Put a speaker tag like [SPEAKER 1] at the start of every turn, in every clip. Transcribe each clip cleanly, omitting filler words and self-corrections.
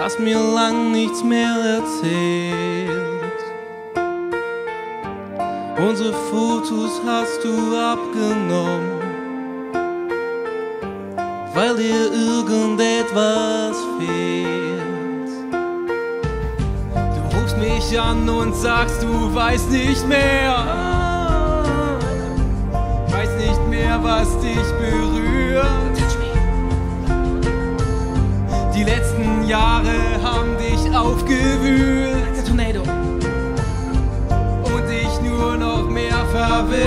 [SPEAKER 1] hast mir lang nichts mehr erzählt. Unsere Fotos hast du abgenommen, weil dir irgendetwas fehlt. Du rufst mich an und sagst, du weißt nicht mehr, was dich berührt. Die letzten Jahre haben dich aufgewühlt und dich nur noch mehr verwirrt.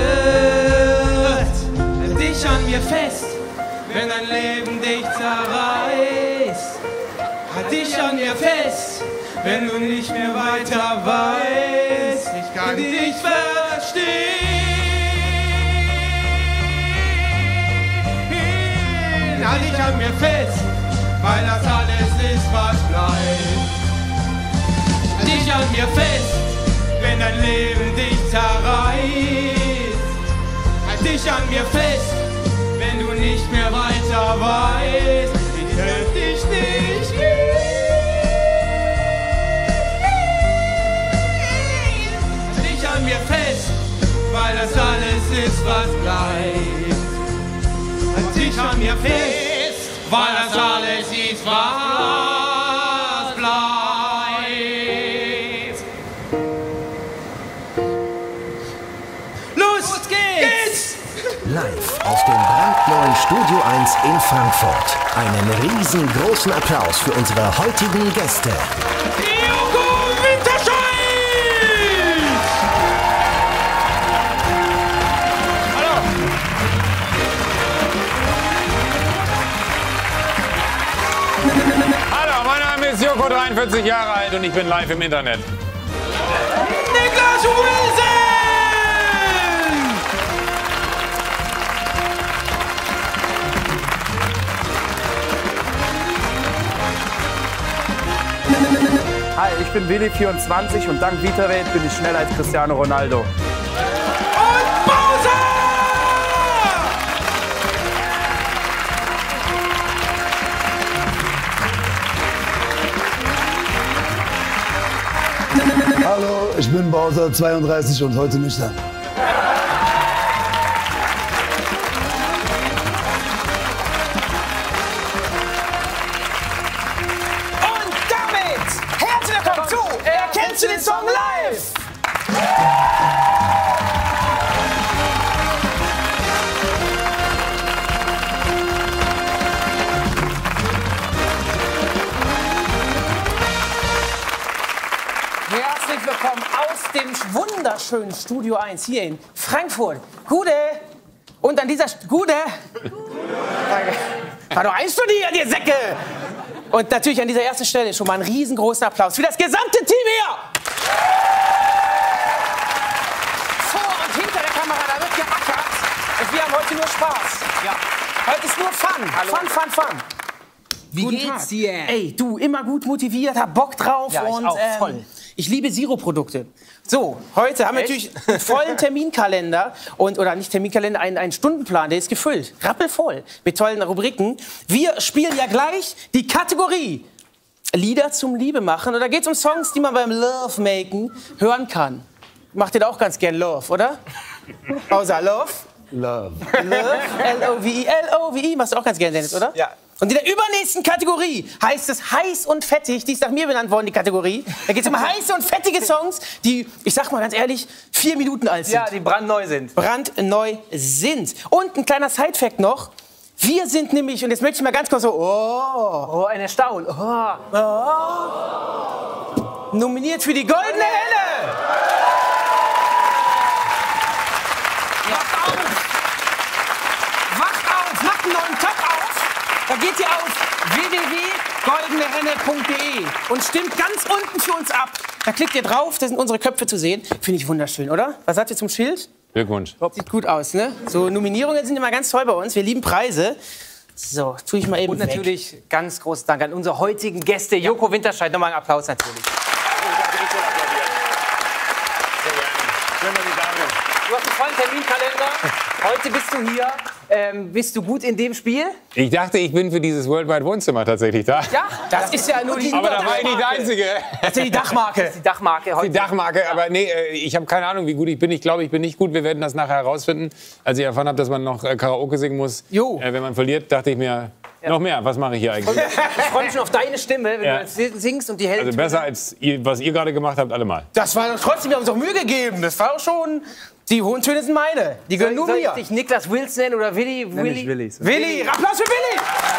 [SPEAKER 1] Halt dich an mir fest, wenn dein Leben dich zerreißt. Halt dich an mir fest, wenn du nicht mehr weiter weißt. Ich kann dich verstehen. Halt dich an mir fest, weil das alles ist, was bleibt. Halt dich an mir fest, wenn dein Leben dich zerreißt. Halt dich an mir fest, wenn du nicht mehr weiter weißt. Ich helf dich nicht. Halt dich an mir fest, weil das alles ist, was bleibt. Halt dich an mir fest, weil das alles ist, was bleibt. Los geht's!
[SPEAKER 2] Live aus dem brandneuen Studio 1 in Frankfurt. Einen riesengroßen Applaus für unsere heutigen Gäste.
[SPEAKER 1] Joko Winterscheid!
[SPEAKER 3] Hallo, mein Name ist Joko, 43 Jahre alt und ich bin live im Internet.
[SPEAKER 1] Niklas Wilson!
[SPEAKER 4] Hi, ich bin Willi, 24 und dank VitaRate bin ich schneller als Cristiano Ronaldo.
[SPEAKER 1] Und Pause!
[SPEAKER 5] Hallo, ich bin Bowser, 32 und heute nüchtern.
[SPEAKER 1] Und damit herzlich willkommen zu Erkennst du den Song live? Herzlich willkommen aus dem wunderschönen Studio 1 hier in Frankfurt. Gude! Und an dieser Gude! War doch einstudiert, ihr Säcke! Und natürlich an dieser ersten Stelle schon mal einen riesengroßen Applaus für das gesamte Team hier! Vor und hinter der Kamera, da wird geackert. Und wir haben heute nur Spaß. Ja. Heute ist nur Fun.
[SPEAKER 6] Hallo.
[SPEAKER 1] Fun.
[SPEAKER 6] Wie geht's dir?
[SPEAKER 1] Ey, du, immer gut motiviert, hab Bock drauf.
[SPEAKER 6] Ja, ich
[SPEAKER 1] und
[SPEAKER 6] auch, voll.
[SPEAKER 1] ich liebe Zero-Produkte. So, heute haben wir natürlich einen vollen Terminkalender. Oder nicht Terminkalender, einen Stundenplan, der ist gefüllt. Rappelvoll. Mit tollen Rubriken. Wir spielen ja gleich die Kategorie Lieder zum Liebe machen. Und da geht es um Songs, die man beim Love-Maken hören kann. Macht ihr da auch ganz gern Love, oder? Außer Love?
[SPEAKER 5] Love.
[SPEAKER 1] Love, L-O-V-E, L-O-V-E. Machst du auch ganz gern, Dennis, oder?
[SPEAKER 6] Ja.
[SPEAKER 1] Und in der übernächsten Kategorie heißt es heiß und fettig. Die ist nach mir benannt worden, die Kategorie. Da geht es um heiße und fettige Songs, die, ich sag mal ganz ehrlich, 4 Minuten alt sind.
[SPEAKER 6] Ja, die brandneu sind.
[SPEAKER 1] Brandneu sind. Und ein kleiner Sidefact noch. Wir sind nämlich, und jetzt möchte ich mal ganz kurz so,
[SPEAKER 6] Oh, ein Erstaunen. Oh.
[SPEAKER 1] nominiert für die Goldene Henne. Wacht auf, macht einen neuen Tab auf. Da geht ihr auf www.goldenehenne.de und stimmt ganz unten für uns ab. Da klickt ihr drauf, da sind unsere Köpfe zu sehen. Finde ich wunderschön, oder? Was sagt ihr zum Schild?
[SPEAKER 3] Glückwunsch.
[SPEAKER 1] Sieht gut aus, ne? So Nominierungen sind immer ganz toll bei uns. Wir lieben Preise. So, tue ich mal eben
[SPEAKER 6] Und
[SPEAKER 1] weg.
[SPEAKER 6] natürlich ganz großen Dank an unsere heutigen Gäste. Joko Winterscheid, nochmal einen Applaus natürlich.
[SPEAKER 3] Schön, dass ich da bin.
[SPEAKER 6] Du hast einen vollen Terminkalender. Heute bist du hier. Bist du gut in dem Spiel?
[SPEAKER 3] Ich dachte, ich bin für dieses Worldwide Wohnzimmer tatsächlich da.
[SPEAKER 6] Ja,
[SPEAKER 1] Das ist ja nur die
[SPEAKER 3] Aber da war ich nicht der Einzige.
[SPEAKER 1] Das ist ja die Dachmarke.
[SPEAKER 6] die Dachmarke heute.
[SPEAKER 3] Die Dachmarke, aber nee, ich habe keine Ahnung, wie gut ich bin. Ich glaube, ich bin nicht gut. Wir werden das nachher herausfinden. Als ich erfahren habe, dass man noch Karaoke singen muss,
[SPEAKER 1] Jo.
[SPEAKER 3] wenn man verliert, dachte ich mir, noch mehr. Was mache ich hier eigentlich?
[SPEAKER 6] Ich freue mich schon auf deine Stimme, wenn
[SPEAKER 3] Ja.
[SPEAKER 6] du jetzt singst und die Hälfte.
[SPEAKER 3] Also besser als was ihr gerade gemacht habt, allemal.
[SPEAKER 1] Das war doch trotzdem, wir haben uns doch Mühe gegeben. Das war auch schon. Die hohen Töne sind meine. Die gehören nur
[SPEAKER 6] soll ich
[SPEAKER 1] mir.
[SPEAKER 6] dich Niklas Wills nennen oder Willi?
[SPEAKER 4] Nenn ich Willi.
[SPEAKER 1] Willi, Applaus für Willi!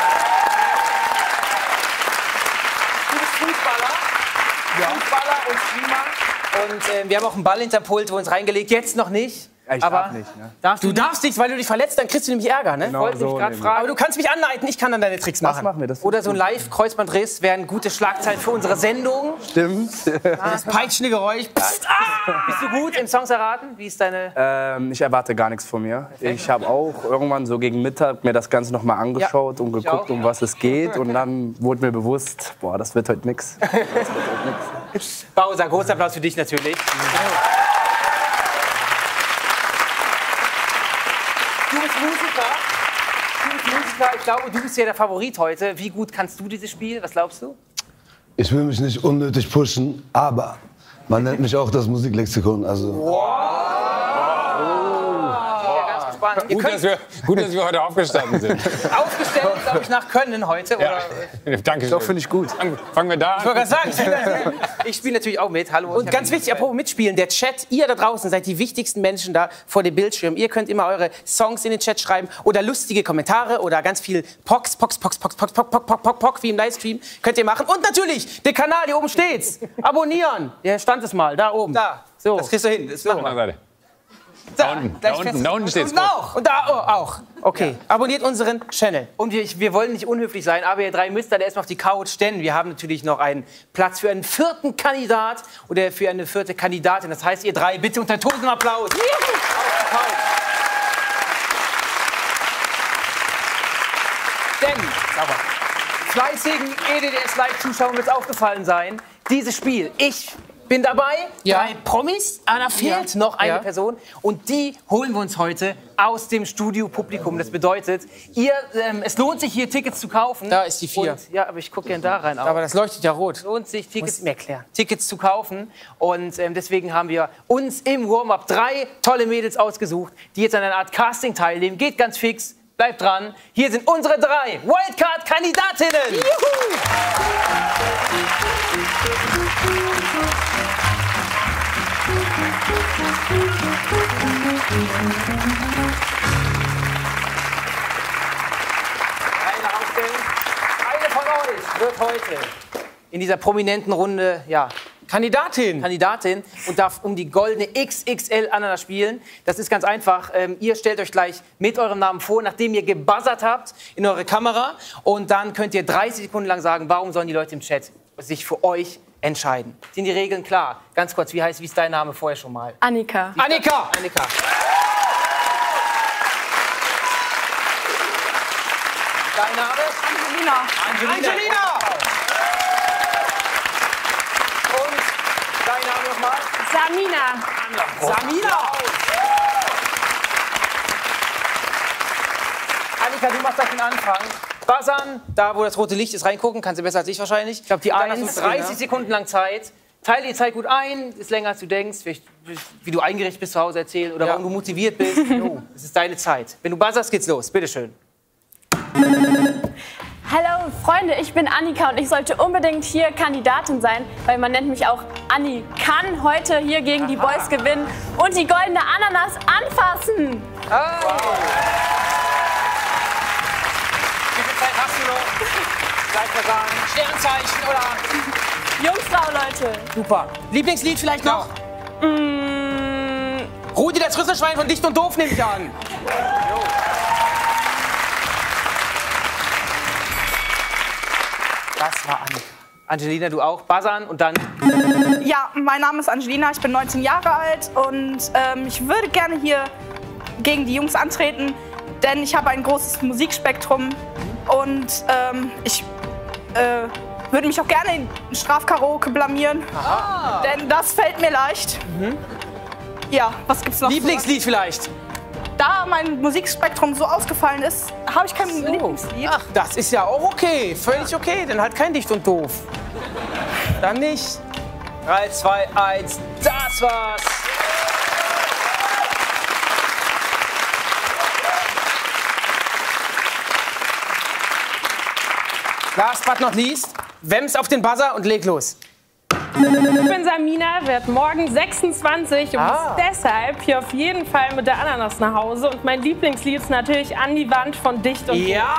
[SPEAKER 6] Du bist Fußballer und Streamer. Und wir haben auch einen Ball hinterm Pult, wo uns reingelegt. Jetzt noch nicht.
[SPEAKER 4] Ja, ich darf nicht, ne?
[SPEAKER 6] Darfst
[SPEAKER 1] Du darfst nicht, weil du dich verletzt, dann kriegst du nämlich Ärger, ne?
[SPEAKER 6] Ich wollte mich
[SPEAKER 4] so
[SPEAKER 6] gerade
[SPEAKER 4] nämlich.
[SPEAKER 6] fragen.
[SPEAKER 1] Aber du kannst mich anleiten, ich kann dann deine Tricks
[SPEAKER 4] Das
[SPEAKER 1] machen.
[SPEAKER 4] machen wir, das
[SPEAKER 6] Oder so ein Live-Kreuzbandriss wären gute Schlagzeilen für unsere Sendung.
[SPEAKER 4] stimmt.
[SPEAKER 1] Das peitschende Geräusch. Psst,
[SPEAKER 6] Bist du gut im Songs erraten? Wie ist deine...
[SPEAKER 4] Ich erwarte gar nichts von mir. Ich habe auch irgendwann so gegen Mittag mir das Ganze noch mal angeschaut und geguckt, um was es geht. Und dann wurde mir bewusst, boah, das wird heute nix.
[SPEAKER 6] Bowser, großer Applaus für dich natürlich. Du bist Musiker. Ich glaube, du bist ja der Favorit heute. Wie gut kannst du dieses Spiel? Was glaubst du?
[SPEAKER 5] Ich will mich nicht unnötig pushen, aber man nennt mich auch das Musiklexikon. Also
[SPEAKER 6] Spannend. Ihr könnt
[SPEAKER 3] Gut, dass wir heute aufgestanden sind.
[SPEAKER 6] aufgestellt, glaube ich, nach Können heute.
[SPEAKER 3] Ja.
[SPEAKER 6] Oder
[SPEAKER 3] Danke.
[SPEAKER 4] Doch, finde ich gut.
[SPEAKER 3] Fangen wir da
[SPEAKER 1] Ich wollte
[SPEAKER 3] an.
[SPEAKER 1] gerade sagen,
[SPEAKER 6] ich spiele natürlich auch mit. Hallo.
[SPEAKER 1] und ganz wichtig, apropos mitspielen, der Chat, ihr da draußen seid die wichtigsten Menschen da vor dem Bildschirm. Ihr könnt immer eure Songs in den Chat schreiben oder lustige Kommentare oder ganz viel Pox, wie im Livestream könnt ihr machen. Und natürlich, der Kanal, hier oben steht's. Abonnieren. Der stand es mal, da oben.
[SPEAKER 6] Da.
[SPEAKER 1] So.
[SPEAKER 6] Das kriegst du hin. Das machen wir.
[SPEAKER 3] Warte.
[SPEAKER 6] Da,
[SPEAKER 3] Da unten steht's.
[SPEAKER 1] Und auch. Und da auch. Okay, abonniert unseren Channel.
[SPEAKER 6] Und wir wollen nicht unhöflich sein, aber ihr drei müsst dann erstmal auf die Couch, denn wir haben natürlich noch einen Platz für einen vierten Kandidat oder für eine vierte Kandidatin. Das heißt, ihr drei bitte unter tosendem Applaus. Auf die Couch. Denn, sauber, fleißigen EDDS-Live-Zuschauern wird es aufgefallen sein, dieses Spiel, ich bin dabei,
[SPEAKER 1] Ja.
[SPEAKER 6] 3 Promis, aber da fehlt noch eine Person und die holen wir uns heute aus dem Studio-Publikum. Das bedeutet, es lohnt sich hier Tickets zu kaufen.
[SPEAKER 1] Da ist die 4.
[SPEAKER 6] Und, ja, aber ich gucke gerne da rein auch.
[SPEAKER 1] Aber das leuchtet ja rot.
[SPEAKER 6] Es lohnt sich,
[SPEAKER 1] Muss mir erklären.
[SPEAKER 6] Tickets zu kaufen. Und deswegen haben wir uns im Warm-Up 3 tolle Mädels ausgesucht, die jetzt an einer Art Casting teilnehmen. Geht ganz fix, bleibt dran. Hier sind unsere 3 Wildcard-Kandidatinnen. Eine von euch wird heute in dieser prominenten Runde
[SPEAKER 1] Kandidatin.
[SPEAKER 6] und darf um die goldene XXL Ananas spielen. Das ist ganz einfach. Ihr stellt euch gleich mit eurem Namen vor, nachdem ihr gebuzzert habt in eure Kamera. Und dann könnt ihr 30 Sekunden lang sagen, warum sollen die Leute im Chat sich für euch entscheiden. Sind die Regeln klar? Ganz kurz, wie ist dein Name vorher schon mal?
[SPEAKER 7] Annika.
[SPEAKER 1] Annika.
[SPEAKER 6] Annika. Dein Name?
[SPEAKER 7] Angelina.
[SPEAKER 1] Angelina.
[SPEAKER 6] Und dein Name nochmal?
[SPEAKER 7] Samina.
[SPEAKER 1] Samina.
[SPEAKER 6] Annika, du machst gleich den Anfang. Buzzern, da wo das rote Licht ist, reingucken, kannst du besser als ich wahrscheinlich. Ich glaube, die 1, 30 Sekunden lang Zeit. Teile die Zeit gut ein, ist länger als du denkst, wie du eingerichtet bist zu Hause erzählen oder warum du motiviert bist. Es ist deine Zeit. Wenn du buzzerst, geht's los. Bitteschön.
[SPEAKER 7] Hallo Freunde, ich bin Annika und ich sollte unbedingt hier Kandidatin sein, weil man nennt mich auch Anni. Kann heute hier gegen die Boys gewinnen und die goldene Ananas anfassen.
[SPEAKER 6] Wie viel Zeit hast du noch? Gleich mal sagen.
[SPEAKER 1] Sternzeichen oder...
[SPEAKER 7] Jungfrau, Leute.
[SPEAKER 1] Super. Lieblingslied vielleicht noch? Rudi, das Rüsselschwein von Dicht und Doof nehme ich an.
[SPEAKER 6] Das war Annika. Angelina, du auch. Buzzern und dann...
[SPEAKER 8] Ja, mein Name ist Angelina, ich bin 19 Jahre alt und ich würde gerne hier gegen die Jungs antreten, denn ich habe ein großes Musikspektrum und ich würde mich auch gerne in Strafkaraoke blamieren, denn das fällt mir leicht. Ja, was gibt's noch?
[SPEAKER 1] Lieblingslied vielleicht?
[SPEAKER 8] Da mein Musikspektrum so ausgefallen ist, habe ich kein Lieblingslied.
[SPEAKER 1] Ach, das ist ja auch okay. Völlig okay. Dann halt kein Dicht und Doof. Dann nicht. 3, 2, 1, das war's. Last but not least, Wems auf den Buzzer und leg los.
[SPEAKER 9] Ich bin Samina, werde morgen 26 und muss deshalb hier auf jeden Fall mit der Ananas nach Hause. Und mein Lieblingslied ist natürlich An die Wand von Dicht und Doof.
[SPEAKER 1] Ja!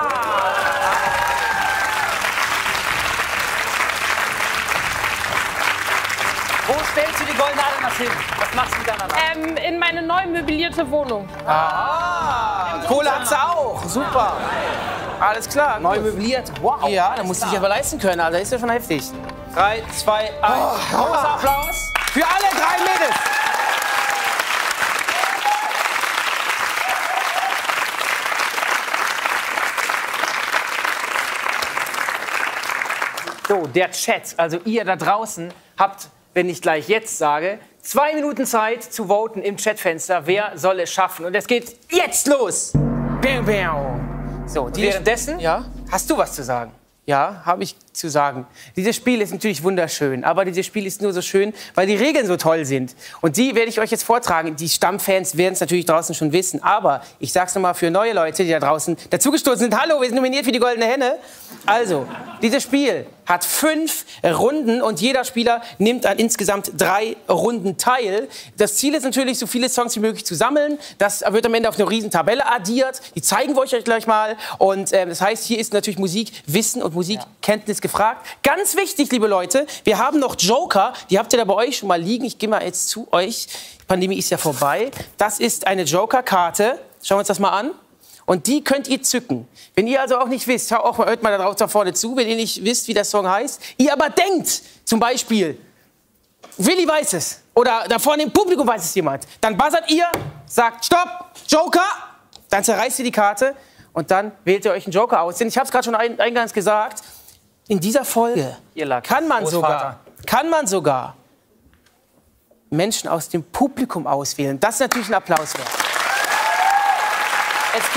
[SPEAKER 6] Wo stellst du die goldene Ananas hin? Was machst du mit der Ananas?
[SPEAKER 9] In meine neu möblierte Wohnung.
[SPEAKER 1] Kohle hat sie auch. Super. Alles klar.
[SPEAKER 6] Neu möbliert. Wow.
[SPEAKER 1] Ja, da musst du dich aber leisten können. Also ist ja schon heftig. 3, 2, 1. Großer Applaus für alle 3 Mädels.
[SPEAKER 6] So, der Chat, also ihr da draußen habt, wenn ich gleich jetzt sage, 2 Minuten Zeit zu voten im Chatfenster. Wer soll es schaffen? Und es geht jetzt los.
[SPEAKER 1] Bam, bam. So,
[SPEAKER 6] Währenddessen
[SPEAKER 1] ja?
[SPEAKER 6] hast du was zu sagen.
[SPEAKER 1] Ja, habe ich zu sagen. Dieses Spiel ist natürlich wunderschön, aber dieses Spiel ist nur so schön, weil die Regeln so toll sind. Und die werde ich euch jetzt vortragen. Die Stammfans werden es natürlich draußen schon wissen. Aber ich sage es nochmal für neue Leute, die da draußen dazugestoßen sind. Hallo, wir sind nominiert für die Goldene Henne. Also, dieses Spiel hat 5 Runden und jeder Spieler nimmt an insgesamt 3 Runden teil. Das Ziel ist natürlich, so viele Songs wie möglich zu sammeln. Das wird am Ende auf eine riesen Tabelle addiert. Die zeigen wir euch gleich mal. Und das heißt, hier ist natürlich Musikwissen und Musikkenntnis gefragt. Ganz wichtig, liebe Leute, wir haben noch Joker. Die habt ihr da bei euch schon mal liegen. Ich gehe mal jetzt zu euch. Die Pandemie ist ja vorbei. Das ist eine Joker-Karte. Schauen wir uns das mal an. Und die könnt ihr zücken. Wenn ihr also auch nicht wisst, hört mal da vorne zu, wenn ihr nicht wisst, wie der Song heißt, ihr aber denkt, zum Beispiel, Willi weiß es, oder da vorne im Publikum weiß es jemand, dann buzzert ihr, sagt Stopp, Joker, dann zerreißt ihr die Karte und dann wählt ihr euch einen Joker aus. Denn ich habe es gerade schon eingangs gesagt, in dieser Folge kann man sogar Menschen aus dem Publikum auswählen. Das ist natürlich ein Applaus wert. Es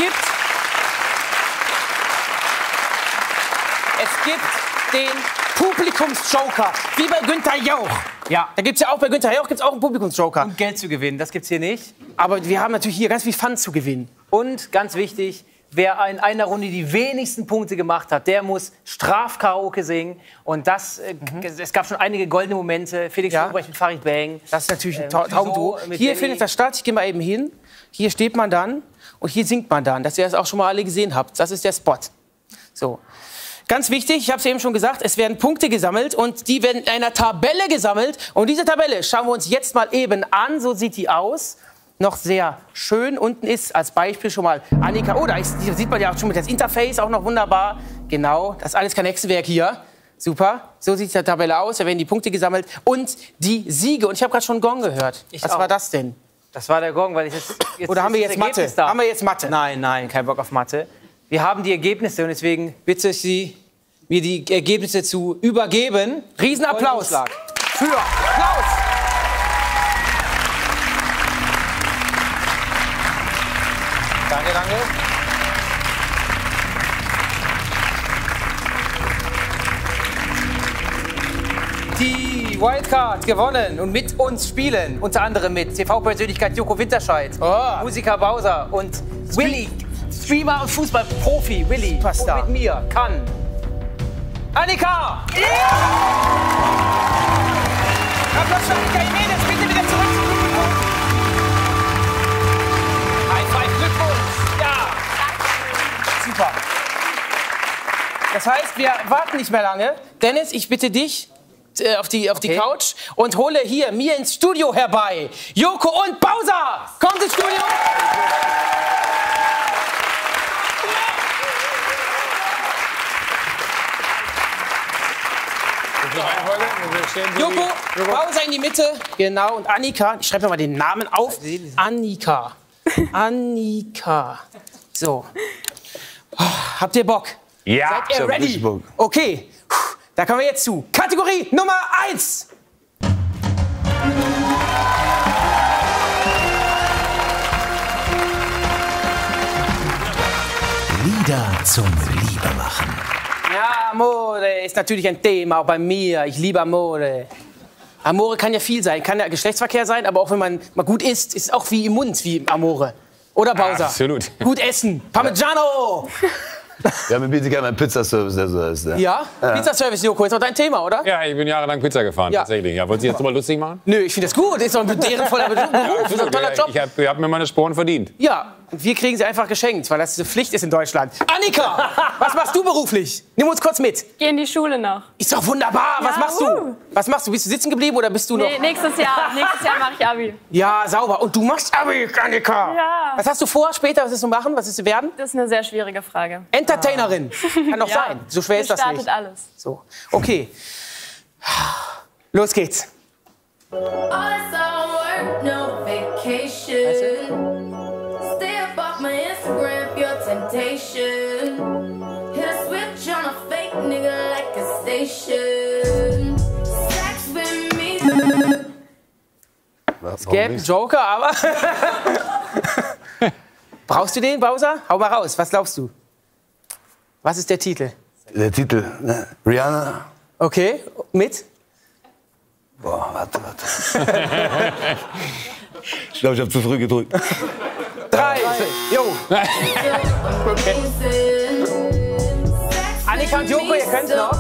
[SPEAKER 1] gibt den Publikumsjoker, wie bei Günther Jauch. Ja, da gibt's ja auch bei Günther Jauch gibt's auch einen Publikumsjoker.
[SPEAKER 6] Und Geld zu gewinnen, das gibt's hier nicht.
[SPEAKER 1] Aber wir haben natürlich hier ganz viel Fun zu gewinnen.
[SPEAKER 6] Und ganz wichtig, wer in einer Runde die wenigsten Punkte gemacht hat, der muss Strafkaraoke singen. Und das, es gab schon einige goldene Momente. Felix Lobrecht mit Farid Bang.
[SPEAKER 1] Das ist natürlich ein Traumduo. Hier findet das statt. Ich gehe mal eben hin. Hier steht man dann und hier singt man dann, dass ihr das auch schon mal alle gesehen habt. Das ist der Spot. So. Ganz wichtig, ich habe es eben schon gesagt, es werden Punkte gesammelt und die werden in einer Tabelle gesammelt. Und diese Tabelle schauen wir uns jetzt mal eben an. So sieht die aus. Noch sehr schön. Unten ist als Beispiel schon mal Annika. Oh, da sieht man ja auch schon mit das Interface auch noch wunderbar. Genau, das ist alles kein Hexenwerk hier. Super. So sieht die Tabelle aus. Da werden die Punkte gesammelt und die Siege. Und ich habe gerade schon Gong gehört. Was war das denn?
[SPEAKER 6] Das war der Gong, weil ich jetzt
[SPEAKER 1] oder haben wir jetzt Mathe? Haben wir jetzt Mathe?
[SPEAKER 6] Nein, nein, kein Bock auf Mathe. Wir haben die Ergebnisse und deswegen bitte ich Sie, mir die Ergebnisse zu übergeben.
[SPEAKER 1] Riesenapplaus für Applaus.
[SPEAKER 6] Danke, danke. Die Wildcard gewonnen und mit uns spielen. Unter anderem mit TV-Persönlichkeit Joko Winterscheid, Musiker Bowser und Willi, Streamer und Fußballprofi Willi.
[SPEAKER 1] Superstar.
[SPEAKER 6] Und mit mir kann Annika!
[SPEAKER 1] Applaus für Annika Jimenez, bitte wieder zurück. High five, Glückwunsch. Ja. Super. Das heißt, wir warten nicht mehr lange. Dennis, ich bitte dich auf die Couch und hole hier mir ins Studio herbei Joko und Bowser. Kommt ins Studio. Joko, Bowser in die Mitte. Genau, und Annika, ich schreibe mir mal den Namen auf. Annika. Annika. So. Habt ihr Bock?
[SPEAKER 3] Ja.
[SPEAKER 1] Seid ihr ready? Okay, da kommen wir jetzt zu Kategorie Nummer 1.
[SPEAKER 2] Lieder zum Liebemachen.
[SPEAKER 1] Ja, Amore ist natürlich ein Thema, auch bei mir. Ich liebe Amore. Amore kann ja viel sein, kann ja Geschlechtsverkehr sein, aber auch wenn man mal gut isst, ist es auch wie im Mund, wie Amore. Oder Bowser?
[SPEAKER 3] Absolut.
[SPEAKER 1] Gut essen. Parmigiano!
[SPEAKER 5] Ja, mir bietet gerne einen Pizzaservice, der so ist.
[SPEAKER 1] Ja? Pizzaservice, Joko, ist doch dein Thema, oder?
[SPEAKER 3] Ja, ich bin jahrelang Pizza gefahren,
[SPEAKER 1] Ja.
[SPEAKER 3] tatsächlich. Ja, wollt ihr jetzt mal lustig machen?
[SPEAKER 1] Nö, ich finde das gut. Ist doch ein ehrenvoller Beruf. Ist doch ein toller Job.
[SPEAKER 3] Ich hab mir meine Sporen verdient.
[SPEAKER 1] Ja, und wir kriegen sie einfach geschenkt, weil das eine Pflicht ist in Deutschland. Annika, was machst du beruflich? Nimm uns kurz mit.
[SPEAKER 7] Geh in die Schule noch.
[SPEAKER 1] Ist doch wunderbar. Was machst du? Was machst du? Bist du sitzen geblieben oder bist du noch...
[SPEAKER 7] Nee, nächstes Jahr mache ich Abi.
[SPEAKER 1] Ja, sauber. Und du machst Abi, Annika.
[SPEAKER 7] Ja.
[SPEAKER 1] Was hast du vor später? Was willst du machen? Was willst du werden?
[SPEAKER 7] Das ist eine sehr schwierige Frage.
[SPEAKER 1] Entertainerin. Kann doch sein. So schwer ist das nicht.
[SPEAKER 7] Startet alles.
[SPEAKER 1] So, okay. Los geht's.
[SPEAKER 10] All this all work, no vacation. Stay up off my Instagram, your temptation. Hit a switch on a fake nigga like a station. Sex with me.
[SPEAKER 1] Es gäbe einen Joker, aber... Brauchst du den, Bowser? Hau mal raus. Was glaubst du? Was ist der Titel?
[SPEAKER 5] Der Titel, ne? Rihanna.
[SPEAKER 1] Okay, mit?
[SPEAKER 5] Boah, warte. Ich glaube, ich habe zu früh gedrückt.
[SPEAKER 1] 3, jo. Okay. Annika und Joko, ihr könnt noch.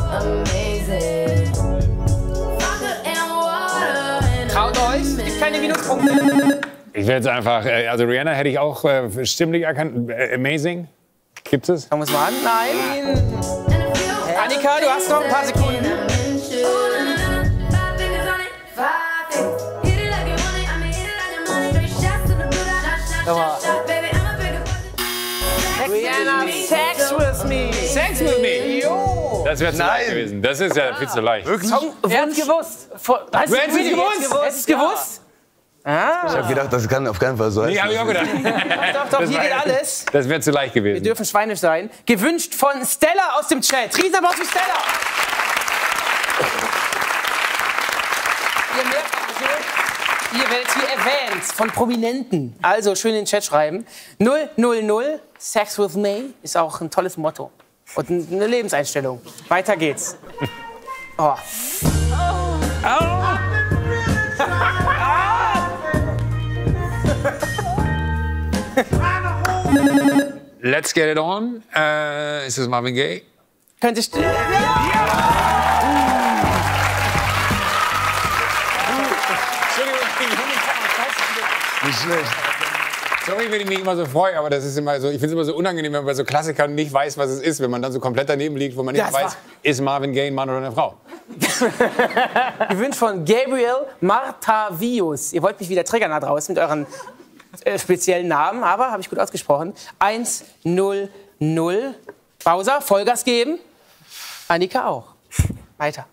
[SPEAKER 1] Traut euch, es gibt keine Minuspunkte.
[SPEAKER 3] Ich werde jetzt einfach, also Rihanna hätte ich auch stimmlich erkannt. Amazing. Gibt es?
[SPEAKER 1] Schauen wir es mal an. Nein. Annika, du hast noch ein paar Sekunden. Rihanna, Sex with me.
[SPEAKER 3] Sex with me.
[SPEAKER 1] Jo.
[SPEAKER 3] Das wäre zu leicht gewesen. Das ist ja viel zu leicht.
[SPEAKER 1] Wer hat's gewusst? Hast
[SPEAKER 3] Du hättest es gewusst?
[SPEAKER 1] Hättest es gewusst?
[SPEAKER 5] Ich habe gedacht, das kann auf keinen Fall so
[SPEAKER 3] Nee,
[SPEAKER 5] heißen.
[SPEAKER 3] hab ich auch gedacht.
[SPEAKER 1] Doch, hier geht alles.
[SPEAKER 3] Das wäre zu leicht
[SPEAKER 1] Wir
[SPEAKER 3] gewesen.
[SPEAKER 1] dürfen schweinisch sein. Gewünscht von Stella aus dem Chat. Riesenapplaus für Stella. Ihr merkt also, ihr werdet hier erwähnt von Prominenten. Also schön in den Chat schreiben. 000 Sex with me ist auch ein tolles Motto. Und eine Lebenseinstellung. Weiter geht's. Oh.
[SPEAKER 3] Let's get it on. Ist das Marvin Gaye?
[SPEAKER 1] Könnte ich...
[SPEAKER 5] Nicht schlecht.
[SPEAKER 3] Sorry, wenn ich mich immer so freue, aber das ist immer so, ich finde es immer so unangenehm, wenn man bei so Klassikern nicht weiß, was es ist, wenn man dann so komplett daneben liegt, wo man nicht
[SPEAKER 1] Das
[SPEAKER 3] weiß, ist Marvin Gaye ein Mann oder eine Frau.
[SPEAKER 1] Gewünscht von Gabriel Martavius. Ihr wollt mich wieder triggern da draußen mit euren speziellen Namen, aber habe ich gut ausgesprochen. 1-0-0. Bowser, Vollgas geben. Annika auch. Weiter.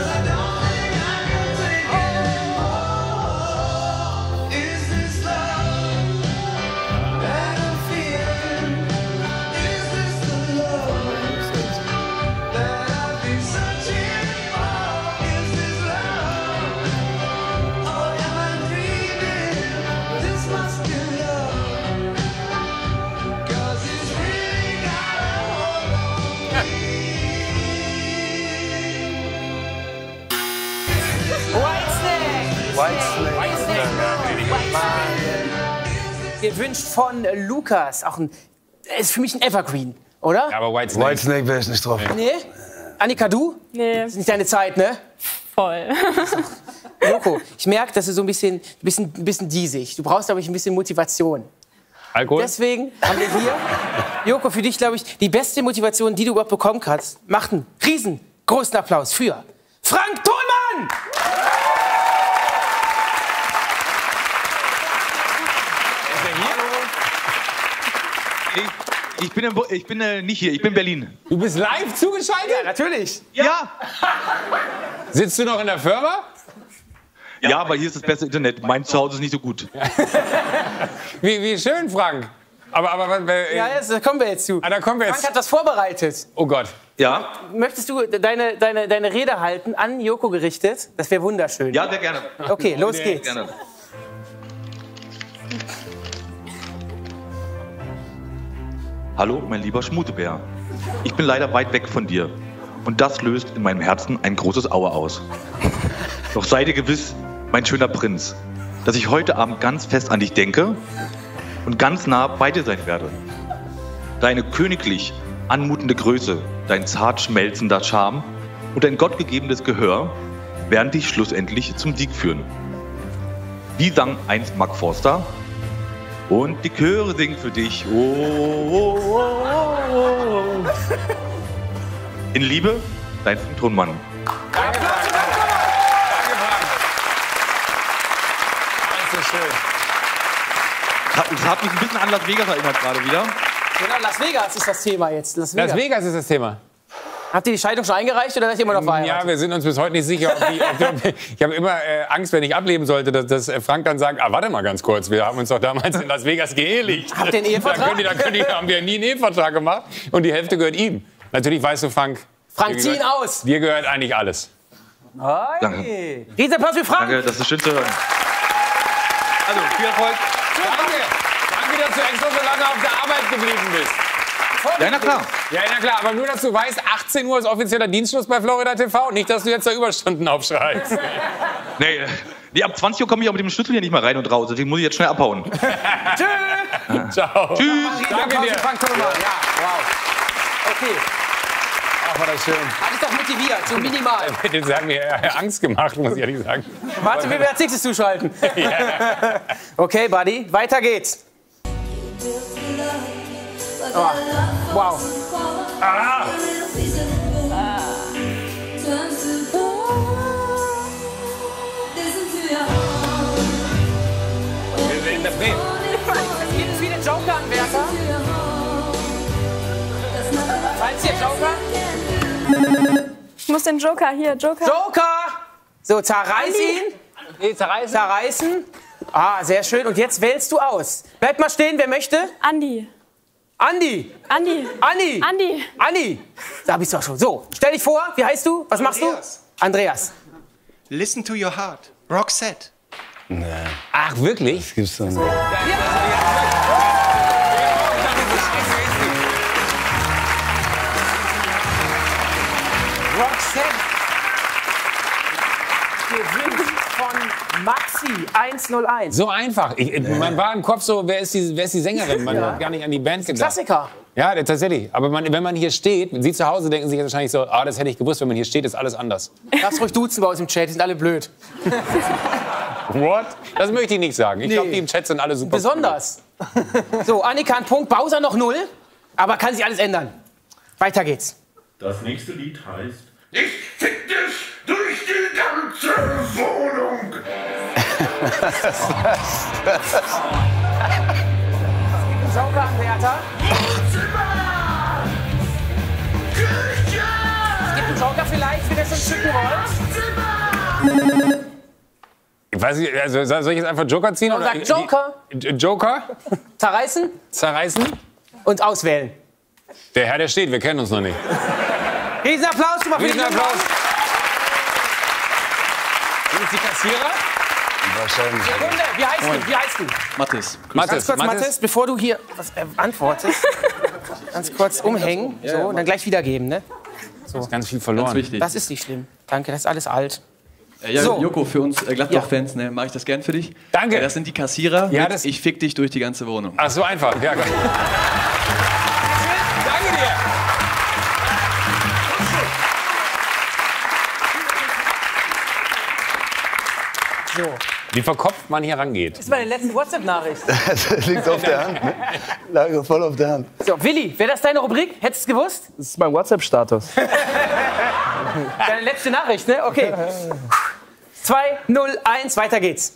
[SPEAKER 1] Gewünscht von Lukas. Auch ein, ist für mich ein Evergreen, oder?
[SPEAKER 3] Ja, aber Whitesnake.
[SPEAKER 5] Whitesnake wäre ich nicht drauf.
[SPEAKER 1] Nee? Annika, du?
[SPEAKER 7] Nee,
[SPEAKER 1] Das ist nicht deine Zeit, ne?
[SPEAKER 7] voll.
[SPEAKER 1] Joko, ich merke, dass du so ein bisschen diesig. Du brauchst, glaube ich, ein bisschen Motivation.
[SPEAKER 3] Alkohol?
[SPEAKER 1] Deswegen haben wir hier, Joko, für dich, glaube ich, die beste Motivation, die du überhaupt bekommen kannst. Macht einen riesengroßen Applaus für Frank Thonmann!
[SPEAKER 11] Ich bin nicht hier, ich bin in Berlin.
[SPEAKER 3] Du bist live zugeschaltet?
[SPEAKER 1] Ja, natürlich.
[SPEAKER 11] Ja!
[SPEAKER 3] Sitzt du noch in der Firma?
[SPEAKER 11] Ja, aber hier ist das beste Internet. Mein Zuhause ist nicht so gut.
[SPEAKER 3] Wie schön, Frank. Aber
[SPEAKER 1] Ja, da kommen wir jetzt zu.
[SPEAKER 3] da kommen wir jetzt.
[SPEAKER 1] Frank hat was vorbereitet.
[SPEAKER 3] Oh Gott.
[SPEAKER 11] Ja?
[SPEAKER 1] Möchtest du deine Rede halten, an Joko gerichtet? Das wäre wunderschön.
[SPEAKER 11] Ja, sehr gerne.
[SPEAKER 1] Okay, los geht's.
[SPEAKER 11] Gerne. Hallo, mein lieber Schmutebär. Ich bin leider weit weg von dir. Und das löst in meinem Herzen ein großes Aua aus. Doch sei dir gewiss, mein schöner Prinz, dass ich heute Abend ganz fest an dich denke und ganz nah bei dir sein werde. Deine königlich anmutende Größe, dein zart schmelzender Charme und dein gottgegebenes Gehör werden dich schlussendlich zum Sieg führen. Wie sang einst Mark Forster? Und die Chöre singen für dich. Oh, oh, oh, oh, oh. In Liebe, dein Tonmann.
[SPEAKER 3] Danke, Frank. Danke, Frank. Alles so schön.
[SPEAKER 11] Das hat mich ein bisschen an Las Vegas erinnert gerade wieder.
[SPEAKER 1] Genau, Las Vegas ist das Thema jetzt.
[SPEAKER 3] Las Vegas ist das Thema.
[SPEAKER 1] Habt ihr die Scheidung schon eingereicht oder seid ihr immer noch verheiratet?
[SPEAKER 3] Ja, wir sind uns bis heute nicht sicher. Ich habe immer Angst, wenn ich ableben sollte, dass Frank dann sagt, warte mal ganz kurz, wir haben uns doch damals in Las Vegas geehelicht.
[SPEAKER 1] Habt ihr einen Ehevertrag?
[SPEAKER 3] Haben wir nie einen Ehevertrag gemacht und die Hälfte gehört ihm. Natürlich weißt du, Frank,
[SPEAKER 1] zieh ihn aus.
[SPEAKER 3] Dir gehört eigentlich alles.
[SPEAKER 11] Danke.
[SPEAKER 1] Riesenapplaus für Frank.
[SPEAKER 11] Danke, das ist schön zu hören. Also, viel Erfolg.
[SPEAKER 3] Danke, dass du extra so lange auf der Arbeit geblieben bist.
[SPEAKER 11] Ja, na klar.
[SPEAKER 3] Ja, na klar, aber nur, dass du weißt, 18 Uhr ist offizieller Dienstschluss bei Florida TV. Nicht, dass du jetzt da Überstunden aufschreibst.
[SPEAKER 11] Nee, ab 20 Uhr komme ich auch mit dem Schlüssel hier nicht mehr rein und raus. Deswegen muss ich jetzt schnell abhauen.
[SPEAKER 1] Tschüss.
[SPEAKER 3] Ciao.
[SPEAKER 11] Tschüss.
[SPEAKER 3] Danke dir.
[SPEAKER 1] Frank Thomas. Ja, wow. Okay.
[SPEAKER 3] Ach, war das schön.
[SPEAKER 1] Hat dich doch motiviert, so minimal.
[SPEAKER 3] Das hat mir Angst gemacht, muss ich ehrlich sagen.
[SPEAKER 1] Warte, wie wir als nächstes zuschalten.
[SPEAKER 3] Yeah.
[SPEAKER 1] Okay, Buddy, weiter geht's. Oh. Wow.
[SPEAKER 3] Ah. Wir sehen das Bild.
[SPEAKER 1] Es gibt viele Joker-Anwärter. Falls ihr Joker?
[SPEAKER 7] Ich muss den Joker hier, Joker.
[SPEAKER 1] Joker! So, zerreiß ihn.
[SPEAKER 6] Nee, zerreißen.
[SPEAKER 1] Zerreißen. Ah, sehr schön. Und jetzt wählst du aus. Bleibt mal stehen, wer möchte?
[SPEAKER 7] Andi.
[SPEAKER 1] Andi.
[SPEAKER 7] Andi.
[SPEAKER 1] Anni.
[SPEAKER 7] Andi.
[SPEAKER 1] Anni. Da bist du auch schon. So, stell dich vor. Wie heißt du? Was machst du? Andreas.
[SPEAKER 12] Listen to your heart. Roxette.
[SPEAKER 5] Nee.
[SPEAKER 3] Ach, wirklich?
[SPEAKER 5] Das gibt's doch nicht.
[SPEAKER 1] Roxette. Gewinnt von Maxi 101.
[SPEAKER 3] So einfach. Man war im Kopf so, wer ist die Sängerin? Man hat gar nicht an die Band gedacht.
[SPEAKER 1] Klassiker.
[SPEAKER 3] Ja, tatsächlich. Aber wenn man hier steht, Sie zu Hause denken sich wahrscheinlich so, das hätte ich gewusst, wenn man hier steht, ist alles anders.
[SPEAKER 1] Darfst ruhig duzen bei uns im Chat, die sind alle blöd.
[SPEAKER 3] What? Das möchte ich nicht sagen. Ich glaube, die im Chat sind alle super.
[SPEAKER 1] Besonders. So, Annika, ein Punkt, Bowser noch 0. Aber kann sich alles ändern. Weiter geht's.
[SPEAKER 13] Das nächste Lied heißt Ich fick dich durch die ganze Wohnung.
[SPEAKER 1] Joker-Anwärter. Es gibt einen Joker vielleicht, wenn ihr schon schicken wollt.
[SPEAKER 3] Ich weiß nicht, also soll ich jetzt einfach Joker ziehen?
[SPEAKER 1] Oder sagt Joker.
[SPEAKER 3] Joker?
[SPEAKER 1] Zerreißen.
[SPEAKER 3] Zerreißen.
[SPEAKER 1] Und auswählen.
[SPEAKER 3] Der Herr, der steht, wir kennen uns noch nicht.
[SPEAKER 1] Riesenapplaus schon mal für die
[SPEAKER 3] Riesenapplaus. Sind es die Kassierer?
[SPEAKER 5] Wahrscheinlich.
[SPEAKER 1] Sekunde, wie heißt du?
[SPEAKER 12] Mathis.
[SPEAKER 1] Ganz kurz, Mathis, bevor du hier was antwortest, ganz kurz umhängen, so, und dann gleich wiedergeben, ne?
[SPEAKER 3] So. Ist ganz viel verloren.
[SPEAKER 12] Ganz wichtig.
[SPEAKER 1] Das ist nicht schlimm. Danke, das ist alles alt.
[SPEAKER 12] Ja,
[SPEAKER 1] So.
[SPEAKER 12] Joko, für uns Gladbach-Fans mache ich das gern für dich.
[SPEAKER 3] Danke.
[SPEAKER 12] Das sind die Kassierer.
[SPEAKER 3] Ja,
[SPEAKER 12] mit Ich fick dich durch die ganze Wohnung.
[SPEAKER 3] Ach, so einfach. Ja, Danke dir.
[SPEAKER 1] So.
[SPEAKER 3] Wie verkopft man hier rangeht.
[SPEAKER 1] Das ist meine letzte WhatsApp-Nachricht.
[SPEAKER 5] Das liegt auf der Hand, ne? Lag voll auf der Hand.
[SPEAKER 1] So, Willi, wäre das deine Rubrik? Hättest du es gewusst?
[SPEAKER 4] Das ist mein WhatsApp-Status.
[SPEAKER 1] Deine letzte Nachricht, ne? Okay. 2, 0, 1, weiter geht's.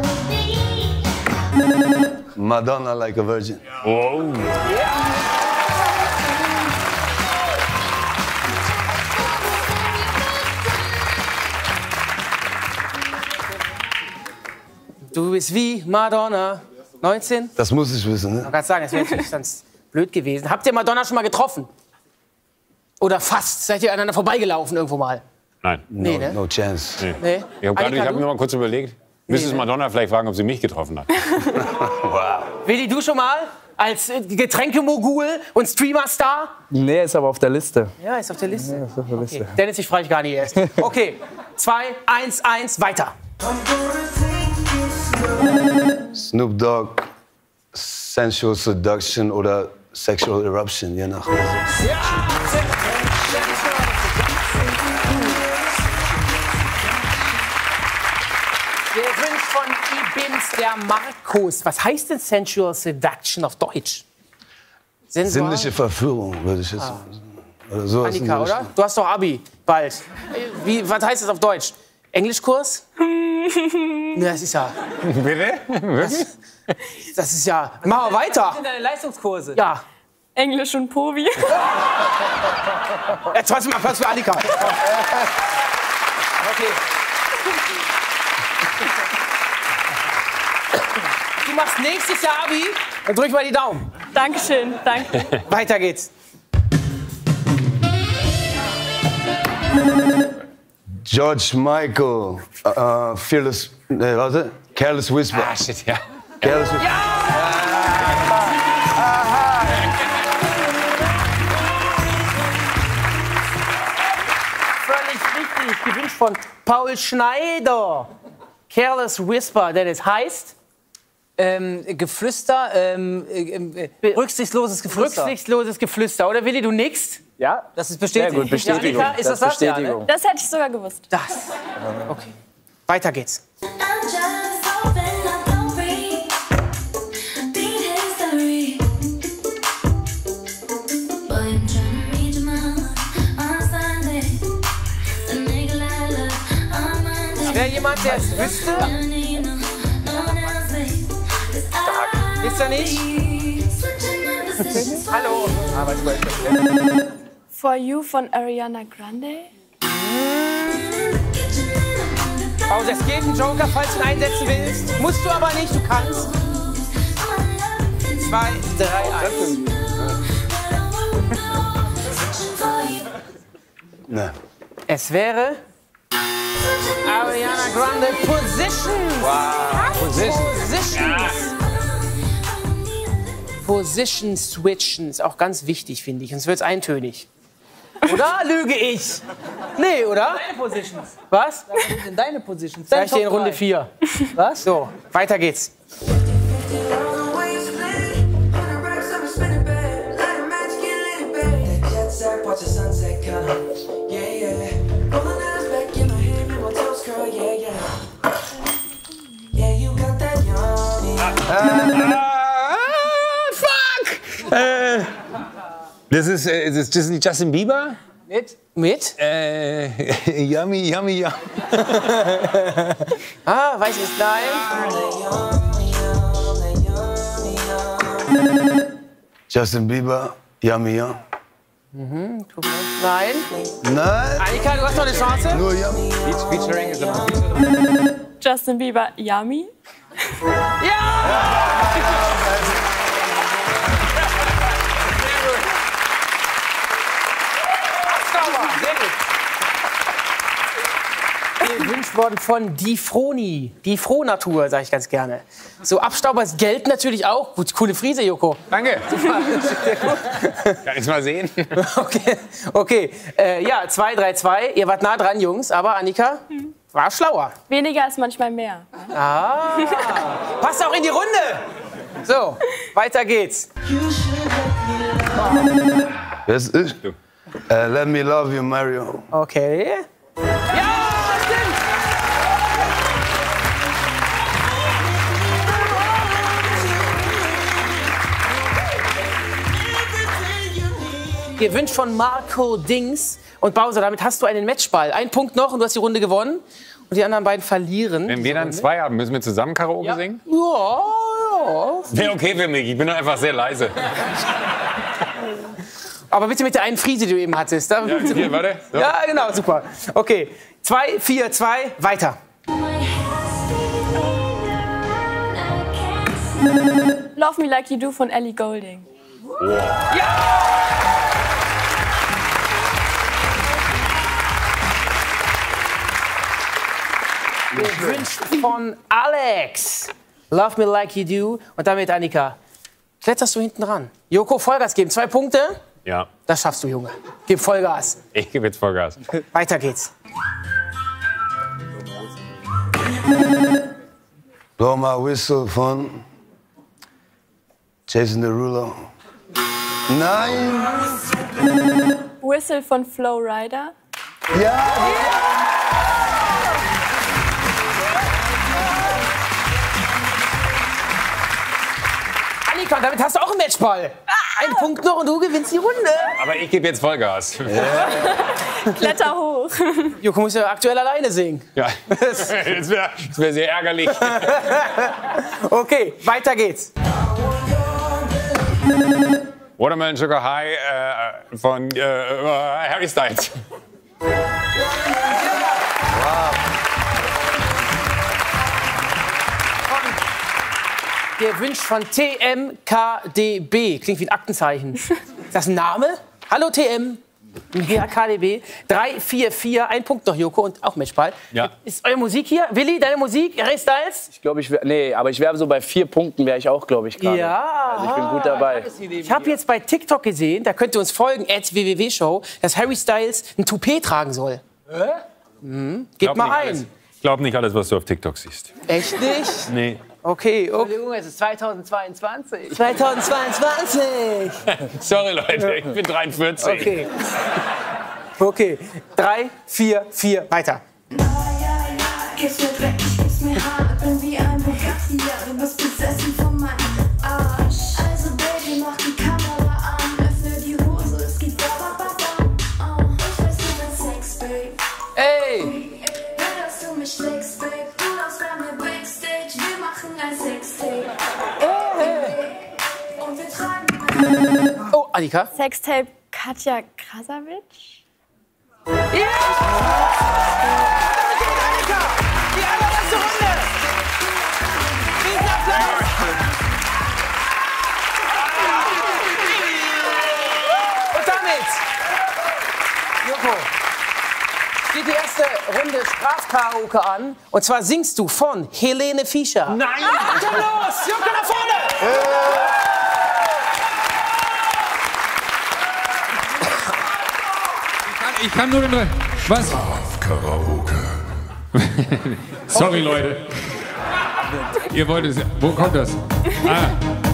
[SPEAKER 5] Madonna like a virgin.
[SPEAKER 3] Oh.
[SPEAKER 1] Du bist wie Madonna. 19?
[SPEAKER 5] Das muss ich wissen,
[SPEAKER 1] Ich
[SPEAKER 5] ne?
[SPEAKER 1] wollte gerade sagen, das wäre natürlich ganz blöd gewesen. Habt ihr Madonna schon mal getroffen? Oder fast? Seid ihr aneinander vorbeigelaufen irgendwo mal?
[SPEAKER 3] Nein.
[SPEAKER 1] Nee, ne?
[SPEAKER 5] No chance.
[SPEAKER 3] Nee.
[SPEAKER 1] Nee.
[SPEAKER 3] Ich habe
[SPEAKER 1] Annika,
[SPEAKER 3] mir mal kurz überlegt, müsste es Madonna vielleicht fragen, ob sie mich getroffen hat.
[SPEAKER 5] Wow.
[SPEAKER 1] Willi, du schon mal? Als Getränkemogul und Streamer-Star?
[SPEAKER 4] Nee, ist aber auf der Liste.
[SPEAKER 1] Ja, ist auf der Liste.
[SPEAKER 4] Ja, ist auf der Liste.
[SPEAKER 1] Okay. Dennis, ich frage dich gar nicht erst. Okay, 2, 1, 1, weiter.
[SPEAKER 5] Snoop Dogg, Sensual Seduction oder Sexual Eruption, je nach.
[SPEAKER 1] Gewünscht von Ibins der Markus. Was heißt denn Sensual Seduction auf Deutsch? Sensual?
[SPEAKER 5] Sinnliche Verführung, würde ich jetzt sagen. Oder sowas in die
[SPEAKER 1] Annika, oder?
[SPEAKER 5] Richtung.
[SPEAKER 1] Du hast doch Abi bald. Was heißt das auf Deutsch? Englischkurs? Ja, das ist ja.
[SPEAKER 3] Bitte?
[SPEAKER 1] Das ist ja. Machen wir weiter.
[SPEAKER 6] Das sind deine Leistungskurse.
[SPEAKER 1] Ja.
[SPEAKER 7] Englisch und Povi.
[SPEAKER 1] Jetzt trotzdem mal Platz für Annika. Okay. Du machst nächstes Jahr Abi. Dann drück mal die Daumen.
[SPEAKER 7] Dankeschön, danke.
[SPEAKER 1] Weiter geht's.
[SPEAKER 5] George Michael, Fearless, warte, Careless Whisper.
[SPEAKER 3] Ah, shit, ja.
[SPEAKER 5] Careless Whisper.
[SPEAKER 1] Völlig richtig. Gewünscht von Paul Schneider. Careless Whisper, denn es heißt
[SPEAKER 6] Geflüster, rücksichtsloses Geflüster.
[SPEAKER 1] rücksichtsloses Geflüster. Oder Willi, du nickst?
[SPEAKER 4] Ja,
[SPEAKER 6] Das ist Bestätigung.
[SPEAKER 4] Sehr gut, Bestätigung.
[SPEAKER 6] Ja, Annika, ist das das? Ja, ne?
[SPEAKER 7] Das hätte ich sogar gewusst.
[SPEAKER 1] Das. Okay. Weiter geht's. Wäre jemand, der es wüsste? Wisst ihr nicht? Hallo.
[SPEAKER 7] For You von Ariana Grande.
[SPEAKER 1] Pause, es geht ein Joker, falls du ihn einsetzen willst. Musst du aber nicht, du kannst. 2, 3, 1.
[SPEAKER 5] Ne.
[SPEAKER 1] Es wäre Ariana Grande Positions.
[SPEAKER 3] Wow.
[SPEAKER 1] Positions. Position switchen ist auch ganz wichtig, finde ich. Sonst wird es eintönig. Oder lüge ich? Nee, oder?
[SPEAKER 6] Deine Positions.
[SPEAKER 1] Was?
[SPEAKER 6] Deine Positions.
[SPEAKER 1] Sag ich dir in Runde 4.
[SPEAKER 6] Was?
[SPEAKER 1] So, weiter geht's.
[SPEAKER 3] Fuck! Das ist das nicht Justin Bieber?
[SPEAKER 1] Mit?
[SPEAKER 3] Yummy, yummy, yummy.
[SPEAKER 1] Ah, weiß ich nein.
[SPEAKER 5] Justin Bieber, Yummy Yum.
[SPEAKER 1] Mhm, nein.
[SPEAKER 5] Nein.
[SPEAKER 1] Annika, du hast noch eine Chance.
[SPEAKER 5] Nur Yummy.
[SPEAKER 3] Featuring ist immer.
[SPEAKER 7] Justin Bieber, Yummy.
[SPEAKER 1] Gewünscht worden von Die Froni. Die Frohnatur, sage ich ganz gerne. So, Abstauber gelten natürlich auch. Gut, coole Frise, Joko.
[SPEAKER 3] Danke.
[SPEAKER 1] Super.
[SPEAKER 3] Kann ich mal sehen?
[SPEAKER 1] Okay. Ja, 2, 3, 2. Ihr wart nah dran, Jungs, aber Annika war schlauer.
[SPEAKER 7] Weniger ist manchmal mehr.
[SPEAKER 1] Ah, passt auch in die Runde. So, weiter geht's.
[SPEAKER 5] Wer ist ich? Let Me Love You, Mario.
[SPEAKER 1] Okay. Ja, stimmt. Gewünscht von Marco Dings. Und Bowser, damit hast du einen Matchball. Ein Punkt noch und du hast die Runde gewonnen. Und die anderen beiden verlieren.
[SPEAKER 3] Wenn wir dann 2 haben, müssen wir zusammen Karaoke singen?
[SPEAKER 1] Ja.
[SPEAKER 3] Wäre okay für mich, ich bin doch einfach sehr leise.
[SPEAKER 1] Aber bitte mit der einen Frise, die du eben hattest.
[SPEAKER 3] Ja, hier, warte. So.
[SPEAKER 1] Ja, genau, super. Okay, 2, 4, 2, weiter.
[SPEAKER 7] Love Me Like You Do von Ellie Goulding.
[SPEAKER 1] Gewünscht von Alex. Love Me Like You Do. Und damit, Annika, kletterst du hinten ran. Joko, Vollgas geben. 2 Punkte.
[SPEAKER 3] Ja.
[SPEAKER 1] Das schaffst du, Junge. Gib Vollgas.
[SPEAKER 3] Ich gebe jetzt Vollgas.
[SPEAKER 1] Weiter geht's.
[SPEAKER 5] Blow My Whistle von Jason Derulo. Nein!
[SPEAKER 7] Whistle von Flow Rider.
[SPEAKER 5] Ja!
[SPEAKER 1] Annika, damit hast du auch einen Matchball. Ein Punkt noch und du gewinnst die Runde.
[SPEAKER 3] Aber ich gebe jetzt Vollgas.
[SPEAKER 7] Kletter hoch.
[SPEAKER 1] Joko muss ja aktuell alleine singen.
[SPEAKER 3] Ja, das wäre sehr ärgerlich.
[SPEAKER 1] Okay, weiter geht's.
[SPEAKER 3] Watermelon Sugar High von Harry Styles.
[SPEAKER 1] Gewünscht von TMKDB. Klingt wie ein Aktenzeichen. Ist das ein Name? Hallo TM. Ja, KDB. 3, 4, 4. Ein Punkt noch, Joko. Und auch Matchball.
[SPEAKER 3] Ja.
[SPEAKER 1] Ist eure Musik hier? Willi, deine Musik? Harry Styles?
[SPEAKER 4] Ich glaube, aber ich wäre so bei 4 Punkten, wäre ich auch, glaube ich, gerade.
[SPEAKER 1] Ja.
[SPEAKER 4] Also ich bin gut dabei.
[SPEAKER 1] Ich habe jetzt bei TikTok gesehen, da könnt ihr uns folgen, @www-show, dass Harry Styles ein Toupet tragen soll. Gebt mal ein.
[SPEAKER 3] Ich glaube nicht alles, was du auf TikTok siehst.
[SPEAKER 1] Echt nicht?
[SPEAKER 3] Nee.
[SPEAKER 1] Okay,
[SPEAKER 6] Junge, es ist 2022.
[SPEAKER 1] 2022.
[SPEAKER 3] Sorry, Leute, ich bin 43.
[SPEAKER 1] Okay. Okay. 3, 4, 4. Weiter.
[SPEAKER 10] Gib's mir Dreck, ich gib's mir hart, bin wie ein Bugatti, ja, du bist besessen von meinem Arsch. Also Baby, mach die Kamera an, öffne die Hose, es geht babababam. Ich weiß nicht, was Sex, Babe.
[SPEAKER 1] Ey!
[SPEAKER 10] Dass du mich schlägst, Babe, du läufst bei mir Backstage, wir machen ein Sextape. Und wir tragen...
[SPEAKER 1] Oh, Annika.
[SPEAKER 7] Sextape Katja Krasavic.
[SPEAKER 1] Ja! Annika! Die allerletzte Runde! Riesenapplaus! Und damit, Joko, steht die erste Runde Strafkaraoke an. Und zwar singst du von Helene Fischer.
[SPEAKER 6] Nein!
[SPEAKER 1] Komm los! Joko nach vorne!
[SPEAKER 3] Ich kann nur den... Was?
[SPEAKER 13] Karaoke.
[SPEAKER 3] Sorry, Leute. Ihr wollt es... Wo kommt das? Ah.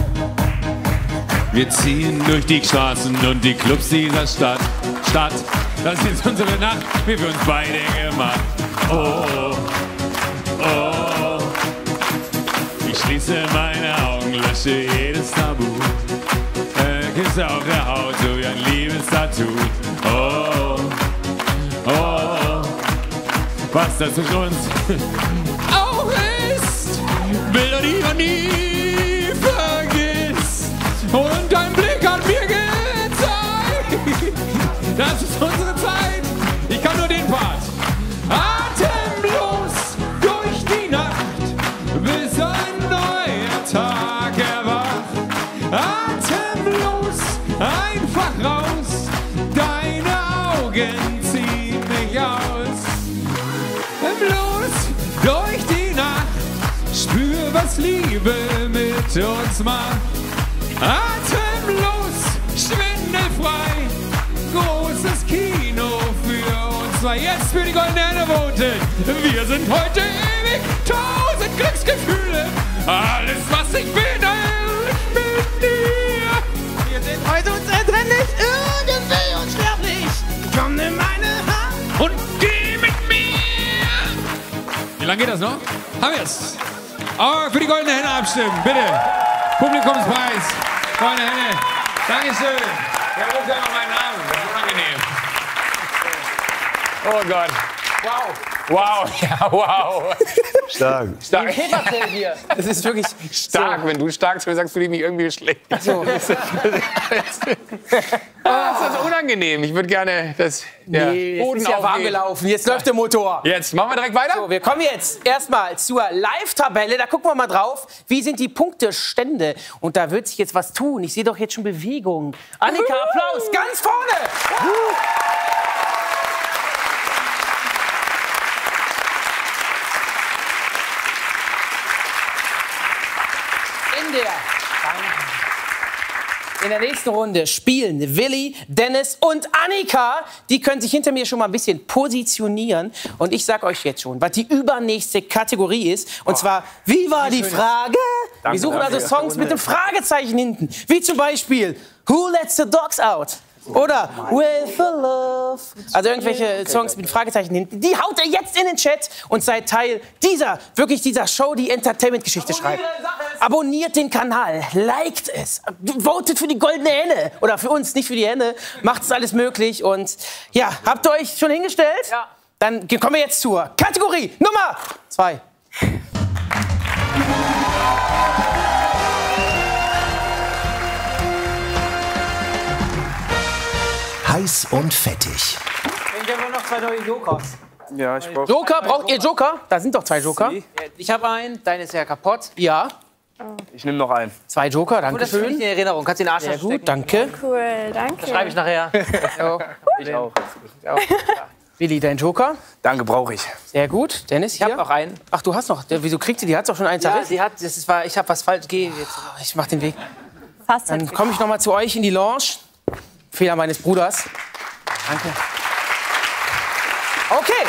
[SPEAKER 3] Wir ziehen durch die Straßen und die Clubs dieser Stadt. Das ist unsere Nacht, wie für uns beide gemacht. Oh, oh. Ich schließe meine Augen, lösche jedes Tabu. Küsse auf der Haut, so wie ein Liebestattoo. Oh, oh. Was das zwischen uns auch ist, Bilder, die man nie vergisst. Und dein Blick hat mir gezeigt, das ist unsere Zeit. Ich kann nur den Part. Atemlos durch die Nacht, bis ein neuer Tag erwacht. Atemlos einfach raus, deine Augen ziehen mich aus. Los durch die Nacht, spür, was Liebe mit uns macht. Atemlos, schwindelfrei, großes Kino für uns zwei. Jetzt für die goldene Henne voten. Wir sind heute ewig, 1000 Glücksgefühle. Alles, was ich will, ist mit dir.
[SPEAKER 1] Wir sind heute unzertrennlich, irgendwie unsterblich. Komm, nimm meine Hand
[SPEAKER 3] und geh mit mir. Wie lange geht das noch? Haben wir es? Oh, für die goldene Henne abstimmen, bitte. Publikumspreis, goldene Henne. Dankeschön. Wer ruft ja noch meinen Namen? Das ist unangenehm. Oh Gott.
[SPEAKER 1] Wow.
[SPEAKER 3] Wow, ja, wow.
[SPEAKER 5] Stark.
[SPEAKER 3] Stark.
[SPEAKER 1] Hier. Das ist wirklich
[SPEAKER 3] stark. So. Wenn du stark zu mir sagst, fühle ich mich irgendwie schlecht.
[SPEAKER 1] So.
[SPEAKER 3] Das ist also unangenehm. Ich würde gerne das
[SPEAKER 1] Boden ist ja warm gelaufen. Jetzt läuft der Motor.
[SPEAKER 3] Jetzt machen wir direkt weiter.
[SPEAKER 1] So, wir kommen jetzt erstmal zur Live-Tabelle. Da gucken wir mal drauf. Wie sind die Punktestände? Und da wird sich jetzt was tun. Ich sehe doch jetzt schon Bewegung. Annika, Applaus. Ganz vorne. In der nächsten Runde spielen Willi, Dennis und Annika. Die können sich hinter mir schon mal ein bisschen positionieren. Und ich sag euch jetzt schon, was die übernächste Kategorie ist. Und zwar, wie war die Frage? Wir suchen also Songs mit einem Fragezeichen hinten. Wie zum Beispiel, Who Lets the Dogs Out? Oder With the Love. Also irgendwelche Songs mit Fragezeichen hinten. Die haut ihr jetzt in den Chat und seid Teil dieser Show, die Entertainment-Geschichte schreibt. Abonniert den Kanal, liked es, votet für die goldene Henne. Oder für uns, nicht für die Henne. Macht es alles möglich. Und ja, habt ihr euch schon hingestellt? Ja. Dann kommen wir jetzt zur Kategorie Nummer 2.
[SPEAKER 2] Heiß und fettig.
[SPEAKER 6] Wir haben noch 2 neue Jokers.
[SPEAKER 4] Ja, ich brauche.
[SPEAKER 1] Joker, braucht ihr Joker? Da sind doch 2 Joker.
[SPEAKER 6] Ich habe einen, deine ist ja kaputt.
[SPEAKER 1] Ja.
[SPEAKER 4] Ich nehme noch einen.
[SPEAKER 1] 2 Joker, danke
[SPEAKER 6] Das ist
[SPEAKER 1] schön.
[SPEAKER 6] in Erinnerung. Kannst du den Arsch
[SPEAKER 1] Sehr gut,
[SPEAKER 6] stecken.
[SPEAKER 1] danke.
[SPEAKER 7] Cool, danke.
[SPEAKER 6] Das schreibe ich nachher.
[SPEAKER 4] Ich auch.
[SPEAKER 1] Willi, dein Joker?
[SPEAKER 4] Danke, brauche ich.
[SPEAKER 1] Sehr gut. Dennis, hier?
[SPEAKER 6] Ich habe auch einen.
[SPEAKER 1] Ach, du hast noch. Wieso kriegt sie? Die hat doch schon einen
[SPEAKER 6] Ja,
[SPEAKER 1] Tarif.
[SPEAKER 6] sie hat, ich habe was falsch. Geh jetzt.
[SPEAKER 1] Ich mach den Weg.
[SPEAKER 7] Fast.
[SPEAKER 1] Dann komme ich noch mal zu euch in die Lounge. Fehler meines Bruders. Danke. Okay.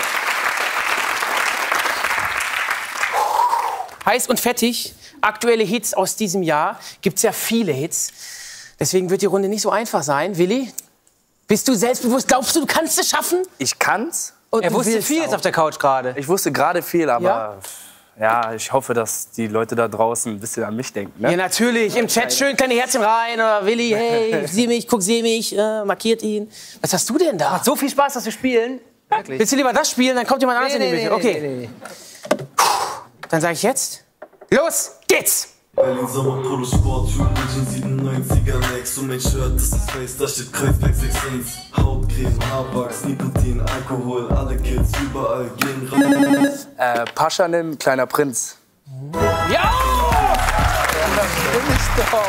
[SPEAKER 1] Heiß und fettig. Aktuelle Hits aus diesem Jahr. Gibt's ja viele Hits. Deswegen wird die Runde nicht so einfach sein. Willi, bist du selbstbewusst? Glaubst du, du kannst es schaffen?
[SPEAKER 4] Ich kann's.
[SPEAKER 1] Und
[SPEAKER 6] Er
[SPEAKER 1] du
[SPEAKER 6] wusste
[SPEAKER 1] willst
[SPEAKER 6] viel jetzt
[SPEAKER 1] auch.
[SPEAKER 6] auf der Couch gerade.
[SPEAKER 4] Ich wusste gerade viel, aber
[SPEAKER 1] Ja?
[SPEAKER 4] ja, ich hoffe, dass die Leute da draußen ein bisschen an mich denken.
[SPEAKER 1] Ja,
[SPEAKER 4] Ne?
[SPEAKER 1] natürlich. Im Chat schön kleine Herzchen rein. Oder Willi, hey, sieh mich, guck, seh mich, markiert ihn. Was hast du denn da?
[SPEAKER 6] Macht so viel Spaß, dass wir spielen. Wirklich.
[SPEAKER 1] Willst du lieber das spielen? Dann kommt jemand anderes in die Mitte. Okay.
[SPEAKER 6] nee.
[SPEAKER 1] Dann sage ich jetzt, los geht's!
[SPEAKER 14] Berlin Sommer, Polo Sport, Jugendlichen 97er Lex und mein Shirt, das ist Face, da steht Kreuzberg 61. Hautcreme, Haarwachs, Nikotin, Alkohol, alle Kids überall gehen raus.
[SPEAKER 4] Paschanim, Kleiner Prinz.
[SPEAKER 1] Ja!
[SPEAKER 4] Das bin ich doch.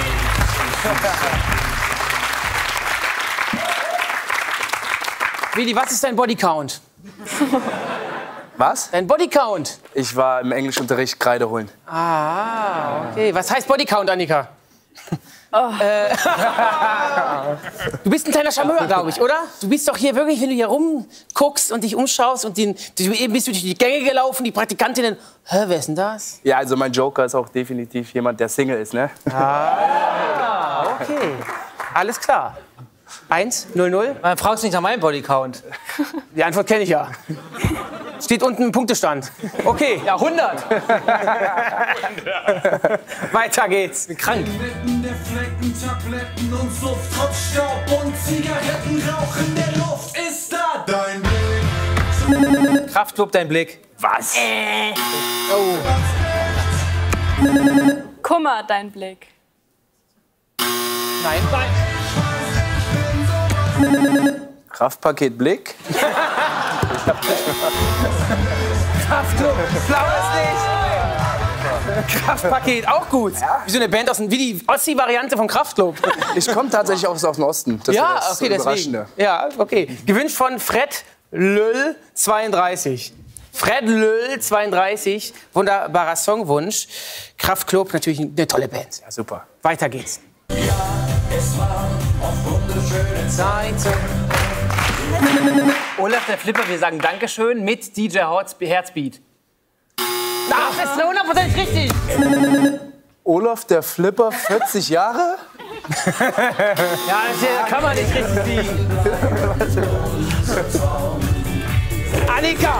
[SPEAKER 1] Willi, was ist dein Bodycount?
[SPEAKER 4] Was?
[SPEAKER 1] Dein Bodycount?
[SPEAKER 4] Ich war im Englischunterricht Kreide holen.
[SPEAKER 1] Ah, okay. Was heißt Bodycount, Annika? Du bist ein kleiner Charmeur, glaube ich, oder? Du bist doch hier wirklich, wenn du hier rumguckst und dich umschaust und eben bist du durch die Gänge gelaufen, die Praktikantinnen, hä, wer ist denn das?
[SPEAKER 4] Ja, also mein Joker ist auch definitiv jemand, der Single ist, ne?
[SPEAKER 1] Ah, okay. Alles klar. 1-0-0.
[SPEAKER 6] Man fragt nicht nach meinem Bodycount.
[SPEAKER 1] Die Antwort kenne ich ja. Steht unten im Punktestand. Okay.
[SPEAKER 6] Ja, 100.
[SPEAKER 1] Weiter geht's.
[SPEAKER 6] Krank.
[SPEAKER 14] Der Flecken, Tabletten und Suft, trotz Staub und Zigarettenrauch in der Luft ist da dein Blick.
[SPEAKER 6] Kraftclub, dein Blick.
[SPEAKER 4] Was?
[SPEAKER 1] Oh.
[SPEAKER 7] Kummer, dein Blick.
[SPEAKER 1] Nein.
[SPEAKER 4] Kraftpaket Blick.
[SPEAKER 1] Kraftclub, blaues Licht. Kraftpaket, auch gut. Wie so eine Band wie die Ossi-Variante von Kraftclub.
[SPEAKER 4] Ich komme tatsächlich auch aus dem Osten. Das
[SPEAKER 1] Ja,
[SPEAKER 4] ist das
[SPEAKER 1] okay, deswegen.
[SPEAKER 4] Überraschende.
[SPEAKER 1] Ja, okay. Gewünscht von Fred Löll 32. Fred Löll 32, wunderbarer Songwunsch. Kraftclub, natürlich eine tolle Band.
[SPEAKER 4] Ja, super.
[SPEAKER 1] Weiter geht's.
[SPEAKER 14] Es war auf wunderschönen
[SPEAKER 1] Zeiten.
[SPEAKER 6] Olaf der Flipper, wir sagen Dankeschön mit DJ Herzbeat. Ach, das ist 100% richtig.
[SPEAKER 4] Olaf der Flipper, 40 Jahre?
[SPEAKER 6] Ja, das kann man nicht richtig liegen.
[SPEAKER 1] Annika!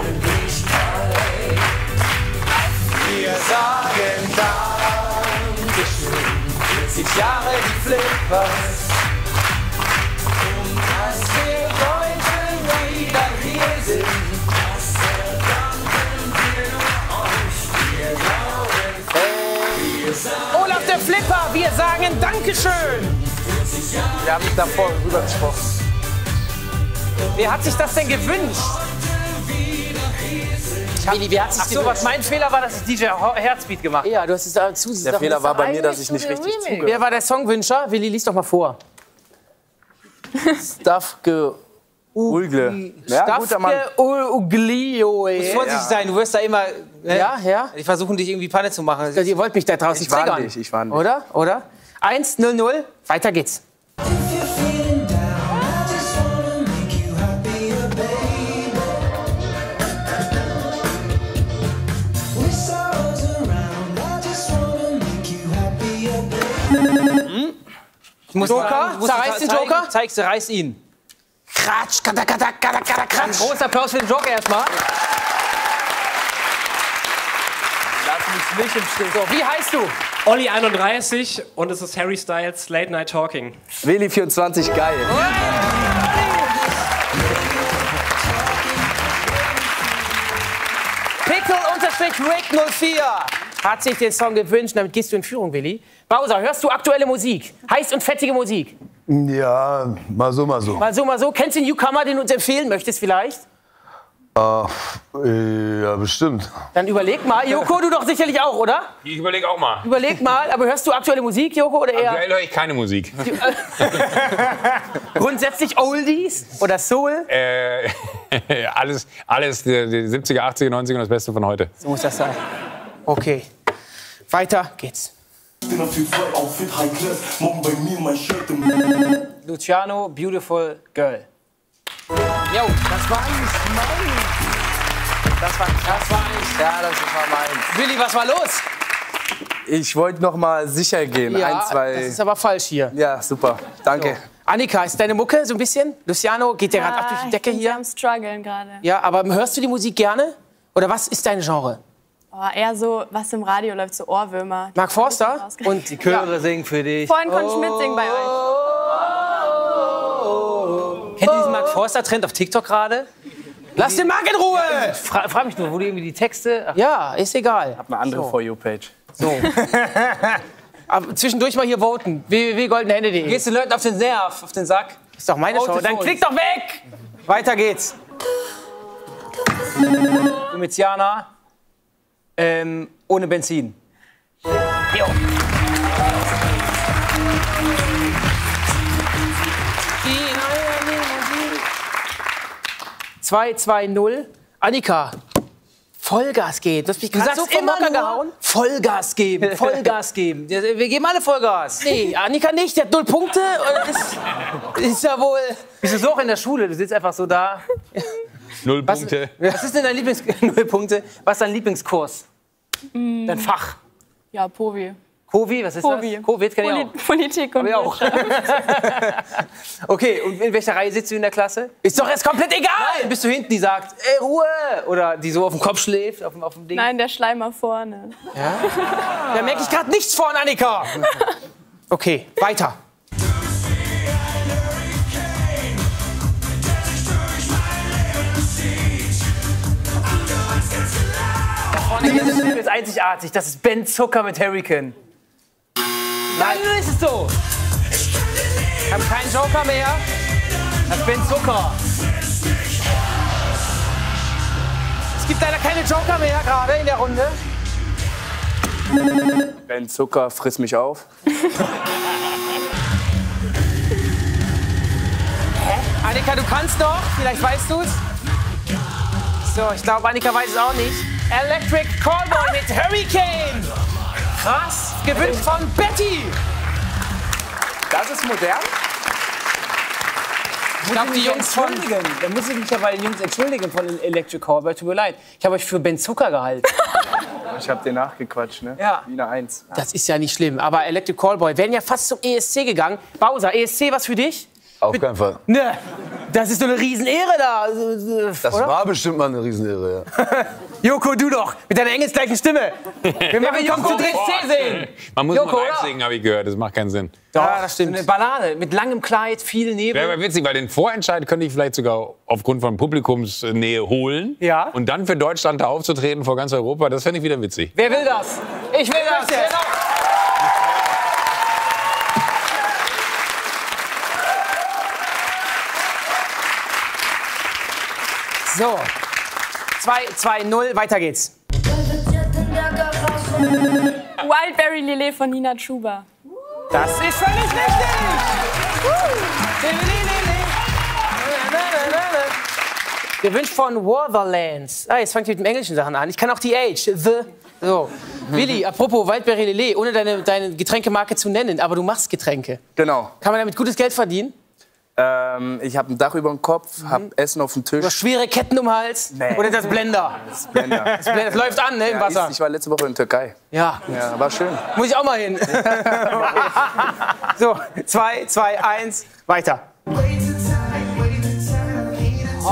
[SPEAKER 1] Wir sagen Dankeschön. 40 Jahre die Flippers. Und dass wir heute wieder hier sind. Das verdanken wir euch. Olaf der Flipper, wir sagen Dankeschön.
[SPEAKER 4] Wir haben davor drüber gesprochen.
[SPEAKER 1] Wer hat sich das denn gewünscht?
[SPEAKER 6] Ach so, was mein Fehler war, dass ich DJ Herzbeat gemacht habe.
[SPEAKER 1] Ja, du hast es dazu.
[SPEAKER 4] Der Fehler war bei mir, dass ich nicht richtig zugehört.
[SPEAKER 1] Wer war der Songwünscher? Willi, lies doch mal vor.
[SPEAKER 4] Stafke Ulgle. Ja, guter Mann.
[SPEAKER 1] Uglio.
[SPEAKER 6] Du musst vorsichtig sein, du wirst da immer... Ne?
[SPEAKER 1] Ja, ja.
[SPEAKER 6] Die versuchen dich irgendwie Panne zu machen.
[SPEAKER 1] Ihr wollt mich da draußen
[SPEAKER 4] Ich warne
[SPEAKER 1] triggern.
[SPEAKER 4] dich, ich warne dich.
[SPEAKER 1] Oder? 1:0. Weiter geht's.
[SPEAKER 6] Joker, zerreiß den Joker. Zeigst du, reiß ihn.
[SPEAKER 1] Kratsch, kratsch.
[SPEAKER 6] Großer Applaus für den Joker erstmal. Lass mich nicht im Stich. So, wie heißt du?
[SPEAKER 15] Olli 31 und es ist Harry Styles Late Night Talking.
[SPEAKER 4] Willi 24, geil.
[SPEAKER 1] Pickle_Rick04 hat sich den Song gewünscht, damit gehst du in Führung, Willi. Bowser, hörst du aktuelle Musik? Heiß und fettige Musik?
[SPEAKER 5] Ja, mal so, mal so.
[SPEAKER 1] Mal so, mal so. Kennst du einen Newcomer, den du uns empfehlen möchtest vielleicht?
[SPEAKER 5] Ja, bestimmt.
[SPEAKER 1] Dann überleg mal. Joko, du doch sicherlich auch, oder?
[SPEAKER 16] Ich überlege auch mal.
[SPEAKER 1] Überleg mal. Aber hörst du aktuelle Musik, Joko, oder eher?
[SPEAKER 16] Aktuell höre ich keine Musik.
[SPEAKER 1] Grundsätzlich Oldies oder Soul?
[SPEAKER 16] alles die 70er, 80er, 90er und das Beste von heute.
[SPEAKER 1] So muss das sein. Okay. Weiter geht's. Luciano, Beautiful Girl. Jo, das war eigentlich mein. Das war ich.
[SPEAKER 4] Ja, das war meins.
[SPEAKER 1] Willi, was war los?
[SPEAKER 4] Ich wollte noch mal sicher gehen.
[SPEAKER 1] Ja,
[SPEAKER 4] 1, 2.
[SPEAKER 1] das ist aber falsch hier.
[SPEAKER 4] Ja, super. Danke.
[SPEAKER 1] So. Annika, ist deine Mucke so ein bisschen? Luciano geht ja gerade ab durch die Decke hier.
[SPEAKER 7] Am Struggeln gerade.
[SPEAKER 1] Ja, aber hörst du die Musik gerne? Oder was ist dein Genre?
[SPEAKER 7] Oh, eher so, was im Radio läuft, so Ohrwürmer.
[SPEAKER 1] Mark Forster?
[SPEAKER 6] Und die Chöre singen für dich.
[SPEAKER 7] Vorhin konnte ich mitsingen bei euch.
[SPEAKER 6] Kennt ihr diesen Mark Forster-Trend auf TikTok gerade?
[SPEAKER 1] Lass den Mark in Ruhe!
[SPEAKER 6] Frag mich nur, wo du irgendwie die Texte... Ach,
[SPEAKER 1] ja, ist egal.
[SPEAKER 4] Hab eine andere For You-Page.
[SPEAKER 1] So. Aber zwischendurch mal hier voten. www.goldenhände.de.
[SPEAKER 6] Gehst du Leuten auf den Nerv, auf den Sack?
[SPEAKER 1] Ist doch meine Show. Dann klick doch weg! Weiter geht's.
[SPEAKER 6] Domiziana. Ohne Benzin. Jo.
[SPEAKER 1] 2:0. Annika, Vollgas geben. Du hast mich gerade so vom Hocker gehauen.
[SPEAKER 6] Vollgas geben, Vollgas geben. Wir geben alle Vollgas.
[SPEAKER 1] Nee, Annika nicht. Die hat 0 Punkte. Ist ja wohl...
[SPEAKER 6] Bist du so auch in der Schule? Du sitzt einfach so da.
[SPEAKER 16] 0 Punkte.
[SPEAKER 6] Was ist denn dein 0 Punkte. Was ist dein Lieblingskurs? Dein Fach?
[SPEAKER 7] Ja, Povi.
[SPEAKER 6] Kovi, was ist
[SPEAKER 7] Povi.
[SPEAKER 6] das? Covid kenn ich auch.
[SPEAKER 7] Politik und
[SPEAKER 6] auch. Okay, und in welcher Reihe sitzt du in der Klasse?
[SPEAKER 1] Ist doch jetzt komplett egal!
[SPEAKER 6] Nein, bist du hinten, die sagt, ey, Ruhe! Oder die so auf dem Kopf schläft, auf dem Ding?
[SPEAKER 7] Nein, der Schleimer vorne.
[SPEAKER 1] Ja? Da merke ich gerade nichts von, Annika! Okay, weiter.
[SPEAKER 6] Da vorne hier, das Film ist einzigartig. Das ist Ben Zucker mit Hurricane. Nein, ist es so.
[SPEAKER 1] Ich habe keinen Joker mehr.
[SPEAKER 6] Das ist Ben Zucker.
[SPEAKER 1] Es gibt leider keine Joker mehr gerade in der Runde.
[SPEAKER 4] Ben Zucker, friss mich auf.
[SPEAKER 1] Annika, du kannst doch. Vielleicht weißt du's. So, ich glaube, Annika weiß es auch nicht. Electric Callboy mit Hurricane. Krass. Gewünscht von Betty.
[SPEAKER 4] Das ist modern.
[SPEAKER 6] Ich glaube, die Jungs entschuldigen. Da muss ich mich ja bei den Jungs entschuldigen von Electric Callboy. Tut mir leid. Ich habe euch für Ben Zucker gehalten.
[SPEAKER 4] Ich habe dir nachgequatscht, ne?
[SPEAKER 6] Ja.
[SPEAKER 4] Wie eine 1.
[SPEAKER 1] Das ist ja nicht schlimm. Aber Electric Callboy wären ja fast zum ESC gegangen. Bowser, ESC, was für dich?
[SPEAKER 5] Auf keinen Fall.
[SPEAKER 1] Ne, das ist doch eine Riesenehre da.
[SPEAKER 5] Das
[SPEAKER 1] oder?
[SPEAKER 5] war bestimmt mal eine Riesenehre, ja.
[SPEAKER 1] Joko, du doch, mit deiner engelsgleichen Stimme. Wir machen Joko zu Dreh C singen.
[SPEAKER 16] Man muss
[SPEAKER 6] Joko,
[SPEAKER 16] nur live
[SPEAKER 6] oder?
[SPEAKER 16] singen, habe ich gehört. Das macht keinen Sinn.
[SPEAKER 1] Ja, das stimmt.
[SPEAKER 6] Eine Ballade mit langem Kleid, viel Nebel.
[SPEAKER 16] Wäre aber witzig, weil den Vorentscheid könnte ich vielleicht sogar aufgrund von Publikumsnähe holen.
[SPEAKER 1] Ja.
[SPEAKER 16] Und dann für Deutschland da aufzutreten vor ganz Europa, das fände ich wieder witzig.
[SPEAKER 6] Wer will das? Ich will das. Genau.
[SPEAKER 1] So, 2:0, weiter geht's.
[SPEAKER 7] Wildberry Lillet von Nina Chuba.
[SPEAKER 1] Das ist völlig richtig. Gewünscht von Wotherlands. Ah, jetzt fangt ihr mit den englischen Sachen an. Ich kann auch die Age. The. So. Willi, apropos Waldbeere Lillet, ohne deine Getränkemarke zu nennen, aber du machst Getränke.
[SPEAKER 4] Genau.
[SPEAKER 1] Kann man damit gutes Geld verdienen?
[SPEAKER 4] Ich habe ein Dach über dem Kopf, habe Essen auf dem Tisch.
[SPEAKER 1] Du hast schwere Ketten um den Hals?
[SPEAKER 4] Nee.
[SPEAKER 1] Oder das Blender?
[SPEAKER 4] Das ist Blender.
[SPEAKER 1] Das läuft an, ne, im Wasser.
[SPEAKER 4] Ich war letzte Woche in der Türkei.
[SPEAKER 1] Ja.
[SPEAKER 4] Ja, war schön.
[SPEAKER 1] Muss ich auch mal hin. So, 3, 2, 1, weiter. Oh.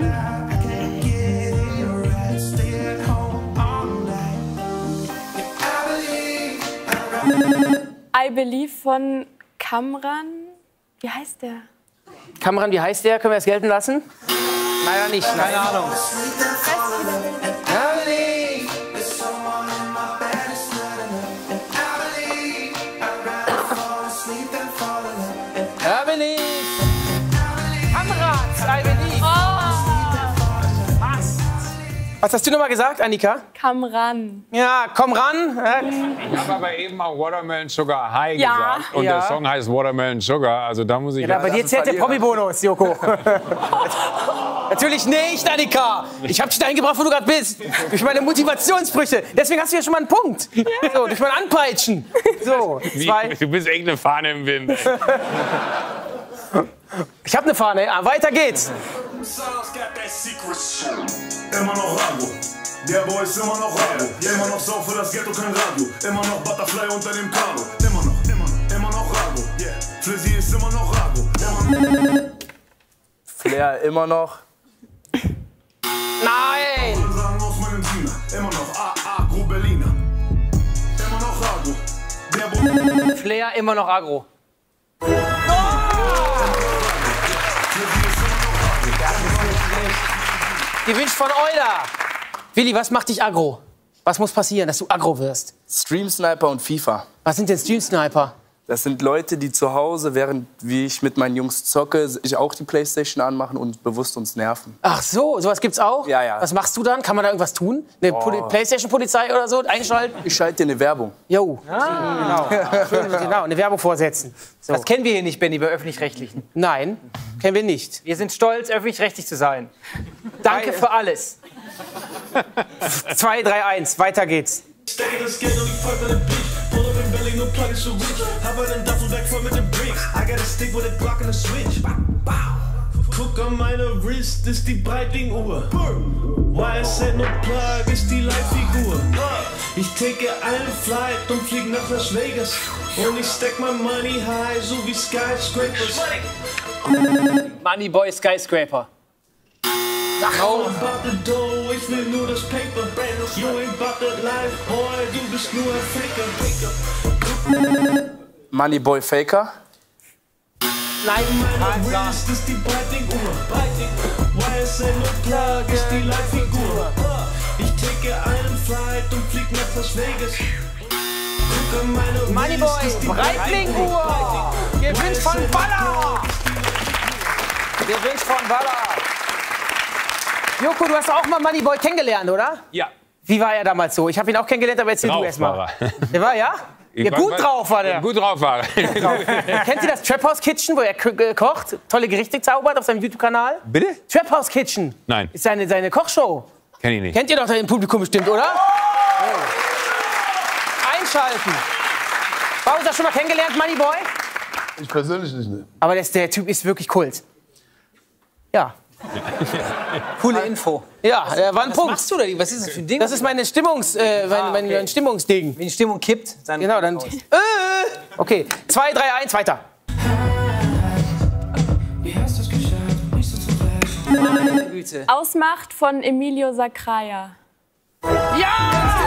[SPEAKER 7] I Believe von Kamran. Wie heißt der?
[SPEAKER 1] Kamran, wie heißt der? Können wir das gelten lassen? Leider nicht. Keine Ahnung. I believe. Kamran, I believe. Was hast du nochmal gesagt, Annika?
[SPEAKER 7] Kamran.
[SPEAKER 1] Ja, komm ran.
[SPEAKER 16] Ich habe aber eben auch Watermelon Sugar High
[SPEAKER 7] Ja.
[SPEAKER 16] gesagt. Und
[SPEAKER 1] Ja.
[SPEAKER 16] der Song heißt Watermelon Sugar. Also da muss ich.
[SPEAKER 1] Ja, bei dir zählt der Promi-Bonus, Joko. Natürlich nicht, Annika. Ich habe dich dahin gebracht, wo du gerade bist. Durch meine Motivationssprüche. Deswegen hast du ja schon mal einen Punkt. So, durch mein Anpeitschen. So,
[SPEAKER 16] Du bist echt eine Fahne im Wind.
[SPEAKER 1] Ich habe eine Fahne. Ja, weiter geht's.
[SPEAKER 14] Immer noch Rago, der Boy ist immer noch Rago. Ja, immer noch Sau für das Ghetto, kein Radio. Immer noch Butterfly unter dem Cargo. Immer noch Rago. Yeah. Flizzy ist immer noch Rago.
[SPEAKER 4] Flair immer noch.
[SPEAKER 1] Nein!
[SPEAKER 14] Aus meinem Diener. Immer noch Agro Berliner. Immer noch Rago. Der Boy.
[SPEAKER 6] Flair, immer noch Agro.
[SPEAKER 1] Gewünscht von Euler. Willi, was macht dich aggro? Was muss passieren, dass du aggro wirst?
[SPEAKER 4] Stream Sniper und FIFA.
[SPEAKER 1] Was sind denn Stream Sniper?
[SPEAKER 4] Das sind Leute, die zu Hause, während wie ich mit meinen Jungs zocke, ich auch die Playstation anmachen und bewusst uns nerven.
[SPEAKER 1] Ach so, sowas gibt's auch?
[SPEAKER 4] Ja, ja.
[SPEAKER 1] Was machst du dann? Kann man da irgendwas tun? Eine Playstation-Polizei oder so einschalten?
[SPEAKER 4] Ich schalte dir eine Werbung.
[SPEAKER 1] Jo. Genau, eine Werbung vorsetzen. So.
[SPEAKER 6] Das kennen wir hier nicht, Benny, bei Öffentlich-Rechtlichen.
[SPEAKER 1] Nein, kennen wir nicht.
[SPEAKER 6] Wir sind stolz, öffentlich-rechtlich zu sein. Danke für alles.
[SPEAKER 1] 2, 3, 1, weiter geht's.
[SPEAKER 14] Stecke das Geld und ich folge dem Beat. Pull up in Belly, no plug is so rich. Habe einen Duffelbag voll mit den Bricks. I got a stick with a Glock and a switch. Guck an meine Wrist, ist die Breitling-Uhr. YSL no plug ist die Leitfigur. Ich take einen Flight und flieg nach Las Vegas. Und ich stack my money high, so wie Skyscrapers.
[SPEAKER 1] Moneyboy Skyscraper.
[SPEAKER 14] All about the dough, ich will nur das Paper. You ain't about that life, boy, du bist nur ein Faker.
[SPEAKER 4] Moneyboy Faker.
[SPEAKER 1] Nein,
[SPEAKER 14] meine Wrist ist die Breitling-Uhr. YSL no plug ist die Leitfigur. Ich take einen Flight und flieg nach Las Vegas. Guck an meine
[SPEAKER 1] Moneyboy, Breitling-Uhr. Gewünscht von Baller. Gewünscht von Baller. Joko, du hast auch mal Moneyboy kennengelernt, oder?
[SPEAKER 16] Ja.
[SPEAKER 1] Wie war er damals so? Ich habe ihn auch kennengelernt, aber erzähl du erst mal. Der war, ja? Ja, gut drauf war der.
[SPEAKER 16] Gut drauf war er.
[SPEAKER 1] Kennt ihr das Trap House Kitchen, wo er kocht, tolle Gerichte zaubert auf seinem YouTube-Kanal?
[SPEAKER 16] Bitte?
[SPEAKER 1] Trap House Kitchen.
[SPEAKER 16] Nein.
[SPEAKER 1] Ist seine Kochshow.
[SPEAKER 16] Kenn ich nicht.
[SPEAKER 1] Kennt ihr doch da im Publikum bestimmt, oder? Oh. Einschalten. Warum hast du das schon mal kennengelernt, Moneyboy?
[SPEAKER 5] Ich persönlich nicht, ne.
[SPEAKER 1] Aber der Typ ist wirklich Kult. Ja.
[SPEAKER 6] Coole Info.
[SPEAKER 1] Ja, der war ein Punkt.
[SPEAKER 6] Was machst du da? Was ist das für ein Ding?
[SPEAKER 1] Das ist meine mein Stimmungsding.
[SPEAKER 6] Wenn die Stimmung kippt, dann...
[SPEAKER 1] Genau, dann... Okay, 2, 3, 1, weiter.
[SPEAKER 6] Meine Güte.
[SPEAKER 7] Ausmacht von Emilio Sacraia.
[SPEAKER 1] Ja!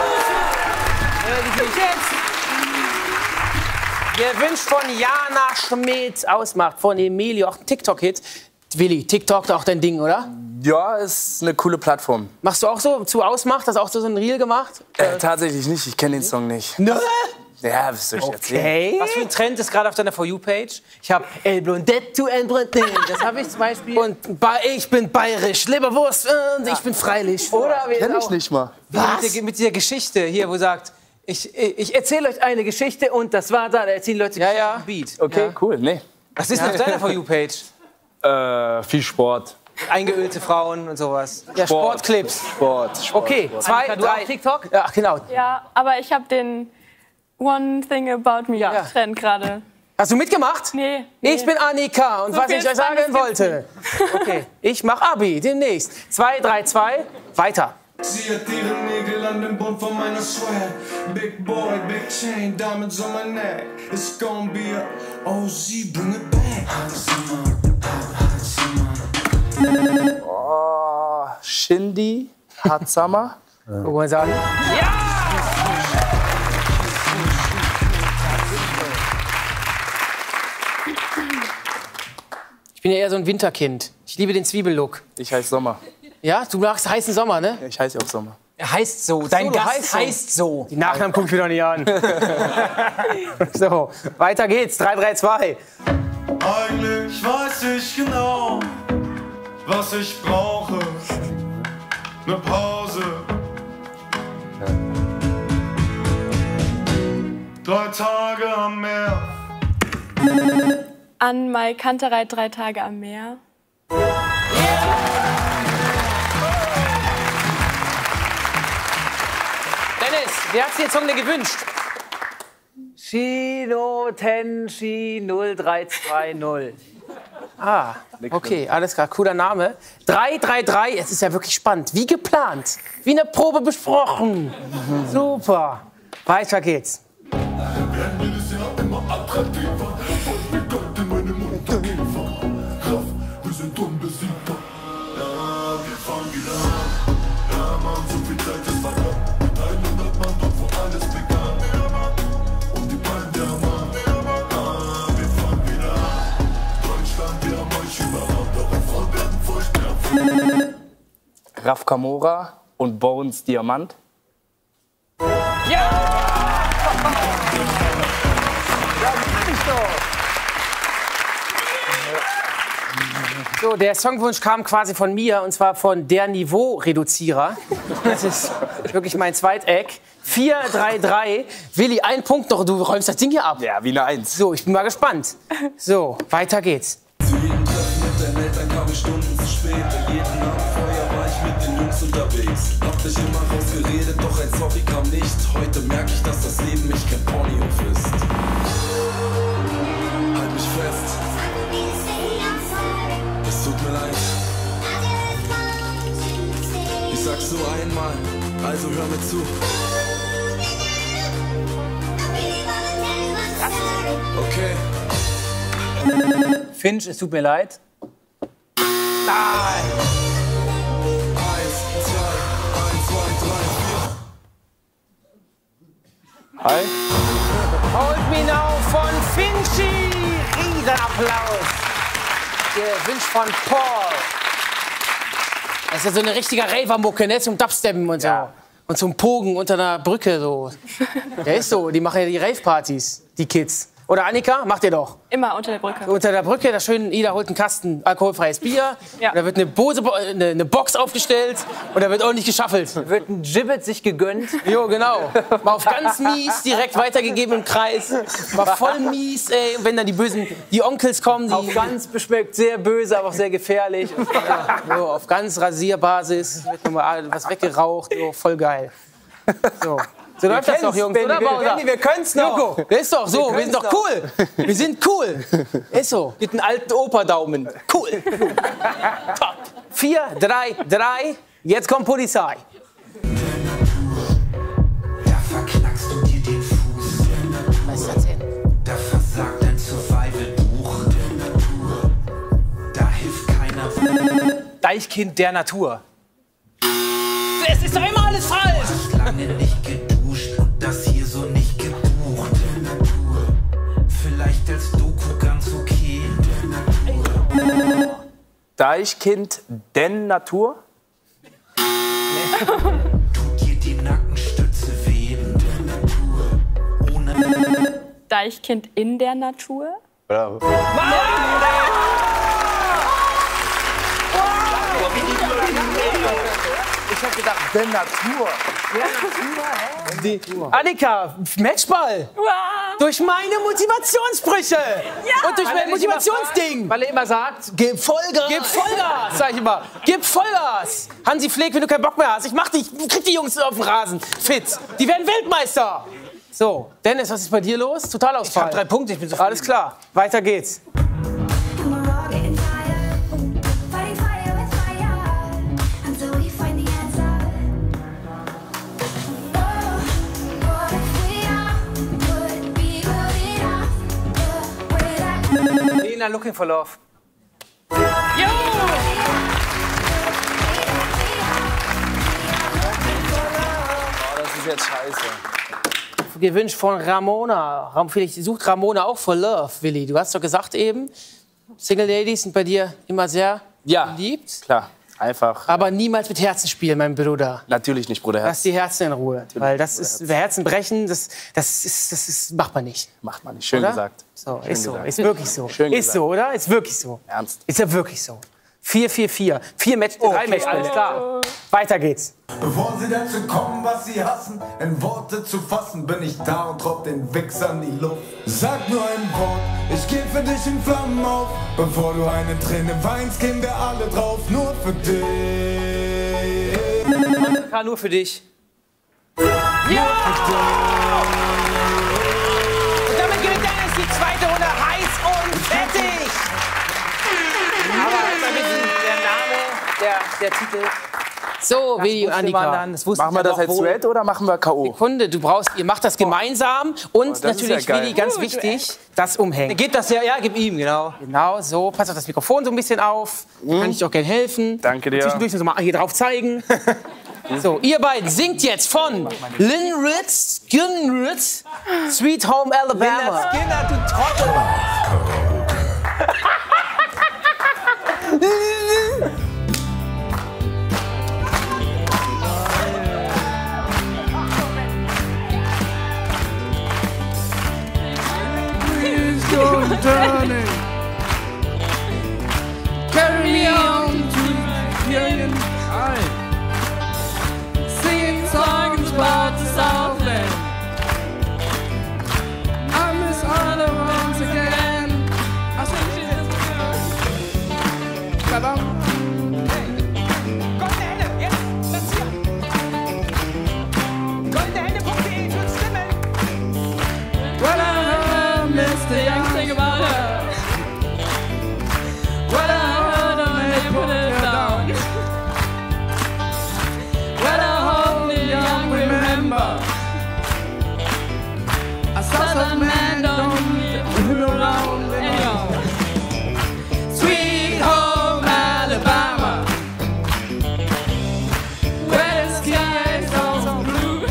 [SPEAKER 1] Gewünscht von Jana Schmidt. Ausmacht von Emilio. Auch ein TikTok-Hit. Willi, TikTok auch dein Ding, oder?
[SPEAKER 4] Ja, ist eine coole Plattform.
[SPEAKER 1] Machst du auch so zu Ausmacht? Hast du auch so ein Reel gemacht?
[SPEAKER 4] Tatsächlich nicht, ich kenne den Song nicht.
[SPEAKER 1] Ne?
[SPEAKER 4] Ja, was soll ich erzählen?
[SPEAKER 6] Was für ein Trend ist gerade auf deiner For You-Page? Ich habe El Blondet to El Blondet. Das habe ich zum Beispiel.
[SPEAKER 1] Und ich bin bayerisch, Leberwurst und ich bin freilich.
[SPEAKER 6] Oder
[SPEAKER 4] Kenn ich nicht mal.
[SPEAKER 6] mit dieser Geschichte hier, wo sagt, ich erzähle euch eine Geschichte und das war da erzählen Leute
[SPEAKER 1] ja.
[SPEAKER 6] Beat.
[SPEAKER 4] Okay, cool, nee.
[SPEAKER 6] Was ist denn auf deiner For You-Page?
[SPEAKER 4] Viel Sport.
[SPEAKER 6] Eingeölte Frauen und sowas.
[SPEAKER 1] Ja, Sportclips.
[SPEAKER 4] Sport.
[SPEAKER 6] Okay, 2, 3. TikTok?
[SPEAKER 1] Ja, genau.
[SPEAKER 7] Ja, aber ich habe den One Thing About Me Trend gerade.
[SPEAKER 1] Hast du mitgemacht?
[SPEAKER 7] Nee.
[SPEAKER 1] Ich bin Annika und
[SPEAKER 7] So
[SPEAKER 1] was
[SPEAKER 7] viel
[SPEAKER 1] ich euch
[SPEAKER 7] Spannendes
[SPEAKER 1] sagen wollte. Okay, ich mach Abi demnächst. 2, 3, 2, weiter.
[SPEAKER 14] Sie hat ihre Nägel an dem Bund von meiner Swag. Big Boy, Big Chain, Diamonds on my neck. It's gonna be a OZ, bring it back.
[SPEAKER 4] Oh, Shindy, Hot Summer.
[SPEAKER 1] Guck mal sagen. Ich bin ja eher so ein Winterkind. Ich liebe den Zwiebellook.
[SPEAKER 4] Ich heiße Sommer.
[SPEAKER 1] Ja, du magst heißen Sommer, ne?
[SPEAKER 4] Ich heiße auch Sommer.
[SPEAKER 6] Er heißt so. Dein Gast heißt so.
[SPEAKER 1] Die Nachnamen guck ich mir doch nicht an. So, weiter geht's. 3, 3, 2.
[SPEAKER 14] Eigentlich weiß ich genau, was ich brauche. Eine Pause. 3 Tage am Meer.
[SPEAKER 7] An Mai Kantereit 3 Tage am Meer.
[SPEAKER 1] Dennis, wer hat sich den Song denn gewünscht?
[SPEAKER 6] Shino Tenshi 0320.
[SPEAKER 1] Ah, okay, alles klar, cooler Name. 333, es ist ja wirklich spannend. Wie geplant, wie in der Probe besprochen. Super. Weiter geht's.
[SPEAKER 14] Wir sind unbesiegbar. Ja, wir fangen wieder an. Ja, Mann, so viel Zeit ist vergangen. 100 Mann dort, wo alles begann. Und die Beine der Mann. Ja, wir fangen wieder an. Deutschland, wir haben euch überrannt. Darauf werden Furchtwerfen.
[SPEAKER 4] Raf Kamora und Bones Diamant.
[SPEAKER 1] Ja! So, der Songwunsch kam quasi von mir, und zwar von Der Niveau-Reduzierer. Das ist wirklich mein Zweiteck. 4, 3, 3. Willi, ein Punkt noch, du räumst das Ding hier ab.
[SPEAKER 4] Ja, wie eine 1.
[SPEAKER 1] So, ich bin mal gespannt. So, weiter geht's.
[SPEAKER 14] Zu jedem Treffen mit deinen Eltern kam ich Stunden zu spät. In jedem Abenteuer war ich mit den Jungs unterwegs. Hab dich immer rausgeredet, doch ein Sorry kam nicht. Heute merke ich, dass das Leben mich kein Ponyhof ist. Halt mich fest. Es tut mir leid. Ich sag's nur einmal, also hör mir zu. Okay.
[SPEAKER 6] Finch, es tut mir leid.
[SPEAKER 1] Nein.
[SPEAKER 14] 1, 2, 1, 2, 3, 4.
[SPEAKER 4] Hi.
[SPEAKER 1] Hold Me Now von Finchi. Riesenapplaus. Gewünscht von Paul. Das ist ja so eine richtige Raver-Mucke, ne? Zum Dubsteppen und so. Ja. Und zum Pogen unter einer Brücke so. Der ist so, die machen ja die Rave-Partys, die Kids. Oder Annika, macht ihr doch.
[SPEAKER 7] Immer unter der Brücke.
[SPEAKER 1] Unter der Brücke, da schön, jeder holt einen Kasten alkoholfreies Bier.
[SPEAKER 7] Ja.
[SPEAKER 1] Und da wird eine Box aufgestellt und da wird ordentlich geschaffelt.
[SPEAKER 6] Wird ein Gibbet sich gegönnt.
[SPEAKER 1] Jo, genau. Mal auf ganz mies, direkt weitergegeben im Kreis. Mal voll mies, ey. Und wenn dann die Onkels kommen. Die
[SPEAKER 6] Auf ganz beschmeckt, sehr böse, aber auch sehr gefährlich.
[SPEAKER 1] so, auf ganz Rasierbasis wird nochmal was weggeraucht. Jo, voll geil. So läuft das doch, Jungs,
[SPEAKER 6] Benni,
[SPEAKER 1] oder, Bauser?
[SPEAKER 6] wir können's noch.
[SPEAKER 1] Joko, das ist doch so, wir sind doch cool. Wir sind cool. Ist so.
[SPEAKER 6] Mit einem alten Operdaumen.
[SPEAKER 1] Cool. Top. 4, 3, 3. Jetzt kommt Polizei.
[SPEAKER 14] Da verknackst du dir den Fuß.
[SPEAKER 1] Was ist das denn?
[SPEAKER 14] Da versagt dein Survival-Buch. Da hilft keiner.
[SPEAKER 6] Deichkind der Natur. Es ist doch immer alles falsch.
[SPEAKER 14] Du hast lange nicht geduscht und das hier so nicht gebucht. Vielleicht als Doku ganz okay.
[SPEAKER 4] Deichkind denn Natur?
[SPEAKER 14] Tut dir die Nackenstütze wehen. Ohne
[SPEAKER 7] Deichkind in der Natur.
[SPEAKER 16] Bravo.
[SPEAKER 1] Ich hab gedacht,
[SPEAKER 4] gedacht, der Natur.
[SPEAKER 1] Annika, Matchball.
[SPEAKER 7] Wow.
[SPEAKER 1] Durch meine Motivationssprüche. Und durch mein Motivationsding.
[SPEAKER 6] Weil er immer sagt,
[SPEAKER 1] gib Vollgas. Gib Vollgas, sag ich immer. Gib Vollgas. Hansi Flick, wenn du keinen Bock mehr hast. Ich krieg die Jungs auf den Rasen. Fit. Die werden Weltmeister. So, Dennis, was ist bei dir los? Totalausfall.
[SPEAKER 6] Ich hab 3 Punkte, ich bin so
[SPEAKER 1] Alles klar, weiter geht's.
[SPEAKER 6] Lena, Looking for Love.
[SPEAKER 4] Das ist jetzt scheiße.
[SPEAKER 1] Gewünscht von Ramona. Vielleicht sucht Ramona auch for Love, Willi. Du hast doch gesagt eben, Single Ladies sind bei dir immer sehr beliebt.
[SPEAKER 4] Klar. Einfach.
[SPEAKER 1] Aber niemals mit Herzen spielen, mein Bruder.
[SPEAKER 4] Natürlich nicht, Bruder.
[SPEAKER 1] Lass die Herzen in Ruhe. Natürlich, weil das ist, Herzen brechen, das macht man nicht.
[SPEAKER 4] Macht man nicht. Schön
[SPEAKER 1] oder?
[SPEAKER 4] Gesagt.
[SPEAKER 1] So,
[SPEAKER 4] Schön
[SPEAKER 1] ist so.
[SPEAKER 4] gesagt.
[SPEAKER 1] Ist wirklich so.
[SPEAKER 4] Schön
[SPEAKER 1] ist
[SPEAKER 4] gesagt.
[SPEAKER 1] so, oder? Ist wirklich so.
[SPEAKER 4] Ernst.
[SPEAKER 1] Ist ja wirklich so. 4-4-4. 4 Match, 3 Match, alles klar. Weiter geht's.
[SPEAKER 14] Bevor sie dazu kommen, was sie hassen, in Worte zu fassen, bin ich da und tropf den Wichsern die Luft. Sag nur ein Wort, ich geh für dich in Flammen auf. Bevor du eine Träne weinst, gehen wir alle drauf, nur für dich.
[SPEAKER 6] Nur für dich.
[SPEAKER 1] Ja! Und damit gewinnt Dennis die zweite Runde heiß und fertig. Aber ein bisschen der Name, der Titel. So, Willi und Annika.
[SPEAKER 4] Machen wir das jetzt Duett oder machen wir K.O.?
[SPEAKER 1] Sekunde, ihr macht das gemeinsam und
[SPEAKER 4] das
[SPEAKER 1] natürlich,
[SPEAKER 4] ist ja geil.
[SPEAKER 1] Willi, ganz wichtig, das Umhängen.
[SPEAKER 6] Gib das ja, gib ihm, genau.
[SPEAKER 1] Genau, so. Pass auf das Mikrofon so ein bisschen auf. Kann ich dir auch gerne helfen.
[SPEAKER 4] Danke dir.
[SPEAKER 1] Zwischendurch so mal hier drauf zeigen. So, ihr beiden singt jetzt von Lynn Ritz, Sweet Home Alabama.
[SPEAKER 6] Skinner, du Trottel.
[SPEAKER 17] Turning. Carry me on to the million eye. Singing songs about the Southland. I miss Anna once again. I Well, I miss the young thing about her. Well, I heard her, they put it down. Well, I hope the young remember. I saw some man don't live alone anymore. Sweet home Alabama, where the sky is all blue.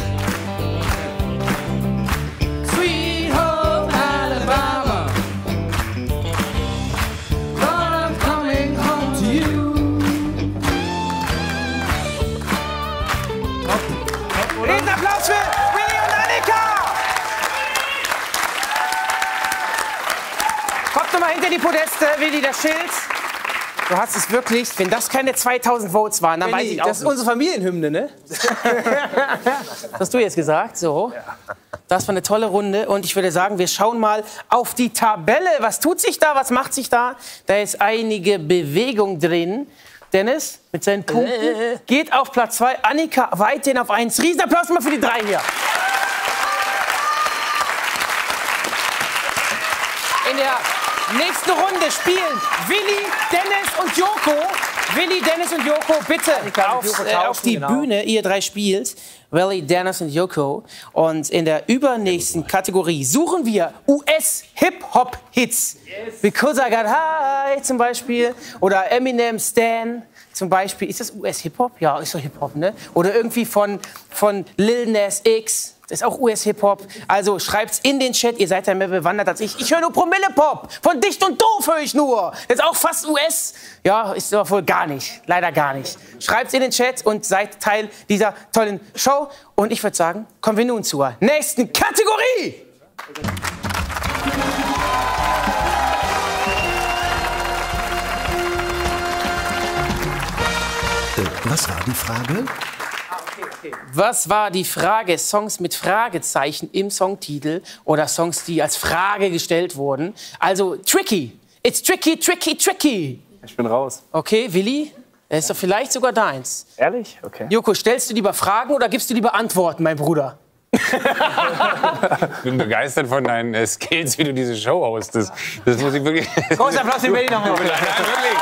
[SPEAKER 17] Sweet home Alabama, Lord, I'm coming home to you.
[SPEAKER 1] Riesenapplaus für Willi und Annika! Kommt noch mal hinter die Podeste, Willi, das Schild. Du hast es wirklich, wenn das keine 2000 Votes waren, dann weiß ich auch
[SPEAKER 6] Das ist unsere Familienhymne, ne?
[SPEAKER 1] Das hast du jetzt gesagt, so. Das war eine tolle Runde und ich würde sagen, wir schauen mal auf die Tabelle. Was tut sich da, was macht sich da? Da ist einige Bewegung drin. Dennis mit seinen Punkten geht auf Platz 2, Annika weiterhin auf 1. Riesenapplaus mal für die 3 hier. In der nächsten Runde spielen Willi, Dennis und Joko. Willi, Dennis und Joko, bitte auf die Bühne. Ihr 3 spielt. Willi, Dennis und Joko. Und in der übernächsten Kategorie suchen wir US-Hip-Hop-Hits. Because I Got High zum Beispiel. Oder Eminem Stan zum Beispiel. Ist das US-Hip-Hop? Ja, ist doch Hip-Hop, ne? Oder irgendwie von Lil Nas X. Das ist auch US-Hip-Hop. Also schreibt's in den Chat. Ihr seid ja mehr bewandert als ich. Ich höre nur Promille-Pop. Von Dicht und Doof höre ich nur. Das ist auch fast US. Ja, ist aber wohl gar nicht. Leider gar nicht. Schreibt's in den Chat und seid Teil dieser tollen Show. Und ich würde sagen, kommen wir nun zur nächsten Kategorie.
[SPEAKER 2] Was war die Frage?
[SPEAKER 1] Was war die Frage? Songs mit Fragezeichen im Songtitel oder Songs, die als Frage gestellt wurden? Also tricky. It's tricky, tricky, tricky.
[SPEAKER 4] Ich bin raus.
[SPEAKER 1] Okay, Willi? Das ist doch vielleicht sogar deins.
[SPEAKER 4] Ehrlich? Okay.
[SPEAKER 1] Joko, stellst du lieber Fragen oder gibst du lieber Antworten, mein Bruder?
[SPEAKER 16] Ich bin begeistert von deinen Skills, wie du diese Show hostest. Das muss ich wirklich...
[SPEAKER 6] Großer Applaus für Willi nochmal.
[SPEAKER 16] Nein, wirklich.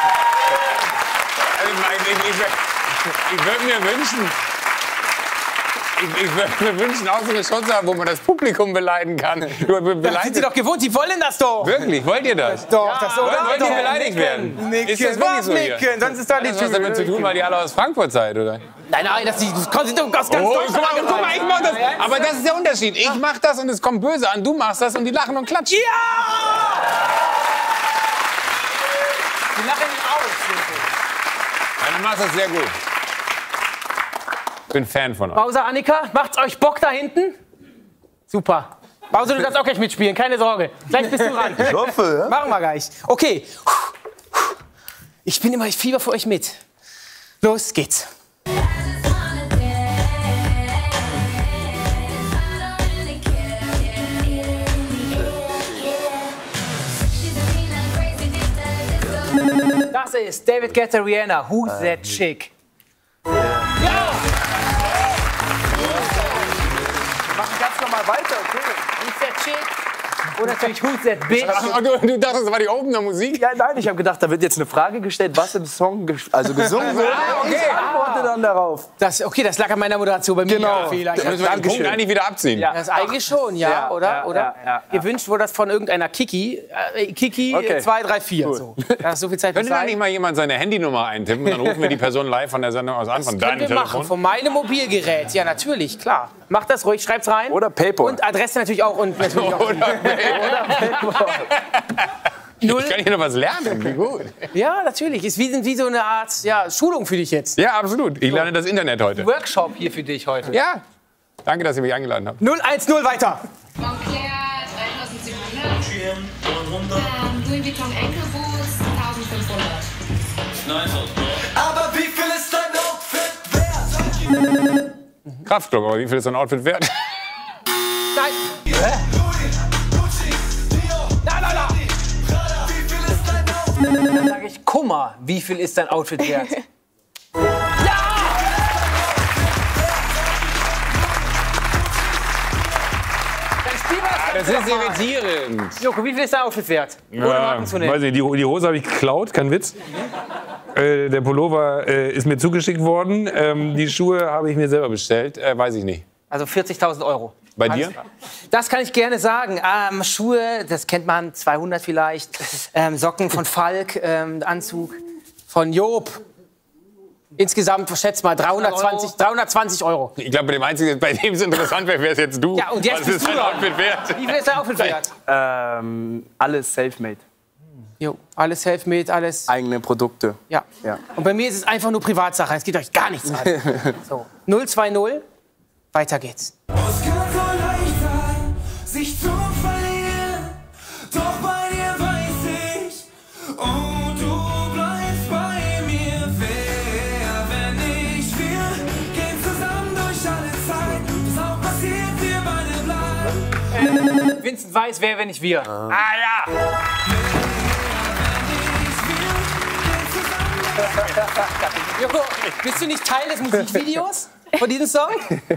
[SPEAKER 16] Ich würde mir wünschen... Ich würde mir wünschen, auch so eine Show zu haben, wo man das Publikum beleidigen kann.
[SPEAKER 1] Das sind Sie doch gewohnt, Sie wollen das doch.
[SPEAKER 16] Wirklich? Wollt ihr das?
[SPEAKER 1] Doch, das so.
[SPEAKER 16] Wollt ihr beleidigt werden? Ist das wirklich so hier?
[SPEAKER 1] Sonst ist da nicht
[SPEAKER 16] Hat das was damit zu tun, weil ihr alle aus Frankfurt seid, oder?
[SPEAKER 1] Nein, das kommt aus ganz
[SPEAKER 16] Deutschland. Guck mal, ich mach das. Aber das ist der Unterschied. Ich mach das und es kommt böse an. Du machst das und die lachen und klatschen.
[SPEAKER 1] Ja! Die lachen nicht aus.
[SPEAKER 16] Ja, du machst das sehr gut. Ich bin Fan von euch.
[SPEAKER 1] Bowser, Annika, macht's euch Bock da hinten? Super. Bowser, du darfst auch gleich mitspielen, keine Sorge. Gleich bist du dran.
[SPEAKER 5] Ich hoffe, ja?
[SPEAKER 1] Machen wir gleich. Okay. Ich bin immer, ich fieber für euch mit. Los geht's.
[SPEAKER 6] Das ist David Guetta, Rihanna. Who's that chick?
[SPEAKER 1] Ja!
[SPEAKER 4] Machen ganz normal weiter, okay?
[SPEAKER 6] Who's that chick? Und natürlich Who's that bitch?
[SPEAKER 16] Ach, du dachtest, das war die Opener Musik?
[SPEAKER 4] Ja, nein, ich habe gedacht, da wird jetzt eine Frage gestellt, was im Song gesungen wird. Und ich antworte dann darauf.
[SPEAKER 1] Das lag an meiner Moderation bei mir.
[SPEAKER 4] Genau.
[SPEAKER 1] Fehler.
[SPEAKER 16] Da müssen wir den Punkt eigentlich wieder abziehen.
[SPEAKER 1] Ja. Das eigentlich schon, ja, oder?
[SPEAKER 4] Ja.
[SPEAKER 1] Gewünscht wurde das von irgendeiner Kiki. Kiki
[SPEAKER 4] Okay.
[SPEAKER 1] 2, 3, 4.
[SPEAKER 4] Cool.
[SPEAKER 1] So. Da ist so viel Zeit
[SPEAKER 16] Könnte da nicht mal jemand seine Handynummer eintippen? Dann rufen wir die Person live von der Sendung aus an, von deinem
[SPEAKER 1] Können wir machen,
[SPEAKER 16] Telefon.
[SPEAKER 1] von meinem Mobilgerät. Ja, natürlich, klar. Macht das ruhig, schreibt's rein.
[SPEAKER 4] Oder PayPal.
[SPEAKER 1] Und Adresse natürlich auch. Und natürlich auch.
[SPEAKER 16] Ich kann hier noch was lernen, wie gut.
[SPEAKER 1] Ja, natürlich. Ist wie so eine Art Schulung für dich jetzt.
[SPEAKER 16] Ja, absolut. Ich lerne das Internet heute.
[SPEAKER 6] Workshop hier für dich heute.
[SPEAKER 16] Ja, danke, dass ihr mich eingeladen habt.
[SPEAKER 1] 010 weiter.
[SPEAKER 10] Moncler 3700. Louis Vuitton Enkelboots 1500.
[SPEAKER 14] Aber wie viel ist dein Outfit wert?
[SPEAKER 16] Kraftclub, aber wie viel ist so ein Outfit wert?
[SPEAKER 1] Nein.
[SPEAKER 6] Dann sage ich, Kummer, wie viel ist dein Outfit wert?
[SPEAKER 16] Das ist irritierend.
[SPEAKER 6] Joko, wie viel ist dein Outfit wert? Ohne Marken zu nennen.
[SPEAKER 18] Weiß nicht, die Hose habe ich geklaut, kein Witz. Der Pullover ist mir zugeschickt worden. Die Schuhe habe ich mir selber bestellt, weiß ich nicht.
[SPEAKER 6] Also 40.000 Euro.
[SPEAKER 16] Bei dir?
[SPEAKER 6] Das kann ich gerne sagen. Schuhe, das kennt man, 200 vielleicht. Socken von Falk, Anzug
[SPEAKER 1] von Job. Insgesamt, schätzt mal, 320 Euro.
[SPEAKER 16] Ich glaube, bei dem es interessant wäre, wäre es jetzt du.
[SPEAKER 1] Ja, und jetzt
[SPEAKER 16] was ist dein Outfit wert?
[SPEAKER 1] Wie viel ist dein Outfit wert?
[SPEAKER 4] Alles self-made.
[SPEAKER 1] Jo, alles Selfmade, alles.
[SPEAKER 4] Eigene Produkte.
[SPEAKER 1] Ja. Und bei mir ist es einfach nur Privatsache. Es geht euch gar nichts an. So. 020. Weiter geht's.
[SPEAKER 14] Es kann so leicht sein, sich zu verlieren. Doch bei dir weiß ich, oh, du bleibst bei mir. Wer, wenn nicht wir, gehen zusammen durch alle Zeit. Was auch passiert, wir beide bleiben.
[SPEAKER 6] Vincent weiß, wer, wenn nicht wir. Ah ja!
[SPEAKER 1] Joko, bist du nicht Teil des Musikvideos von diesem Song?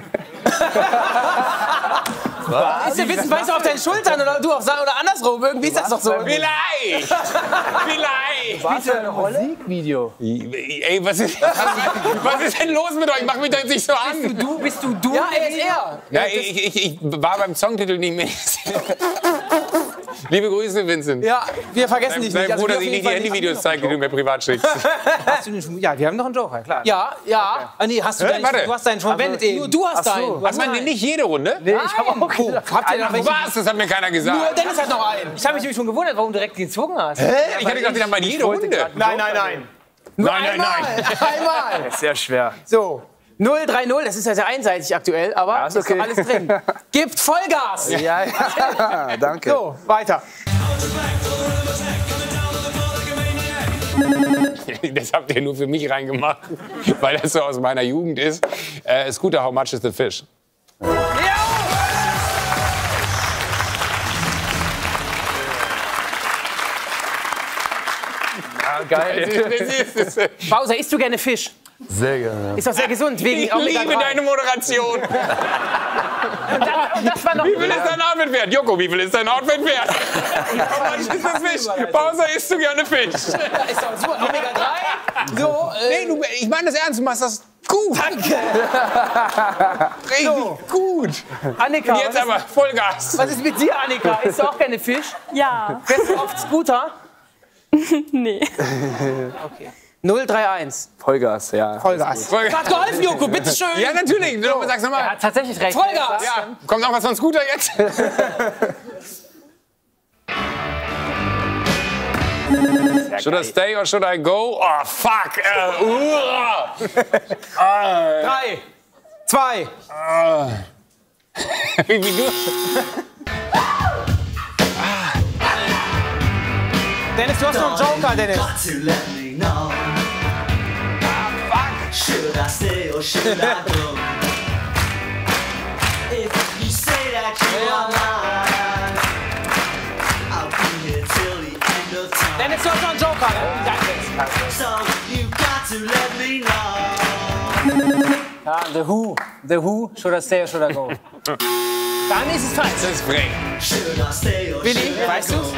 [SPEAKER 4] Was?
[SPEAKER 1] Ist der Vincent Weiß auf deinen Schultern oder du auf seinen oder andersrum? Irgendwie ist das doch so.
[SPEAKER 16] Vielleicht! Vielleicht!
[SPEAKER 4] Was für ein Musikvideo?
[SPEAKER 16] Ey, was ist denn los mit euch? Mach mich doch jetzt nicht so an.
[SPEAKER 6] Bist du?
[SPEAKER 1] Ja, er ist er.
[SPEAKER 16] Ja, ich war beim Songtitel nicht mehr. Liebe Grüße, Vincent.
[SPEAKER 1] Ja, wir vergessen dich nicht.
[SPEAKER 16] Sei froh, dass ich nicht die Handyvideos zeige, die du mir privat schickst.
[SPEAKER 6] Ja, wir haben noch einen Joker, klar.
[SPEAKER 1] Ja. Ah, nee, hast du deinen?
[SPEAKER 16] Warte.
[SPEAKER 1] Du hast deinen schon verwendet eben. Nur du hast deinen.
[SPEAKER 16] Hat man den nicht jede Runde?
[SPEAKER 6] Nee, ich habe auch gedacht.
[SPEAKER 1] Habt ihr noch welche?
[SPEAKER 16] Was? Das hat mir keiner gesagt.
[SPEAKER 1] Nur Dennis hat noch einen.
[SPEAKER 6] Ich habe mich nämlich schon gewundert, warum du direkt den gezogen hast.
[SPEAKER 16] Hä? Ich hätte gedacht, die haben bei jede Runde.
[SPEAKER 1] Nein.
[SPEAKER 16] Nein.
[SPEAKER 1] Einmal.
[SPEAKER 4] Sehr schwer.
[SPEAKER 1] So. 030, das ist ja sehr einseitig aktuell, aber
[SPEAKER 4] Ja,
[SPEAKER 1] ist doch
[SPEAKER 4] okay.
[SPEAKER 1] alles drin. Gibt Vollgas!
[SPEAKER 4] Ja, danke.
[SPEAKER 1] So, weiter.
[SPEAKER 16] Das habt ihr nur für mich reingemacht, weil das so aus meiner Jugend ist. Scooter, how much is the fish?
[SPEAKER 6] Geil. Bowser, isst du gerne Fisch?
[SPEAKER 5] Sehr gerne.
[SPEAKER 6] Ist doch sehr gesund. Wegen
[SPEAKER 16] Ich liebe deine Moderation.
[SPEAKER 6] Und das war noch
[SPEAKER 16] wie viel ist dein Outfit wert? Joko, wie viel ist dein Outfit wert? How much is the fish? Bowser, isst du gerne Fisch?
[SPEAKER 6] Ist doch super. Omega-3. So,
[SPEAKER 16] nee, ich meine das ernst. Du machst das gut.
[SPEAKER 6] Danke.
[SPEAKER 16] Richtig gut.
[SPEAKER 6] Annika.
[SPEAKER 16] Und jetzt aber Vollgas.
[SPEAKER 6] Was ist mit dir, Annika? Isst du auch gerne Fisch?
[SPEAKER 7] Ja.
[SPEAKER 6] Fährst du oft Scooter?
[SPEAKER 7] Nee.
[SPEAKER 6] Okay. 031.
[SPEAKER 4] Vollgas, ja.
[SPEAKER 6] Vollgas. Hat geholfen, Joko, bitteschön.
[SPEAKER 16] Ja, natürlich. Du sagst nochmal.
[SPEAKER 6] Er hat tatsächlich recht. Vollgas.
[SPEAKER 16] Ja. Kommt noch was von Scooter jetzt? Should I stay or should I go? Oh, fuck.
[SPEAKER 6] 3, 2.
[SPEAKER 16] Wie du?
[SPEAKER 6] Dennis, du hast noch einen Joker, Dennis.
[SPEAKER 14] Should I stay or should I go? If you say that you are mine, I'll be here till the end of time.
[SPEAKER 6] Dennis, du hast noch einen Joker, ne? Danke.
[SPEAKER 14] So you got to let me know.
[SPEAKER 6] Ja, The Who, should I stay or should I go? Dann ist es falsch.
[SPEAKER 16] Das ist frech.
[SPEAKER 14] Should I stay or
[SPEAKER 6] Willi,
[SPEAKER 14] should I
[SPEAKER 6] weißt
[SPEAKER 14] go?
[SPEAKER 6] du's?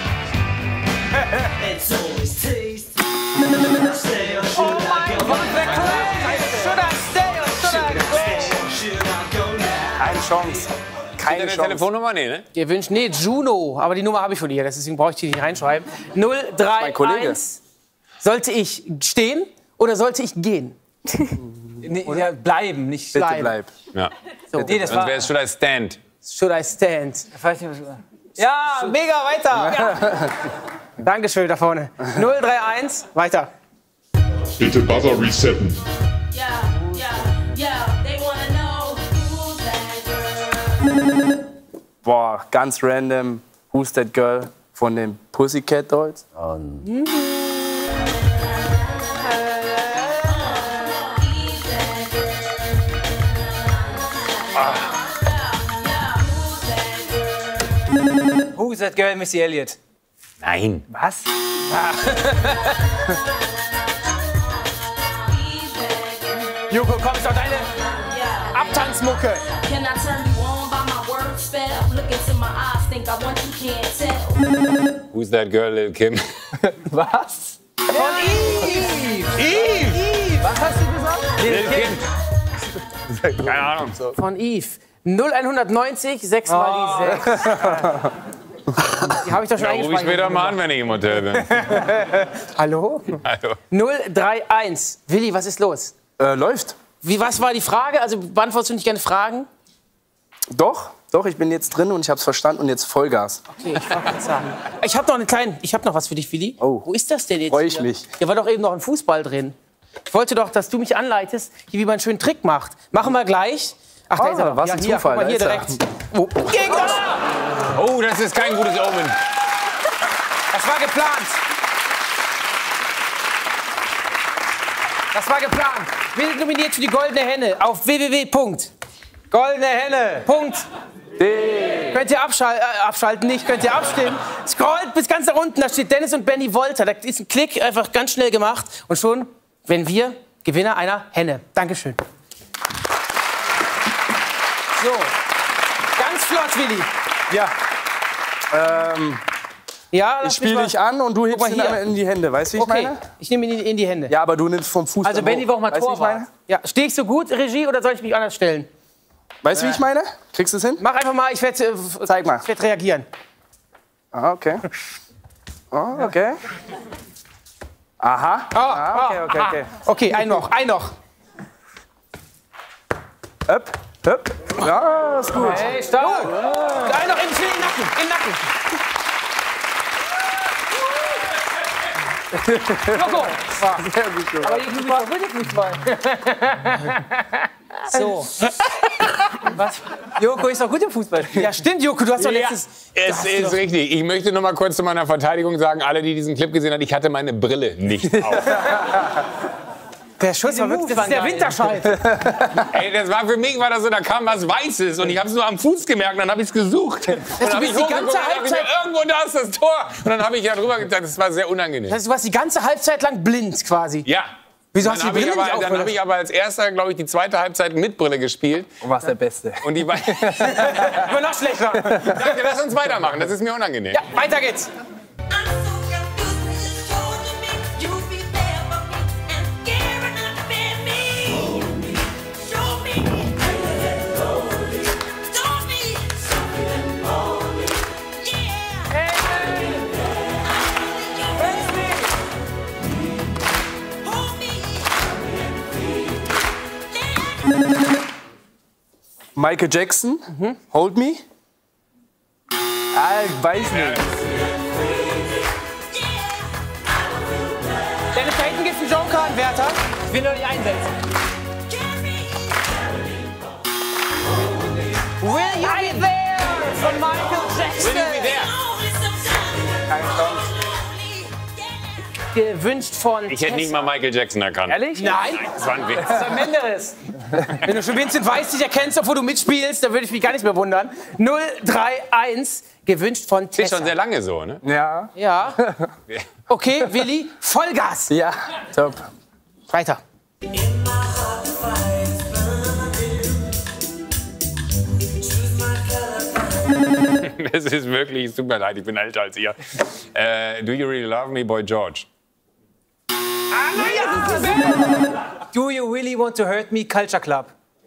[SPEAKER 14] It's always taste. Should I stay or should I go?
[SPEAKER 6] Should I stay or should I go?
[SPEAKER 14] Should I go now?
[SPEAKER 4] Keine Chance. Keine
[SPEAKER 16] Deine
[SPEAKER 4] Chance.
[SPEAKER 16] Telefonnummer? Nee, ne?
[SPEAKER 6] Ihr wünscht, nee, Juno, aber die Nummer habe ich von ihr, deswegen brauche ich die nicht reinschreiben. 031. Sollte ich stehen oder sollte ich gehen?
[SPEAKER 4] Nee, ja, bleiben, nicht
[SPEAKER 6] Bitte
[SPEAKER 4] bleiben.
[SPEAKER 6] bleib.
[SPEAKER 16] Ja.
[SPEAKER 6] So.
[SPEAKER 4] Nee, das
[SPEAKER 16] Sonst
[SPEAKER 4] war...
[SPEAKER 16] wäre es should I stand.
[SPEAKER 6] Should I stand? Ja, mega, weiter. Ja. Dankeschön, da vorne. 031, weiter.
[SPEAKER 13] Bitte Buzzer resetten.
[SPEAKER 4] Boah, ganz random. Who's That Girl von den Pussycat Dolls?
[SPEAKER 6] Who's That Girl, Missy Elliott?
[SPEAKER 16] Nein.
[SPEAKER 6] Was? Joko, komm, ist doch deine Abtanzmucke.
[SPEAKER 10] Can I turn you on by my word spell? Look into my eyes, think I want you, can't tell.
[SPEAKER 16] Who's that girl, Lil Kim?
[SPEAKER 6] Was? Von Eve! Eve! Was hast du gesagt?
[SPEAKER 16] Lil Kim. Keine Ahnung.
[SPEAKER 6] Von Eve. 0190, 6 mal die 6. Die habe ich doch schon
[SPEAKER 16] Ja, ruf ich
[SPEAKER 6] eingespeichert.
[SPEAKER 16] später mal an, wenn ich im Hotel bin.
[SPEAKER 6] Hallo?
[SPEAKER 16] Hallo.
[SPEAKER 6] 031. Willi, was ist los?
[SPEAKER 4] Läuft.
[SPEAKER 6] Was war die Frage? Also beantwortest du nicht gerne Fragen?
[SPEAKER 4] Doch, ich bin jetzt drin und ich hab's verstanden und jetzt Vollgas.
[SPEAKER 6] Okay, ich wollte gerade sagen. Ich habe noch was für dich, Willi.
[SPEAKER 4] Oh.
[SPEAKER 6] Wo ist das denn jetzt?
[SPEAKER 4] Freu ich
[SPEAKER 6] hier?
[SPEAKER 4] mich.
[SPEAKER 6] Hier war doch eben noch ein Fußball drin. Ich wollte doch, dass du mich anleitest, hier wie man einen schönen Trick macht. Machen wir gleich. Ach, da ist er.
[SPEAKER 4] was ein Zufall,
[SPEAKER 6] Guck mal, hier
[SPEAKER 4] da
[SPEAKER 6] direkt.
[SPEAKER 4] ist
[SPEAKER 6] Oh. Gegner!
[SPEAKER 16] Oh, das ist kein gutes Omen.
[SPEAKER 6] Das war geplant. Das war geplant. Wir sind nominiert für die Goldene Henne auf www.goldenehenne.de. Könnt ihr abschalten, nicht, könnt ihr abstimmen. Scrollt bis ganz nach unten, da steht Dennis und Benny Wolter. Da ist ein Klick, einfach ganz schnell gemacht. Und schon, wenn wir Gewinner einer Henne. Dankeschön. So, ganz flott, Willi.
[SPEAKER 4] Ja.
[SPEAKER 6] Ja,
[SPEAKER 4] Ich spiele dich an und du hebst ihn dann in die Hände. Weißt du, wie ich
[SPEAKER 6] Okay,
[SPEAKER 4] meine?
[SPEAKER 6] ich nehme ihn in die Hände.
[SPEAKER 4] Ja, aber du nimmst vom Fuß.
[SPEAKER 6] Also
[SPEAKER 4] dann
[SPEAKER 6] Benny
[SPEAKER 4] hoch.
[SPEAKER 6] war auch mal
[SPEAKER 4] Weißt du, wie ich meine?
[SPEAKER 6] Torwart. Ja, stehe ich so gut, Regie, oder soll ich mich anders stellen?
[SPEAKER 4] Weißt du, wie ich meine? Kriegst du es hin?
[SPEAKER 6] Mach einfach mal, ich werde
[SPEAKER 4] Zeig mal.
[SPEAKER 6] reagieren.
[SPEAKER 4] Ah, okay. Oh, okay. Aha. Okay.
[SPEAKER 6] Okay, ein noch.
[SPEAKER 4] Upp. Ja, ist gut.
[SPEAKER 6] Hey, stark. Ein noch im Nacken. Joko.
[SPEAKER 4] Sehr gut.
[SPEAKER 6] Aber ich will nicht mal. So. Was? Joko ist doch gut im Fußball.
[SPEAKER 1] Ja, stimmt, Joko, du hast doch letztes...
[SPEAKER 18] Es ist richtig. Ich möchte noch mal kurz zu meiner Verteidigung sagen, alle, die diesen Clip gesehen haben, ich hatte meine Brille nicht auf.
[SPEAKER 1] Der Schuss war wirklich, das ist der Winterscheid.
[SPEAKER 18] Ey, das war für mich, war das so, da kam was Weißes und ich habe es nur am Fuß gemerkt und dann habe ich es gesucht. Und dann habe ich
[SPEAKER 1] die ganze Halbzeit...
[SPEAKER 18] irgendwo da ist das Tor. Und dann habe ich ja drüber gedacht, das war sehr unangenehm.
[SPEAKER 1] Das heißt, du warst die ganze Halbzeit lang blind quasi.
[SPEAKER 18] Ja.
[SPEAKER 1] Wieso hast du die Brille nicht aufgehört?
[SPEAKER 18] Dann habe ich aber als erster, glaube ich, die zweite Halbzeit mit Brille gespielt.
[SPEAKER 4] Und warst der Beste.
[SPEAKER 18] Und die beiden...
[SPEAKER 1] Aber noch schlechter.
[SPEAKER 18] Danke, lass uns weitermachen, das ist mir unangenehm.
[SPEAKER 1] Ja, weiter geht's.
[SPEAKER 4] Michael Jackson, Hold Me. Ah, ich weiß nicht.
[SPEAKER 1] Dennis, da hinten gibt's einen Joker-Anwärter.
[SPEAKER 6] Ich will nur nicht einsetzen.
[SPEAKER 1] Will you be there? Von Michael Jackson.
[SPEAKER 18] Will you be there?
[SPEAKER 4] Keine Chance.
[SPEAKER 1] Gewünscht von
[SPEAKER 18] Ich hätte nicht mal Michael Jackson erkannt.
[SPEAKER 6] Ehrlich?
[SPEAKER 1] Nein.
[SPEAKER 18] Das war ein Witz.
[SPEAKER 6] Das ist ein Menderes.
[SPEAKER 1] Wenn du schon Vincent Weiss nicht erkennst, obwohl du mitspielst, dann würde ich mich gar nicht mehr wundern. 0-3-1, gewünscht von
[SPEAKER 18] Ist
[SPEAKER 1] Tessa.
[SPEAKER 18] schon sehr lange so, ne?
[SPEAKER 4] Ja.
[SPEAKER 1] Ja. Okay, Willi, Vollgas.
[SPEAKER 4] Ja, top.
[SPEAKER 1] Weiter.
[SPEAKER 18] Das ist wirklich, es tut mir leid, ich bin älter als ihr. Do You Really Love Me, Boy George?
[SPEAKER 6] Do you really want to hurt me? Culture Club.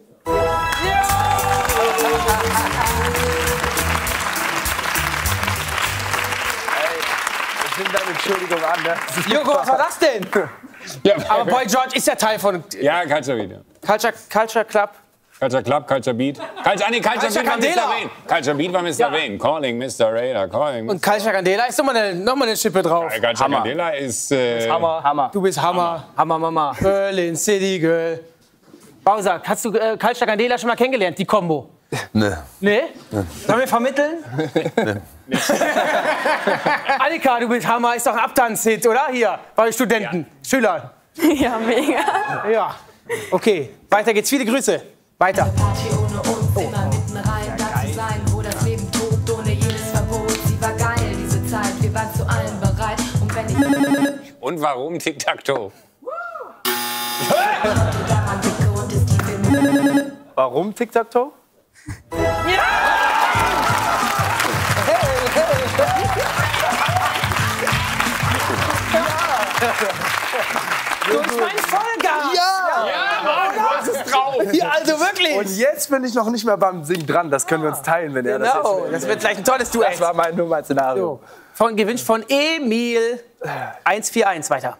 [SPEAKER 4] Ich nehme deine Entschuldigung an. Ne?
[SPEAKER 1] Joko, was war das denn?
[SPEAKER 18] Ja,
[SPEAKER 1] Aber Boy George ist ja Teil von
[SPEAKER 18] ja, Culture Beat.
[SPEAKER 1] Culture Club.
[SPEAKER 18] Culture Club, Culture Beat. Culture Beat war
[SPEAKER 1] Candela.
[SPEAKER 18] Mr. Wayne. Culture Beat war Mr. Wayne. Calling Mr. Radar, calling.
[SPEAKER 1] Und Culture Candela ist noch mal eine Schippe drauf.
[SPEAKER 18] Culture Candela ist...
[SPEAKER 6] Hammer.
[SPEAKER 1] Du bist Hammer.
[SPEAKER 6] Hammer, Mama.
[SPEAKER 1] Berlin City Girl.
[SPEAKER 6] Bowser, hast du Culture Candela schon mal kennengelernt, die Kombo?
[SPEAKER 5] Ne.
[SPEAKER 6] Nee? Sollen wir vermitteln?
[SPEAKER 5] Nee.
[SPEAKER 1] Annika, du bist Hammer, ist doch ein Abtanz-Hit, oder? Hier, bei Studenten, Schülern.
[SPEAKER 7] Ja, mega.
[SPEAKER 1] Ja, okay, weiter geht's. Viele Grüße. Weiter.
[SPEAKER 10] Party ohne uns, immer mitten rein, da zu sein, wo das Leben tobt, ohne jedes Verbot. Sie war geil, diese Zeit, wir waren zu allem bereit. Und wenn ich...
[SPEAKER 18] Und warum Tic-Tac-Toe?
[SPEAKER 4] Warum Tic-Tac-Toe?
[SPEAKER 1] Du bist mein Vollgas!
[SPEAKER 4] Ja,
[SPEAKER 18] Mann, du hast es drauf!
[SPEAKER 1] Ja, also wirklich!
[SPEAKER 4] Und jetzt bin ich noch nicht mehr beim Singen dran. Das können wir uns teilen, wenn er das jetzt
[SPEAKER 1] Genau, das wird gleich ein tolles Duett.
[SPEAKER 4] Das war mein Nummer-Szenario.
[SPEAKER 1] So. Gewünscht von Emil. 1-4-1, weiter.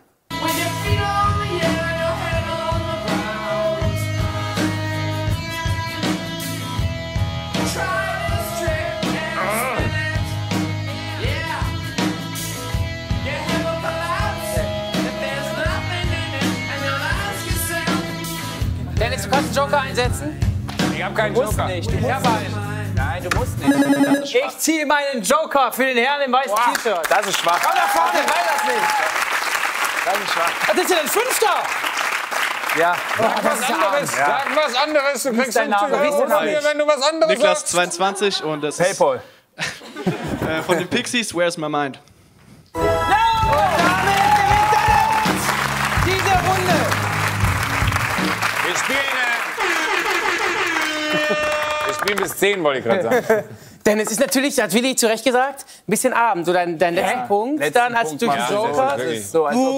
[SPEAKER 1] Dennis, du kannst einen Joker einsetzen.
[SPEAKER 18] Ich hab keinen
[SPEAKER 6] Du musst
[SPEAKER 18] Joker.
[SPEAKER 6] nicht. Ich hab einen. Nein, du musst nicht. Ich ziehe meinen Joker für den Herrn im weißen T-Shirt.
[SPEAKER 4] Das ist schwach.
[SPEAKER 1] Komm nach vorne!
[SPEAKER 6] Ich weiß das nicht.
[SPEAKER 4] Das ist schwach.
[SPEAKER 1] Das ist ja dein Fünfter!
[SPEAKER 4] Ja.
[SPEAKER 18] Sag was anderes. Sag was anderes. Du kriegst
[SPEAKER 6] dein Name? Wie ist dein Name?
[SPEAKER 18] wenn du was anderes
[SPEAKER 12] Niklas
[SPEAKER 18] sagst.
[SPEAKER 12] 22 und das ist
[SPEAKER 4] Paypal.
[SPEAKER 12] von den Pixies, Where's My Mind?
[SPEAKER 1] Und damit gewinnt Dennis diese Runde.
[SPEAKER 18] Wir spielen bis 10, wollte ich gerade sagen.
[SPEAKER 1] Denn es ist natürlich, hat Willi zu Recht gesagt, ein bisschen arm. So dein letzten Punkt,
[SPEAKER 4] Letzten
[SPEAKER 1] dann hast du durch den
[SPEAKER 4] Punkt
[SPEAKER 1] Joker.
[SPEAKER 4] Das ist so, als ob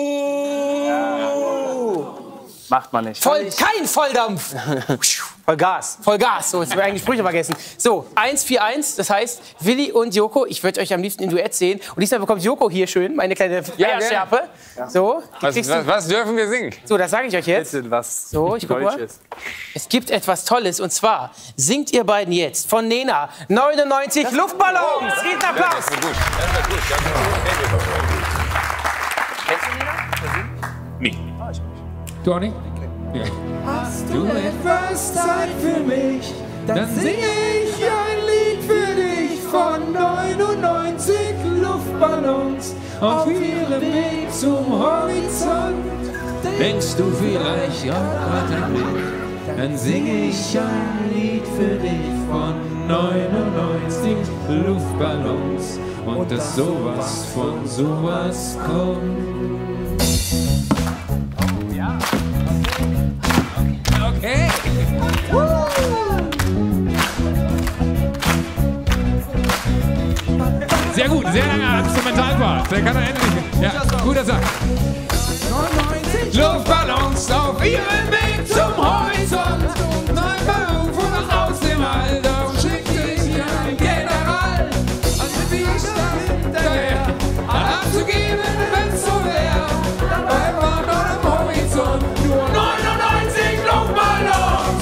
[SPEAKER 4] du... Macht man nicht.
[SPEAKER 1] Kein Volldampf. Vollgas. Vollgas. So, jetzt haben wir eigentlich Sprüche vergessen. So, 1-4-1. Das heißt, Willi und Joko, ich würde euch am liebsten in Duett sehen. Und diesmal bekommt Joko hier schön meine kleine Eierschärpe.
[SPEAKER 4] Ja.
[SPEAKER 1] So,
[SPEAKER 18] Was dürfen wir singen?
[SPEAKER 1] so, das sage ich euch jetzt.
[SPEAKER 4] Bitte, was
[SPEAKER 1] So, ich guck mal.
[SPEAKER 4] Deutsches.
[SPEAKER 1] Es gibt etwas Tolles und zwar singt ihr beiden jetzt von Nena 99 Luftballons. Riesenapplaus.
[SPEAKER 6] Kennst du Nina?
[SPEAKER 18] Nee.
[SPEAKER 17] Du auch nicht?
[SPEAKER 19] Hast du etwas Zeit für mich?
[SPEAKER 17] dann singe ich ein Lied für dich von 99 Luftballons auf ihrem Weg zum Horizont. Denkst du vielleicht, ja, gerade ein Blick, dann singe ich ein Lied für dich von 99 Luftballons und dass sowas von sowas kommt.
[SPEAKER 16] Ja. Okay.
[SPEAKER 3] Sehr gut, sehr langer Instrumentalpart. Der kann er endlich. Ja, guter Sack.
[SPEAKER 17] Luftballons auf ihrem Weg zum Horizont. Nein, Berufung aus dem All, doch schickt sich ein General. Und wie ich dahinterher, abzugeben, wenn's so wär. Dann bleibt man dort am Horizont nur 99 Luftballons.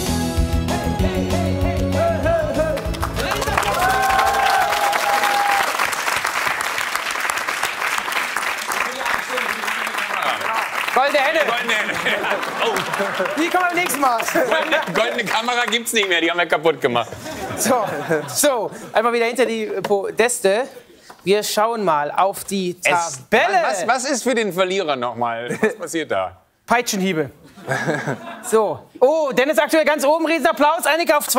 [SPEAKER 6] Goldene Henne.
[SPEAKER 16] Goldene Henne. Oh.
[SPEAKER 6] Die kommen beim nächsten Mal.
[SPEAKER 16] Goldene Kamera gibt's nicht mehr, die haben wir kaputt gemacht.
[SPEAKER 6] So, einmal wieder hinter die Podeste. Wir schauen mal auf die Tabelle.
[SPEAKER 16] Was ist für den Verlierer nochmal? Was passiert da?
[SPEAKER 6] Peitschenhiebe. So. Oh, Dennis aktuell ganz oben. Riesenapplaus. Annika auf 2.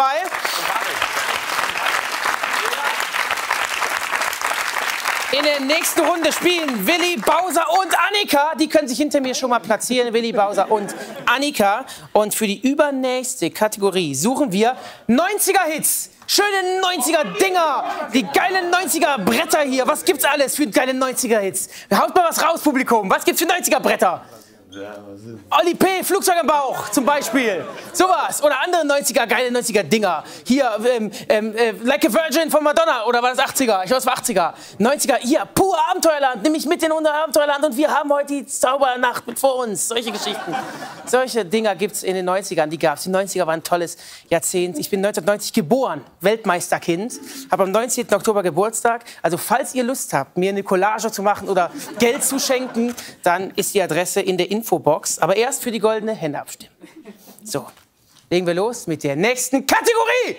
[SPEAKER 6] In der nächsten Runde spielen Willi, Bowser und Annika. Die können sich hinter mir schon mal platzieren. Willi, Bowser und Annika. Und für die übernächste Kategorie suchen wir 90er-Hits. Schöne 90er-Dinger. Die geilen 90er-Bretter hier. Was gibt's alles für geile 90er-Hits? Haut mal was raus, Publikum. Was gibt's für 90er-Bretter? Oli P., Flugzeug im Bauch zum Beispiel. Sowas. Oder andere 90er, geile 90er-Dinger. Hier, Like a Virgin von Madonna. Oder war das 80er? Ich glaube, es war 80er. 90er, hier, pur Abenteuerland. Nimm mich mit in unser Abenteuerland und wir haben heute die Zaubernacht mit vor uns. Solche Geschichten. Solche Dinger gibt es in den 90ern. Die gab es. Die 90er waren ein tolles Jahrzehnt. Ich bin 1990 geboren. Weltmeisterkind. Habe am 19. Oktober Geburtstag. Also falls ihr Lust habt, mir eine Collage zu machen oder Geld zu schenken, dann ist die Adresse in der Infobox, aber erst für die goldene Henne abstimmen. So, legen wir los mit der nächsten Kategorie.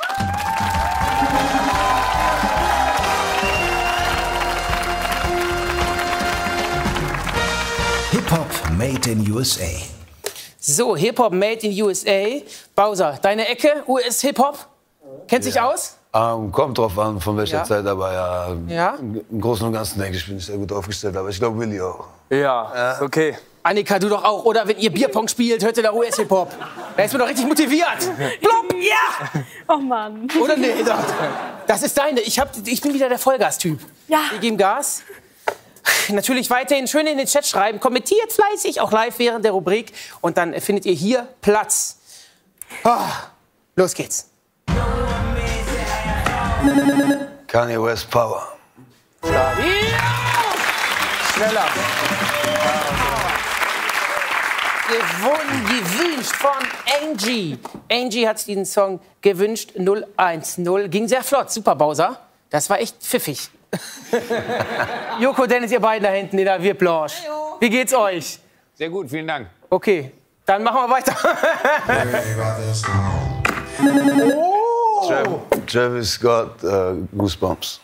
[SPEAKER 2] Hip-Hop Made in USA.
[SPEAKER 6] So, Hip-Hop Made in USA. Bowser, deine Ecke, US-Hip-Hop? Kennt sich aus?
[SPEAKER 5] Kommt drauf an, von welcher Zeit, aber
[SPEAKER 6] ja.
[SPEAKER 5] Im Großen und Ganzen denke ich, bin ich sehr gut aufgestellt, aber ich glaube Willi auch.
[SPEAKER 4] Ja, ist okay.
[SPEAKER 6] Annika, du doch auch, oder? Wenn ihr Bierpong spielt, hört ihr da US-Hip-Hop. Da ist man doch richtig motiviert. Plopp, ja!
[SPEAKER 9] Oh Mann.
[SPEAKER 6] Oder nee, das ist deine. Ich bin wieder der Vollgas-Typ.
[SPEAKER 9] Ja.
[SPEAKER 6] Wir geben Gas. Natürlich weiterhin schön in den Chat schreiben. Kommentiert fleißig, auch live während der Rubrik. Und dann findet ihr hier Platz. Los geht's.
[SPEAKER 5] Kanye West Power.
[SPEAKER 6] Ja!
[SPEAKER 4] Schneller.
[SPEAKER 6] Gewünscht von Angie. Angie hat diesen Song gewünscht, 010. Ging sehr flott. Super, Bowser. Das war echt pfiffig. Joko, Dennis, ihr beiden da hinten in der VIP-Lounge. Wie geht's euch?
[SPEAKER 16] Sehr gut, vielen Dank.
[SPEAKER 6] Okay, dann machen wir weiter.
[SPEAKER 5] Travis Scott, Goosebumps.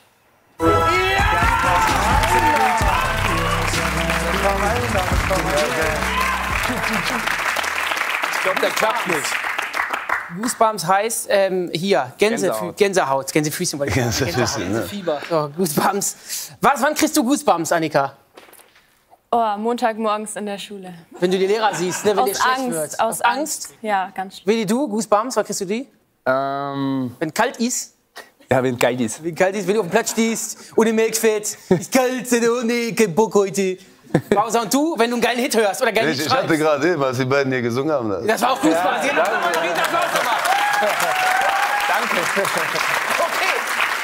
[SPEAKER 6] Ich glaube, der klappt nicht. Goosebumps heißt hier Gänsehaut. Gänsefüßchen.
[SPEAKER 5] Gänsefüßchen, ne?
[SPEAKER 6] Fieber. So, Goosebumps. Wann kriegst du Goosebumps, Annika?
[SPEAKER 7] Oh, Montagmorgens in der Schule.
[SPEAKER 6] Wenn du die Lehrer siehst, ne? Wenn dir
[SPEAKER 7] Aus
[SPEAKER 6] schlecht
[SPEAKER 7] Angst.
[SPEAKER 6] wird.
[SPEAKER 7] Aus Angst? Ja, ganz schlimm.
[SPEAKER 6] Willi, du, Goosebumps, wann kriegst du die? Wenn kalt ist?
[SPEAKER 4] Ja, wenn kalt ist.
[SPEAKER 6] Wenn kalt ist, wenn du auf dem Platz stehst, ohne Milchfett, ist kalt, ohne kein Bock heute. Bowser, und du, wenn du einen geilen Hit hörst oder geilen Hit
[SPEAKER 5] Ich hatte gerade eben, als die beiden hier gesungen haben.
[SPEAKER 6] Das war auch Fußball. Sie haben noch mal einen Applaus gemacht.
[SPEAKER 4] Danke.
[SPEAKER 6] Okay.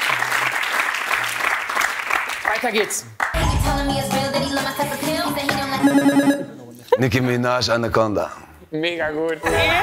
[SPEAKER 6] Weiter geht's.
[SPEAKER 5] Nicki Minaj, Anaconda.
[SPEAKER 16] Mega gut.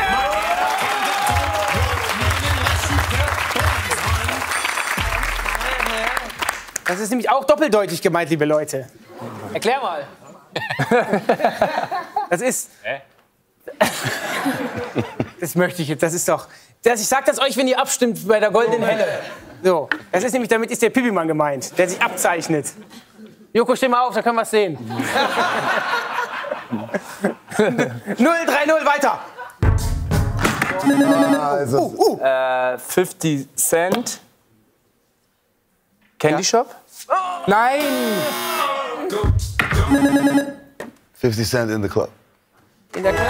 [SPEAKER 6] Das ist nämlich auch doppeldeutig gemeint, liebe Leute. Erklär mal. Das ist...
[SPEAKER 1] Das möchte ich jetzt. Das ist doch. Ich sag das euch, wenn ihr abstimmt bei der Goldenen Henne. So. Das ist nämlich, damit ist der Pipimann gemeint, der sich abzeichnet. Joko, steh mal auf, da können wir es sehen. 0-3-0, weiter.
[SPEAKER 4] 50 Cent. Candy Shop? Nein!
[SPEAKER 5] 50 Cent in the club.
[SPEAKER 1] In der Club.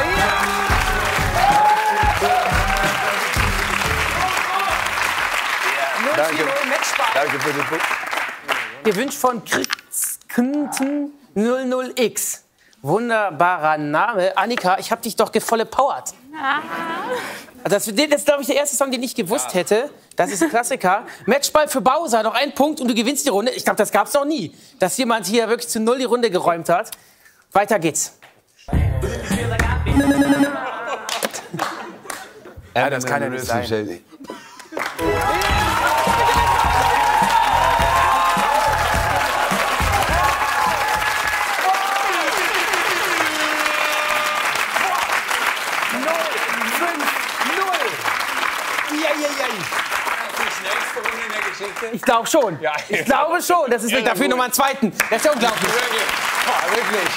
[SPEAKER 4] Danke. Danke für den Punkt.
[SPEAKER 1] Gewünscht von Kritzkünten 00X. Wunderbarer Name. Annika, ich hab dich doch volle powert. Das ist, glaube ich, der erste Song, den ich gewusst hätte. Das ist ein Klassiker. Matchball für Bowser, noch ein Punkt und du gewinnst die Runde. Ich glaube, das gab's noch nie, dass jemand hier wirklich zu 0 die Runde geräumt hat. Weiter geht's.
[SPEAKER 4] Ja, das kann ja nicht sein.
[SPEAKER 1] Ich glaube schon. Ja, ich glaube schon. Das ist ja, dafür nochmal einen zweiten. Das ist ja unglaublich.
[SPEAKER 4] Wirklich. Oh, wirklich.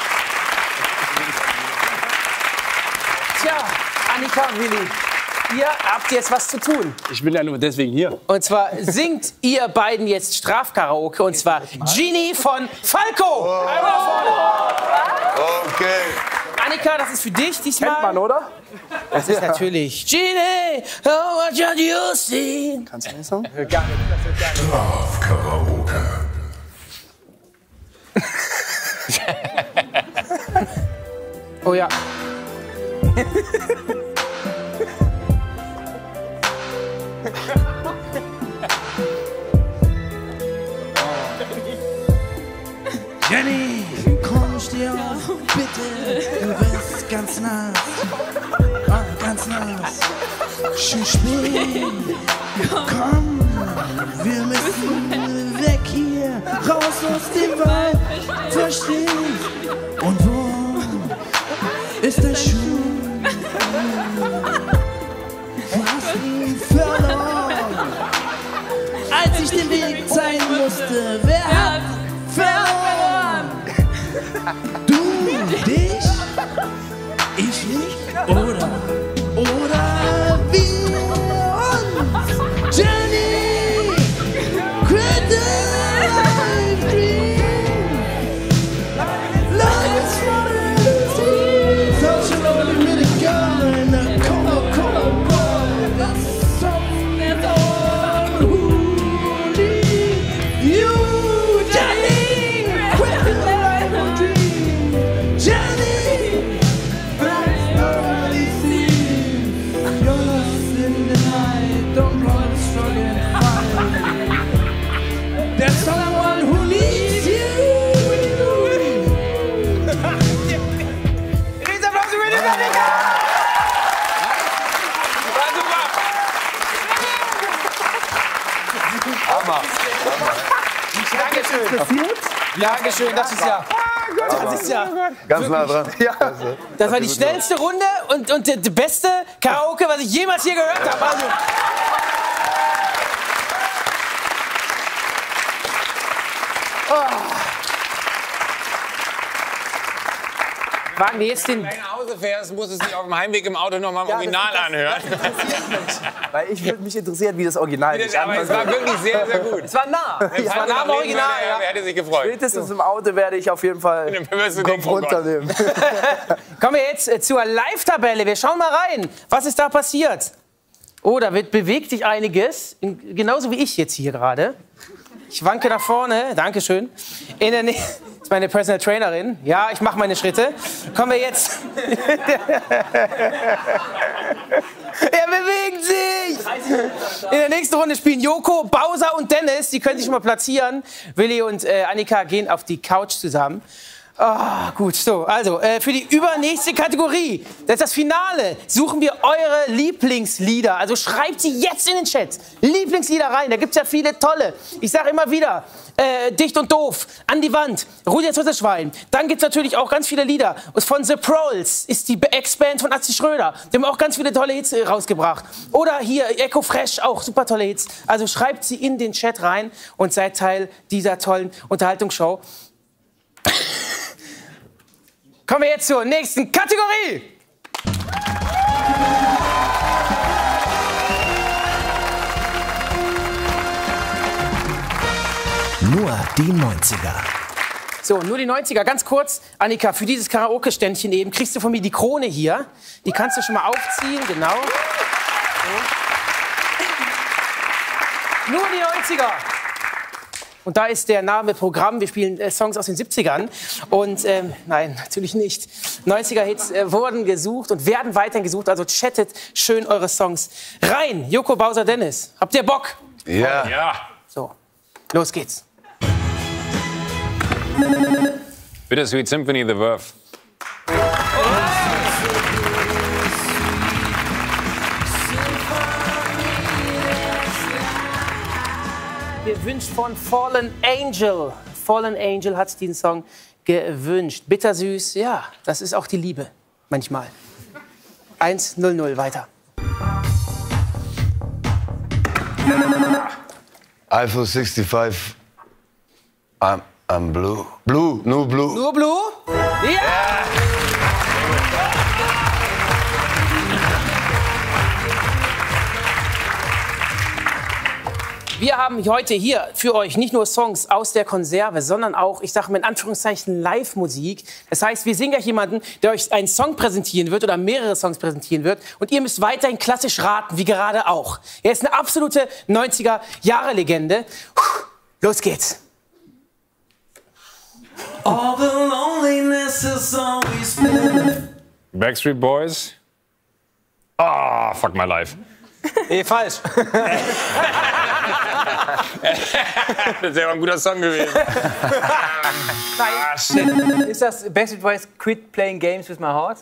[SPEAKER 1] Tja, Annika und Willi, ihr habt jetzt was zu tun.
[SPEAKER 4] Ich bin ja nur deswegen hier.
[SPEAKER 1] Und zwar singt ihr beiden jetzt Strafkaraoke. Und zwar Genie von Falco. Einmal vorne.
[SPEAKER 5] Okay.
[SPEAKER 1] Annika, das ist für dich diesmal.
[SPEAKER 4] Kennt man, oder?
[SPEAKER 1] Das ist natürlich Genie, oh, what you seen.
[SPEAKER 4] Kannst du das sagen?
[SPEAKER 1] Gar nicht, das wird gar nicht.
[SPEAKER 13] Strafkaraoke.
[SPEAKER 1] Oh ja.
[SPEAKER 17] Jenny, komm, steh auf, bitte, du bist ganz nass, oh, ganz nass, schon spät, komm, wir müssen weg hier, raus aus dem Wald, verstehen, und wo ist der Schuh, du hast ihn verloren, als ich den Weg zeigen musste, wer hat verloren? Du, dich, ich nicht, oder wir uns, Jenny, create the life dream, love is for such a lonely little girl in a cold, cold world, that's something that's all who need you, Jenny, create the life dream, Jenny, that's nobody sees, you're lost in the night, don't run, struggle and fight, there's someone who needs you.
[SPEAKER 1] Riesenapplaus für Willi Annika!
[SPEAKER 4] Hammer.
[SPEAKER 1] Dankeschön. Dankeschön, das ist ja... Das ist ja
[SPEAKER 5] Ganz nah dran.
[SPEAKER 4] Ja.
[SPEAKER 1] das war die schnellste Runde und die beste Karaoke, was ich jemals hier gehört habe. Also. Wagen wir jetzt den...
[SPEAKER 16] Wenn du nach Hause fährst, musst du es nicht auf dem Heimweg im Auto nochmal im Original anhören.
[SPEAKER 4] Weil ich würde mich interessieren, wie das Original ist.
[SPEAKER 16] Aber es war wirklich sehr, sehr gut.
[SPEAKER 1] Es war nah. Es war nah am Original.
[SPEAKER 16] Er hätte sich gefreut.
[SPEAKER 4] Spätestens im Auto werde ich auf jeden Fall den Kopf runternehmen.
[SPEAKER 1] Kommen wir jetzt zur Live-Tabelle. Wir schauen mal rein. Was ist da passiert? Oh, da bewegt sich einiges. Genauso wie ich jetzt hier gerade. Ich wanke nach vorne. Dankeschön. In der Nähe. Das ist meine Personal Trainerin. Ja, ich mache meine Schritte. Kommen wir jetzt. Er bewegt sich! In der nächsten Runde spielen Joko, Bowser und Dennis. Die können sich schon mal platzieren. Willi und Annika gehen auf die Couch zusammen. Ah, gut, so, also für die übernächste Kategorie, das ist das Finale, suchen wir eure Lieblingslieder. Also schreibt sie jetzt in den Chat. Lieblingslieder rein, da gibt es ja viele tolle. Ich sage immer wieder, Dicht und Doof, An die Wand, Rudi das Schwein. Dann gibt es natürlich auch ganz viele Lieder. Von The Proles ist die Ex-Band von Atzi Schröder. Die haben auch ganz viele tolle Hits rausgebracht. Oder hier Echo Fresh, auch super tolle Hits. Also schreibt sie in den Chat rein und seid Teil dieser tollen Unterhaltungsshow. Kommen wir jetzt zur nächsten Kategorie.
[SPEAKER 2] Nur die 90er.
[SPEAKER 1] So, nur die 90er. Ganz kurz, Annika, für dieses Karaoke-Ständchen eben kriegst du von mir die Krone hier. Die kannst du schon mal aufziehen, genau. So. Nur die 90er. Und da ist der Name Programm. Wir spielen Songs aus den 70ern. Und nein, natürlich nicht. 90er-Hits wurden gesucht und werden weiterhin gesucht. Also chattet schön eure Songs rein. Joko, Bowser, Dennis, habt ihr Bock?
[SPEAKER 5] Ja.
[SPEAKER 16] Ja.
[SPEAKER 1] So, los geht's.
[SPEAKER 16] Bittersweet Symphony, The Verve.
[SPEAKER 1] Gewünscht von Fallen Angel. Fallen Angel hat sich diesen Song gewünscht. Bittersüß, ja, das ist auch die Liebe. Manchmal. 1:0 weiter.
[SPEAKER 5] iPhone 65. I'm blue. Blue, nur blue.
[SPEAKER 1] Nur blue? Ja! Wir haben heute hier für euch nicht nur Songs aus der Konserve, sondern auch, ich sage mal in Anführungszeichen, Live-Musik. Das heißt, wir sehen gleich jemanden, der euch einen Song präsentieren wird oder mehrere Songs präsentieren wird. Und ihr müsst weiterhin klassisch raten, wie gerade auch. Er ist eine absolute 90er-Jahre-Legende. Los geht's.
[SPEAKER 14] All the loneliness is always been.
[SPEAKER 16] Backstreet Boys. Ah, fuck my life.
[SPEAKER 1] Nee, falsch.
[SPEAKER 16] Das wäre ein guter Song gewesen.
[SPEAKER 6] Ah, shit. Ist das Backstreet Boys Quit Playing Games with My Heart?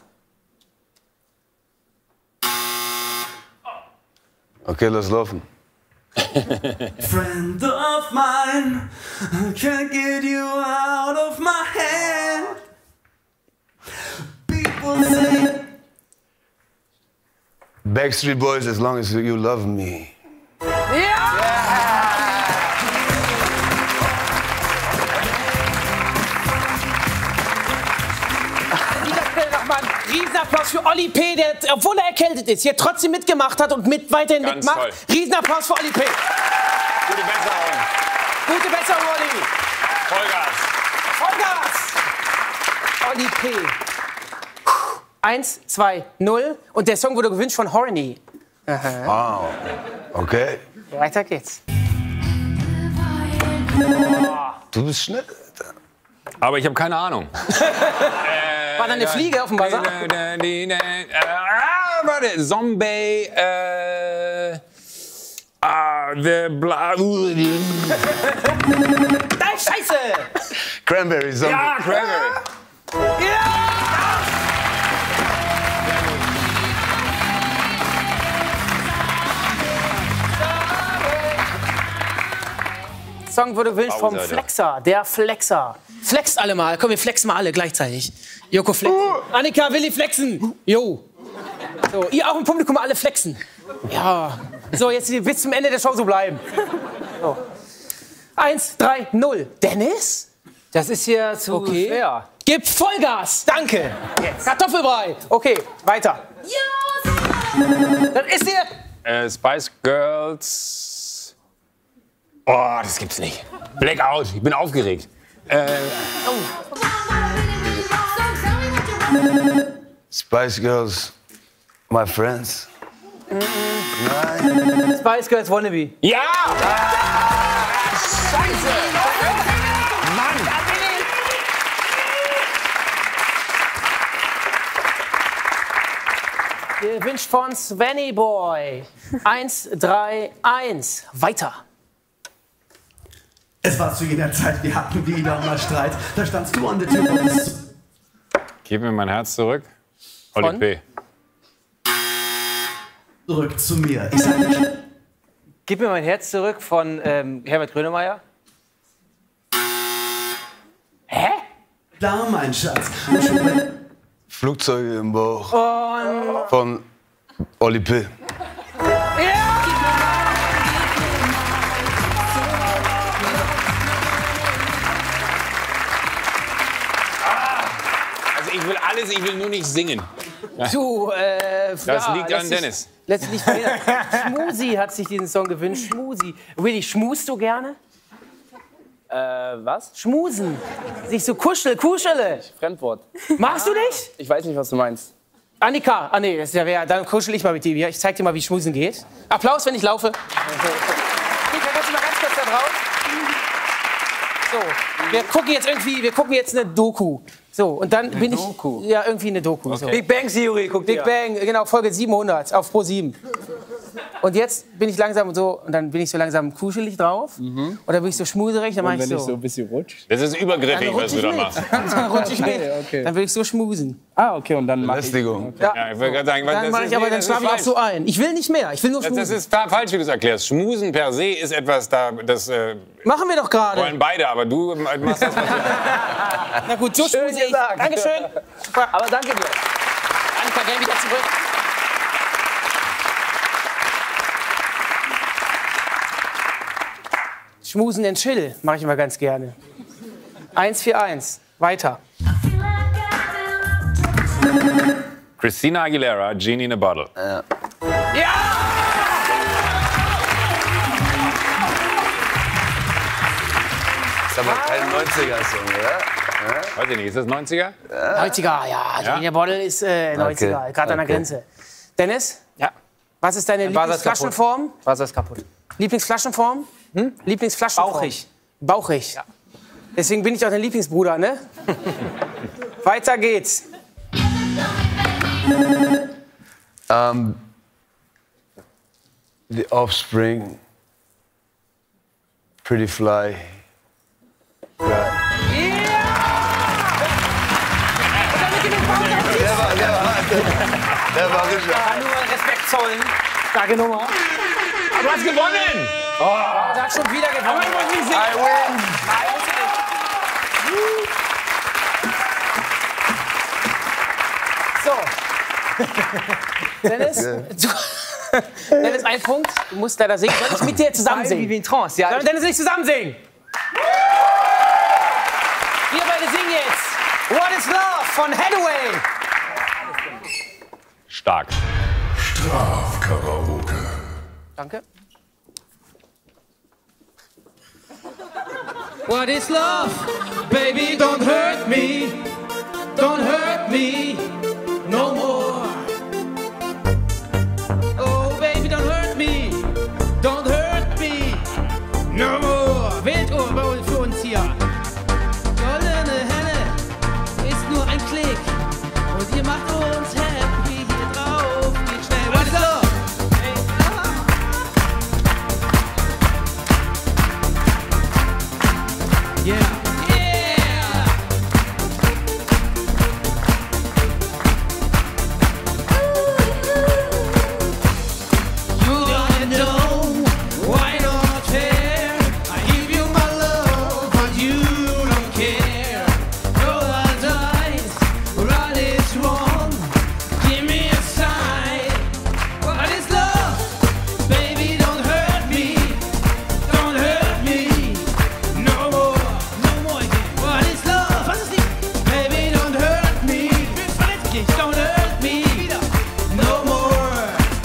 [SPEAKER 5] Okay, lass laufen.
[SPEAKER 14] Friend of mine, I can't get you out of my head. People say
[SPEAKER 5] Backstreet Boys, as long as you love me.
[SPEAKER 1] Riesenapplaus für Olli P., der, obwohl er erkältet ist, hier trotzdem mitgemacht hat und weiterhin
[SPEAKER 16] Ganz
[SPEAKER 1] mitmacht.
[SPEAKER 16] toll.
[SPEAKER 1] Riesenapplaus für Olli P.
[SPEAKER 16] Gute Besserung.
[SPEAKER 1] Gute Besserung, Olli.
[SPEAKER 16] Vollgas.
[SPEAKER 1] Olli P. 1:2:0 und der Song wurde gewünscht von Horny.
[SPEAKER 5] Wow. Okay.
[SPEAKER 1] Weiter geht's.
[SPEAKER 5] Du bist schnell.
[SPEAKER 16] Aber ich habe keine Ahnung.
[SPEAKER 1] War da eine Fliege auf dem Basar?
[SPEAKER 16] Warte, Zombie, the bla.
[SPEAKER 1] Nein, Scheiße!
[SPEAKER 5] Cranberry, Zombie.
[SPEAKER 16] Ja, Cranberry.
[SPEAKER 1] Song wurde gewünscht vom
[SPEAKER 16] Alter.
[SPEAKER 1] Flexer, der Flexer. Flext alle mal, komm, wir flexen mal alle gleichzeitig. Joko flexen. Annika, Willi flexen. Jo. So, ihr auch im Publikum alle flexen. Ja. So, jetzt bis zum Ende der Show so bleiben. So. 1:3:0. Dennis?
[SPEAKER 6] Das ist hier zu schwer.
[SPEAKER 1] Gib Vollgas. Danke. Jetzt. Kartoffelbrei. Okay, weiter. Das ist hier.
[SPEAKER 16] Spice Girls. Oh, das gibt's nicht. Blackout, ich bin aufgeregt.
[SPEAKER 5] Spice Girls, my friends.
[SPEAKER 6] Spice Girls Wannabe.
[SPEAKER 16] Ja!
[SPEAKER 1] Scheiße.
[SPEAKER 16] Mann!
[SPEAKER 1] Gewünscht von Svenny Boy. 1:3:1. Weiter.
[SPEAKER 19] Es war zu jener Zeit, wir hatten wieder mal Streit. Da standst du an der Tür von uns.
[SPEAKER 16] Gib mir mein Herz zurück. Oli P.
[SPEAKER 19] Zurück zu mir. Ich sag nicht.
[SPEAKER 6] Gib mir mein Herz zurück von Herbert Grönemeyer. Hä?
[SPEAKER 19] Da, mein Schatz.
[SPEAKER 5] Flugzeuge im Bauch.
[SPEAKER 6] Und
[SPEAKER 5] Von Oli P.
[SPEAKER 16] Also ich will alles, ich will nur nicht singen.
[SPEAKER 6] Du,
[SPEAKER 16] das liegt an Dennis.
[SPEAKER 6] Letztlich Schmusi hat sich diesen Song gewünscht. Schmusi. Willi, schmusst du gerne?
[SPEAKER 4] Was?
[SPEAKER 6] Schmusen. Sich so kuschele.
[SPEAKER 4] Fremdwort.
[SPEAKER 6] Magst du nicht?
[SPEAKER 4] Ich weiß nicht, was du meinst.
[SPEAKER 6] Annika. Ah nee, das ist ja wer. Dann kuschel ich mal mit dir. Ich zeig dir mal, wie Schmusen geht. Applaus, wenn ich laufe. Annika, kannst du mal ganz kurz da drauf? So, wir gucken jetzt eine Doku. So, und dann bin ich... Ja, irgendwie eine Doku.
[SPEAKER 4] Okay.
[SPEAKER 6] So.
[SPEAKER 4] Big Bang Theory, guck dir.
[SPEAKER 6] Big Bang, genau, Folge 700 auf Pro7. Und jetzt bin ich langsam so, und dann bin ich so langsam kuschelig drauf. Und dann bin ich so schmuserig, dann mache ich so.
[SPEAKER 4] Wenn ich so ein bisschen rutscht?
[SPEAKER 16] Das ist übergriffig, was du da machst.
[SPEAKER 6] Dann rutsche ich mit.
[SPEAKER 4] Okay.
[SPEAKER 6] Dann will ich so schmusen.
[SPEAKER 4] Ah, okay, und dann mach ich...
[SPEAKER 5] Belästigung.
[SPEAKER 6] Ja.
[SPEAKER 16] Ja, ich wollte gerade sagen,
[SPEAKER 6] Dann mache ich aber, dann schlafe ich auch so ein. Ich will nicht mehr, ich will nur schmusen.
[SPEAKER 16] Das ist falsch, wie du es erklärst. Schmusen per se ist etwas, das
[SPEAKER 6] machen wir doch gerade.
[SPEAKER 16] wollen beide, aber du machst das, was du...
[SPEAKER 6] Na gut, so schmuse ich. Dankeschön.
[SPEAKER 4] Aber danke dir.
[SPEAKER 6] Annika, geh wieder zurück. Schmusen in Chill mache ich immer ganz gerne. 1-4-1. Weiter.
[SPEAKER 16] Christina Aguilera, Genie in a Bottle.
[SPEAKER 6] Ja!
[SPEAKER 5] Ist aber kein 90er-Song, oder?
[SPEAKER 16] Weiß ich nicht, ist das 90er?
[SPEAKER 6] 90er, ja. Genie in a Bottle ist 90er, gerade an der Grenze. Dennis?
[SPEAKER 4] Ja.
[SPEAKER 6] Was ist deine Lieblingsflaschenform?
[SPEAKER 4] Wasser ist kaputt.
[SPEAKER 6] Lieblingsflaschenform? Lieblingsflaschenform?
[SPEAKER 4] Bauchig.
[SPEAKER 6] Bauchig. Ja. Deswegen bin ich auch dein Lieblingsbruder, ne? Weiter geht's.
[SPEAKER 5] The Offspring. Pretty Fly. Der war richtig.
[SPEAKER 6] Ich kann nur mal Respekt zollen. Starke Nummer.
[SPEAKER 16] Aber du hast gewonnen!
[SPEAKER 6] Oh, der hat schon wieder gewonnen.
[SPEAKER 16] Aber ich muss nicht singen.
[SPEAKER 5] I win.
[SPEAKER 6] So. Dennis, ein Punkt. Du musst leider singen. Soll ich mit dir zusammen singen?
[SPEAKER 4] Wie in Trance. Ja,
[SPEAKER 6] Sollen wir Dennis nicht zusammen singen? Wir beide singen jetzt. What is Love von Hathaway.
[SPEAKER 16] Stark.
[SPEAKER 13] Strafkaraoke.
[SPEAKER 6] Danke. What is love? Baby, don't hurt me. Don't hurt me no more. Oh, baby, don't hurt me. Don't hurt me no more. Weltohr für uns hier. Goldene Henne ist nur ein Klick. Und ihr macht uns happy hier drauf. Geht schnell. What is love? Yeah. Yeah. You don't know why not fair. I give you my love, but you don't care. No one's eyes, right is wrong. Give me a sign. What is love? Baby, don't hurt me. Don't hurt me. No more. What is love? Was ist die? Baby, don't hurt me. Don't hurt me. No more.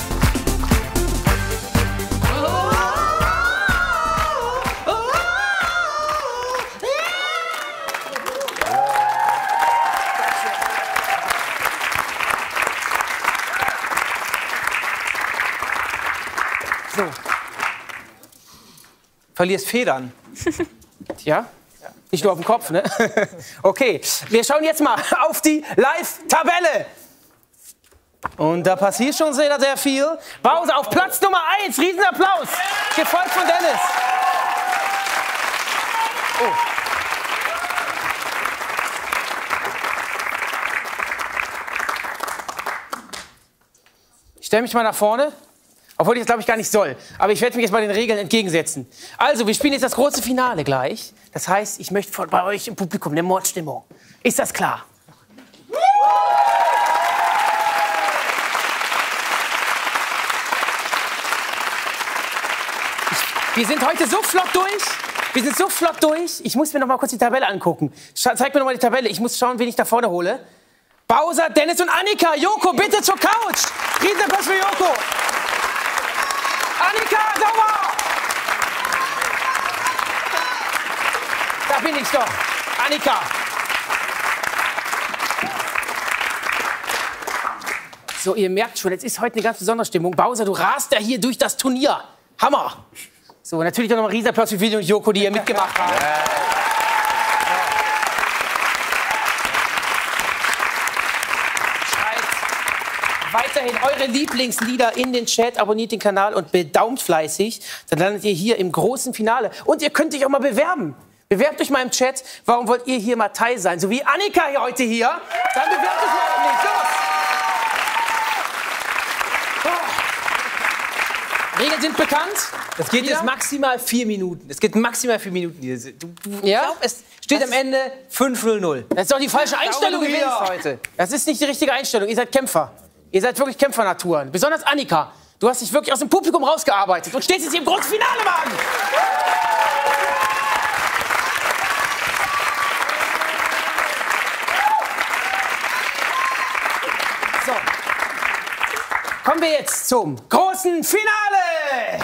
[SPEAKER 6] So. Verlierst Federn. Ja? Nicht nur auf dem Kopf, ne? Okay, wir schauen jetzt mal auf die Live-Tabelle. Und da passiert schon sehr, sehr viel. Pause auf Platz Nummer 1, Riesenapplaus. Gefolgt von Dennis.
[SPEAKER 1] Oh. Ich stelle mich mal nach vorne. Obwohl ich das, glaube ich, gar nicht soll. Aber ich werde mich jetzt mal den Regeln entgegensetzen. Also, wir spielen jetzt das große Finale gleich. Das heißt, ich möchte bei euch im Publikum eine Mordstimmung. Ist das klar? Wir sind heute so flott durch. Wir sind so flott durch. Ich muss mir noch mal kurz die Tabelle angucken. Zeig mir noch mal die Tabelle. Ich muss schauen, wen ich da vorne hole. Bowser, Dennis und Annika. Joko, bitte zur Couch. Riesenapplaus für Joko. Annika, sauber! Da bin ich doch. Annika. So, ihr merkt schon, jetzt ist heute eine ganz besondere Stimmung. Bowser, du rast ja hier durch das Turnier. Hammer. So, natürlich noch mal ein Riesenapplaus für Willi und Joko, die hier mitgemacht haben. Weiterhin eure Lieblingslieder in den Chat, abonniert den Kanal und bedaumt fleißig. Dann landet ihr hier im großen Finale. Und ihr könnt euch auch mal bewerben. Bewerbt euch mal im Chat. Warum wollt ihr hier mal Teil sein? So wie Annika hier heute hier. Dann bewerbt euch mal nicht. Los! Oh. Regeln sind bekannt.
[SPEAKER 6] Das geht jetzt maximal 4 Minuten. Es geht maximal 4 Minuten.
[SPEAKER 1] Ja?
[SPEAKER 6] Glaub, es steht am Ende 5:00.
[SPEAKER 1] Das ist doch die falsche Einstellung gewesen heute. Das ist nicht die richtige Einstellung. Ihr seid Kämpfer. Ihr seid wirklich Kämpfernaturen. Besonders Annika. Du hast dich wirklich aus dem Publikum rausgearbeitet und stehst jetzt hier im großen Finale, Mann! So. Kommen wir jetzt zum großen Finale!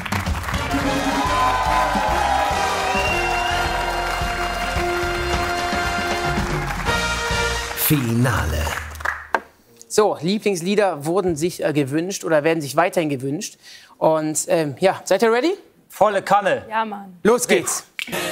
[SPEAKER 2] Finale.
[SPEAKER 1] So, Lieblingslieder wurden sich gewünscht oder werden sich weiterhin gewünscht. Und ja, seid ihr ready?
[SPEAKER 6] Volle Kanne.
[SPEAKER 9] Ja, Mann.
[SPEAKER 1] Los geht's.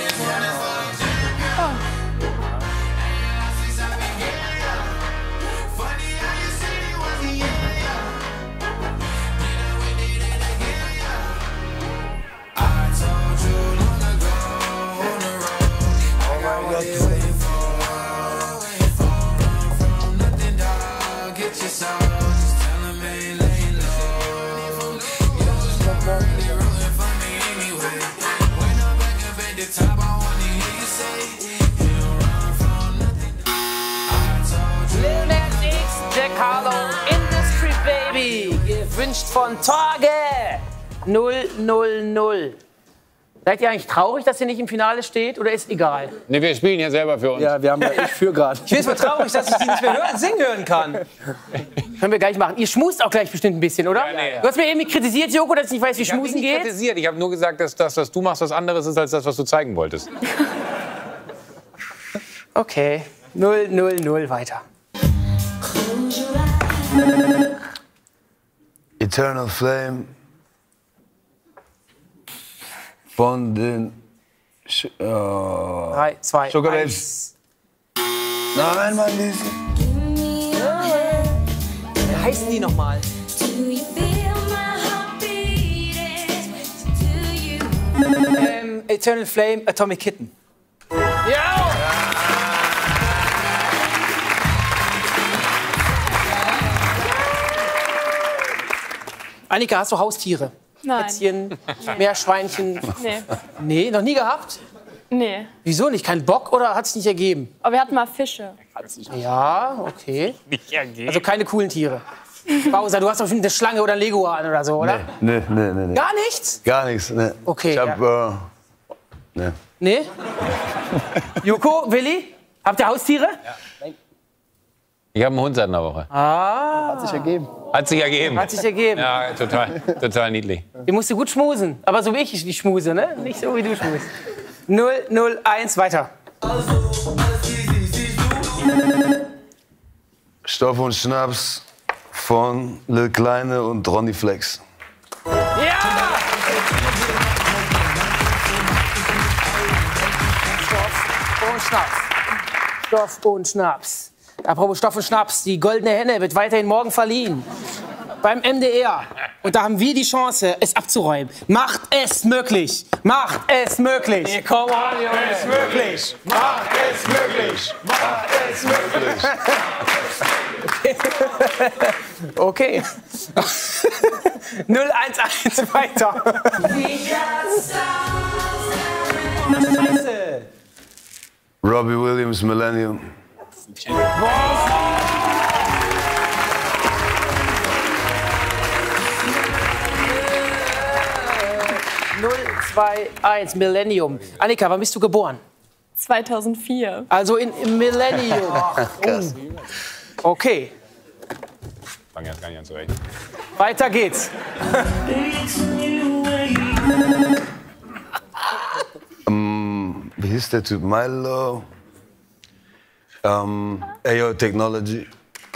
[SPEAKER 1] Industry Baby, gewünscht von Torge 000. Seid ihr eigentlich traurig, dass ihr nicht im Finale steht, oder ist egal?
[SPEAKER 16] Ne, wir spielen ja selber für uns.
[SPEAKER 4] Ja, wir haben ja ich für gerade.
[SPEAKER 6] Ich bin jetzt mal traurig, dass ich die nicht mehr singen hören kann.
[SPEAKER 1] Können wir gleich machen. Ihr schmust auch gleich bestimmt ein bisschen, oder?
[SPEAKER 16] Ja, nee.
[SPEAKER 1] Du hast mir eben kritisiert, Joko, dass ich nicht weiß, wie Schmusen geht.
[SPEAKER 16] Ich habe kritisiert. Ich habe nur gesagt, dass das, was du machst, was anderes ist als das, was du zeigen wolltest.
[SPEAKER 1] Okay, 000 weiter.
[SPEAKER 5] Eternal Flame von den
[SPEAKER 1] 3, 2,
[SPEAKER 5] Sugar
[SPEAKER 1] 1.
[SPEAKER 5] Nein, mein Lieb.
[SPEAKER 6] Wie heißen die nochmal? Eternal Flame, Atomic Kitten.
[SPEAKER 1] Ja! Annika, hast du Haustiere?
[SPEAKER 9] Nein.
[SPEAKER 1] Kätzchen, Meerschweinchen?
[SPEAKER 9] Nee.
[SPEAKER 1] Nee, noch nie gehabt?
[SPEAKER 9] Nee.
[SPEAKER 1] Wieso nicht? Kein Bock oder hat es nicht ergeben?
[SPEAKER 9] Aber wir hatten mal Fische.
[SPEAKER 1] Ja, okay.
[SPEAKER 16] Nicht ergeben.
[SPEAKER 1] Also keine coolen Tiere. Bowser, du hast doch eine Schlange oder ein Leguan oder so, oder?
[SPEAKER 5] Nee.
[SPEAKER 1] Gar nichts?
[SPEAKER 5] Gar nichts, ne.
[SPEAKER 1] Okay,
[SPEAKER 5] Ich hab, ne.
[SPEAKER 1] Nee? Joko, Willi, habt ihr Haustiere?
[SPEAKER 16] Ich habe einen Hund seit einer Woche.
[SPEAKER 1] Ah.
[SPEAKER 4] Hat sich ergeben.
[SPEAKER 16] Hat sich ergeben.
[SPEAKER 1] Hat sich ergeben.
[SPEAKER 16] Ja, total niedlich.
[SPEAKER 1] Ihr musst gut schmusen. Aber so wie ich nicht schmuse, ne? Nicht so wie du schmusst. 001, weiter.
[SPEAKER 5] Stoff und Schnaps von Lil Kleine und Ronny Flex.
[SPEAKER 1] Ja! Stoff und Schnaps. Stoff und Schnaps. Apropos Stoff und Schnaps, die goldene Henne wird weiterhin morgen verliehen. beim MDR. Und da haben wir die Chance, es abzuräumen. Macht es möglich. Macht es möglich.
[SPEAKER 6] Nee, komm on, Junge.
[SPEAKER 1] Es möglich.
[SPEAKER 5] Macht es möglich. Macht es möglich.
[SPEAKER 1] Okay. 0-1-1 weiter. Scheiße.
[SPEAKER 5] Robbie Williams, Millennium.
[SPEAKER 1] 0-2-1, Millennium. Annika, wann bist du geboren?
[SPEAKER 7] 2004.
[SPEAKER 1] Also im Millennium.
[SPEAKER 5] Krass.
[SPEAKER 1] Okay,
[SPEAKER 16] Fang jetzt gar nicht an zu rechnen.
[SPEAKER 1] weiter geht's.
[SPEAKER 5] Wie hieß der Typ? Milo. AO Technology.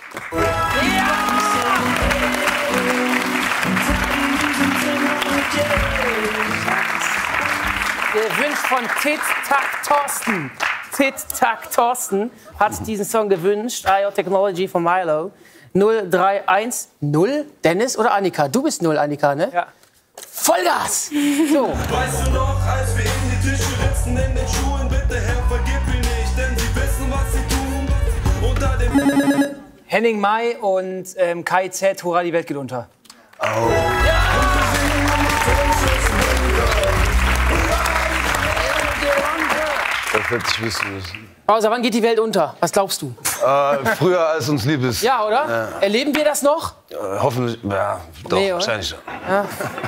[SPEAKER 1] Gewünscht von Tit Tak Thorsten. Tit Tak Thorsten hat diesen Song gewünscht. AO Technology von Milo. 0-3-1-0. Dennis oder Annika? Du bist 0, Annika, ne? Ja. Vollgas! So.
[SPEAKER 14] Weißt du noch, als wir in die Tische ritzen in den Schuhen, bitte Herr, vergib mir nicht, denn sie wissen, was sie tun. Unter dem
[SPEAKER 6] Henning Mai und Kai Z, Hurra, die Welt geht unter.
[SPEAKER 5] Oh. Das hätte ich wissen müssen.
[SPEAKER 1] Pausa, wann geht die Welt unter? Was glaubst du?
[SPEAKER 5] Früher als uns lieb ist.
[SPEAKER 1] Ja, oder?
[SPEAKER 5] Ja.
[SPEAKER 1] Erleben wir das noch?
[SPEAKER 5] Hoffentlich, ja, doch,
[SPEAKER 1] Nee, oder?
[SPEAKER 5] wahrscheinlich schon.
[SPEAKER 1] Ja.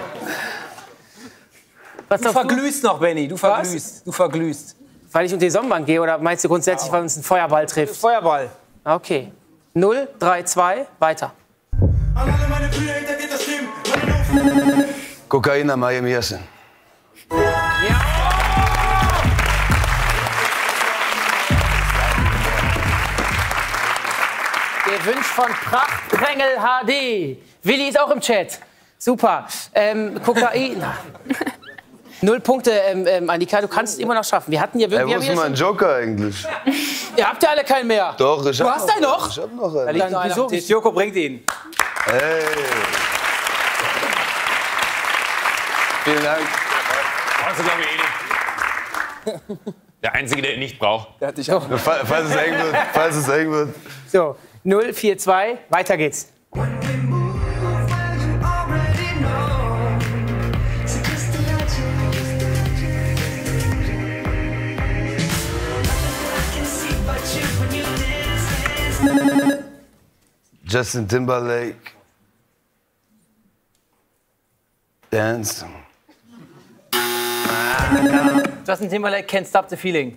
[SPEAKER 1] Was
[SPEAKER 6] Du verglühst noch, Benny, du verglühst. Du verglühst.
[SPEAKER 1] Weil ich unter die Sonnenbank gehe oder meinst du grundsätzlich, weil uns ein Feuerball trifft?
[SPEAKER 6] Feuerball.
[SPEAKER 1] Okay. 0-3-2, weiter.
[SPEAKER 14] An alle meine Brüder, hinter dir das Team.
[SPEAKER 5] Kokain am Miami Essen.
[SPEAKER 1] Gewünscht von Prachtprängel HD. Willi ist auch im Chat. Super. Kokain. 0 Punkte, Annika, du kannst es immer noch schaffen. Wir hatten hier wirklich.
[SPEAKER 5] Wo ist mein Joker eigentlich?
[SPEAKER 1] Ihr habt ja alle keinen mehr.
[SPEAKER 5] Doch, ich hab
[SPEAKER 1] Du hast einen noch?
[SPEAKER 5] Ich hab noch
[SPEAKER 6] Da
[SPEAKER 5] einen.
[SPEAKER 6] liegt noch einer am Tisch. Joko bringt ihn.
[SPEAKER 5] Hey. Vielen Dank.
[SPEAKER 16] Brauchst du, glaube ich, eh nicht. Der Einzige, der ihn nicht braucht.
[SPEAKER 6] Der hat dich auch.
[SPEAKER 5] Falls es eng wird. Falls es eng wird.
[SPEAKER 1] So, 0-4-2, weiter geht's.
[SPEAKER 5] Justin Timberlake. Dance.
[SPEAKER 6] Justin Timberlake can't stop the feeling.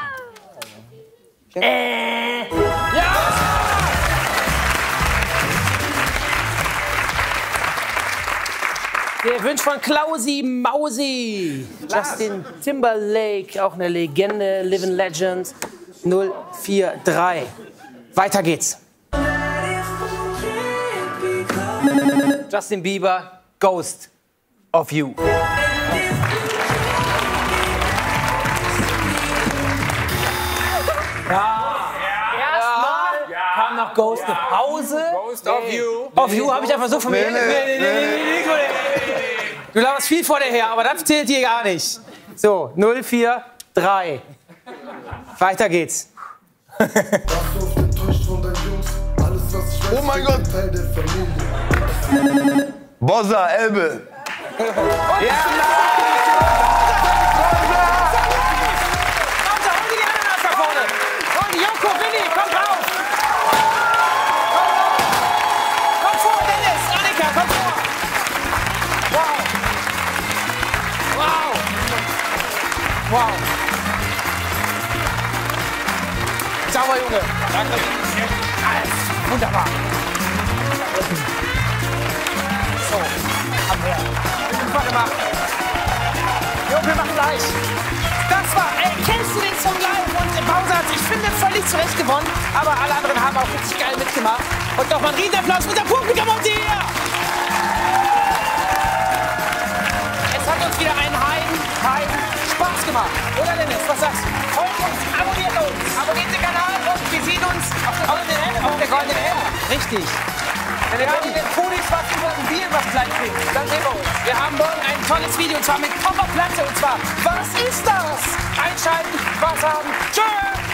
[SPEAKER 1] Der Wunsch von Klausi Mausi. Justin Timberlake, auch eine Legende, Living Legend. 0-4-3. Weiter geht's.
[SPEAKER 6] Justin Bieber, Ghost of You. Erstmal kam nach Ghost eine Pause.
[SPEAKER 16] Ghost of You.
[SPEAKER 1] Of You habe ich einfach so von mir. Du laberst viel vor dir her, aber das zählt hier gar nicht. So, 0-4-3. Weiter geht's.
[SPEAKER 5] Oh mein Gott. Bossa, Elbe.
[SPEAKER 1] Joko, Willi, komm raus! Komm vor, Dennis, Annika, komm vor! Wow! Wow! Wow! Sauber, Junge! Danke. Alles wunderbar! So, haben wir. Super gemacht. Jo, wir machen gleich. Das war, kennst du den Song live? Und Bowser hat, ich finde, völlig zu Recht gewonnen. Aber alle anderen haben auch richtig geil mitgemacht. Und nochmal einen Riesenapplaus für unser Publikum und hier! Es hat uns wieder einen Heiden Spaß gemacht. Oder Dennis, was sagst du? Folgt uns, abonniert den Kanal und wir sehen uns auf der Goldenen Henne. Richtig.
[SPEAKER 6] Wenn ihr den Pudis was über ein Bier was gleich kriegt, dann sehen wir uns. Wir haben morgen ein tolles Video und zwar mit Papa Platte und zwar, was ist das? Einschalten, was haben. Tschüss!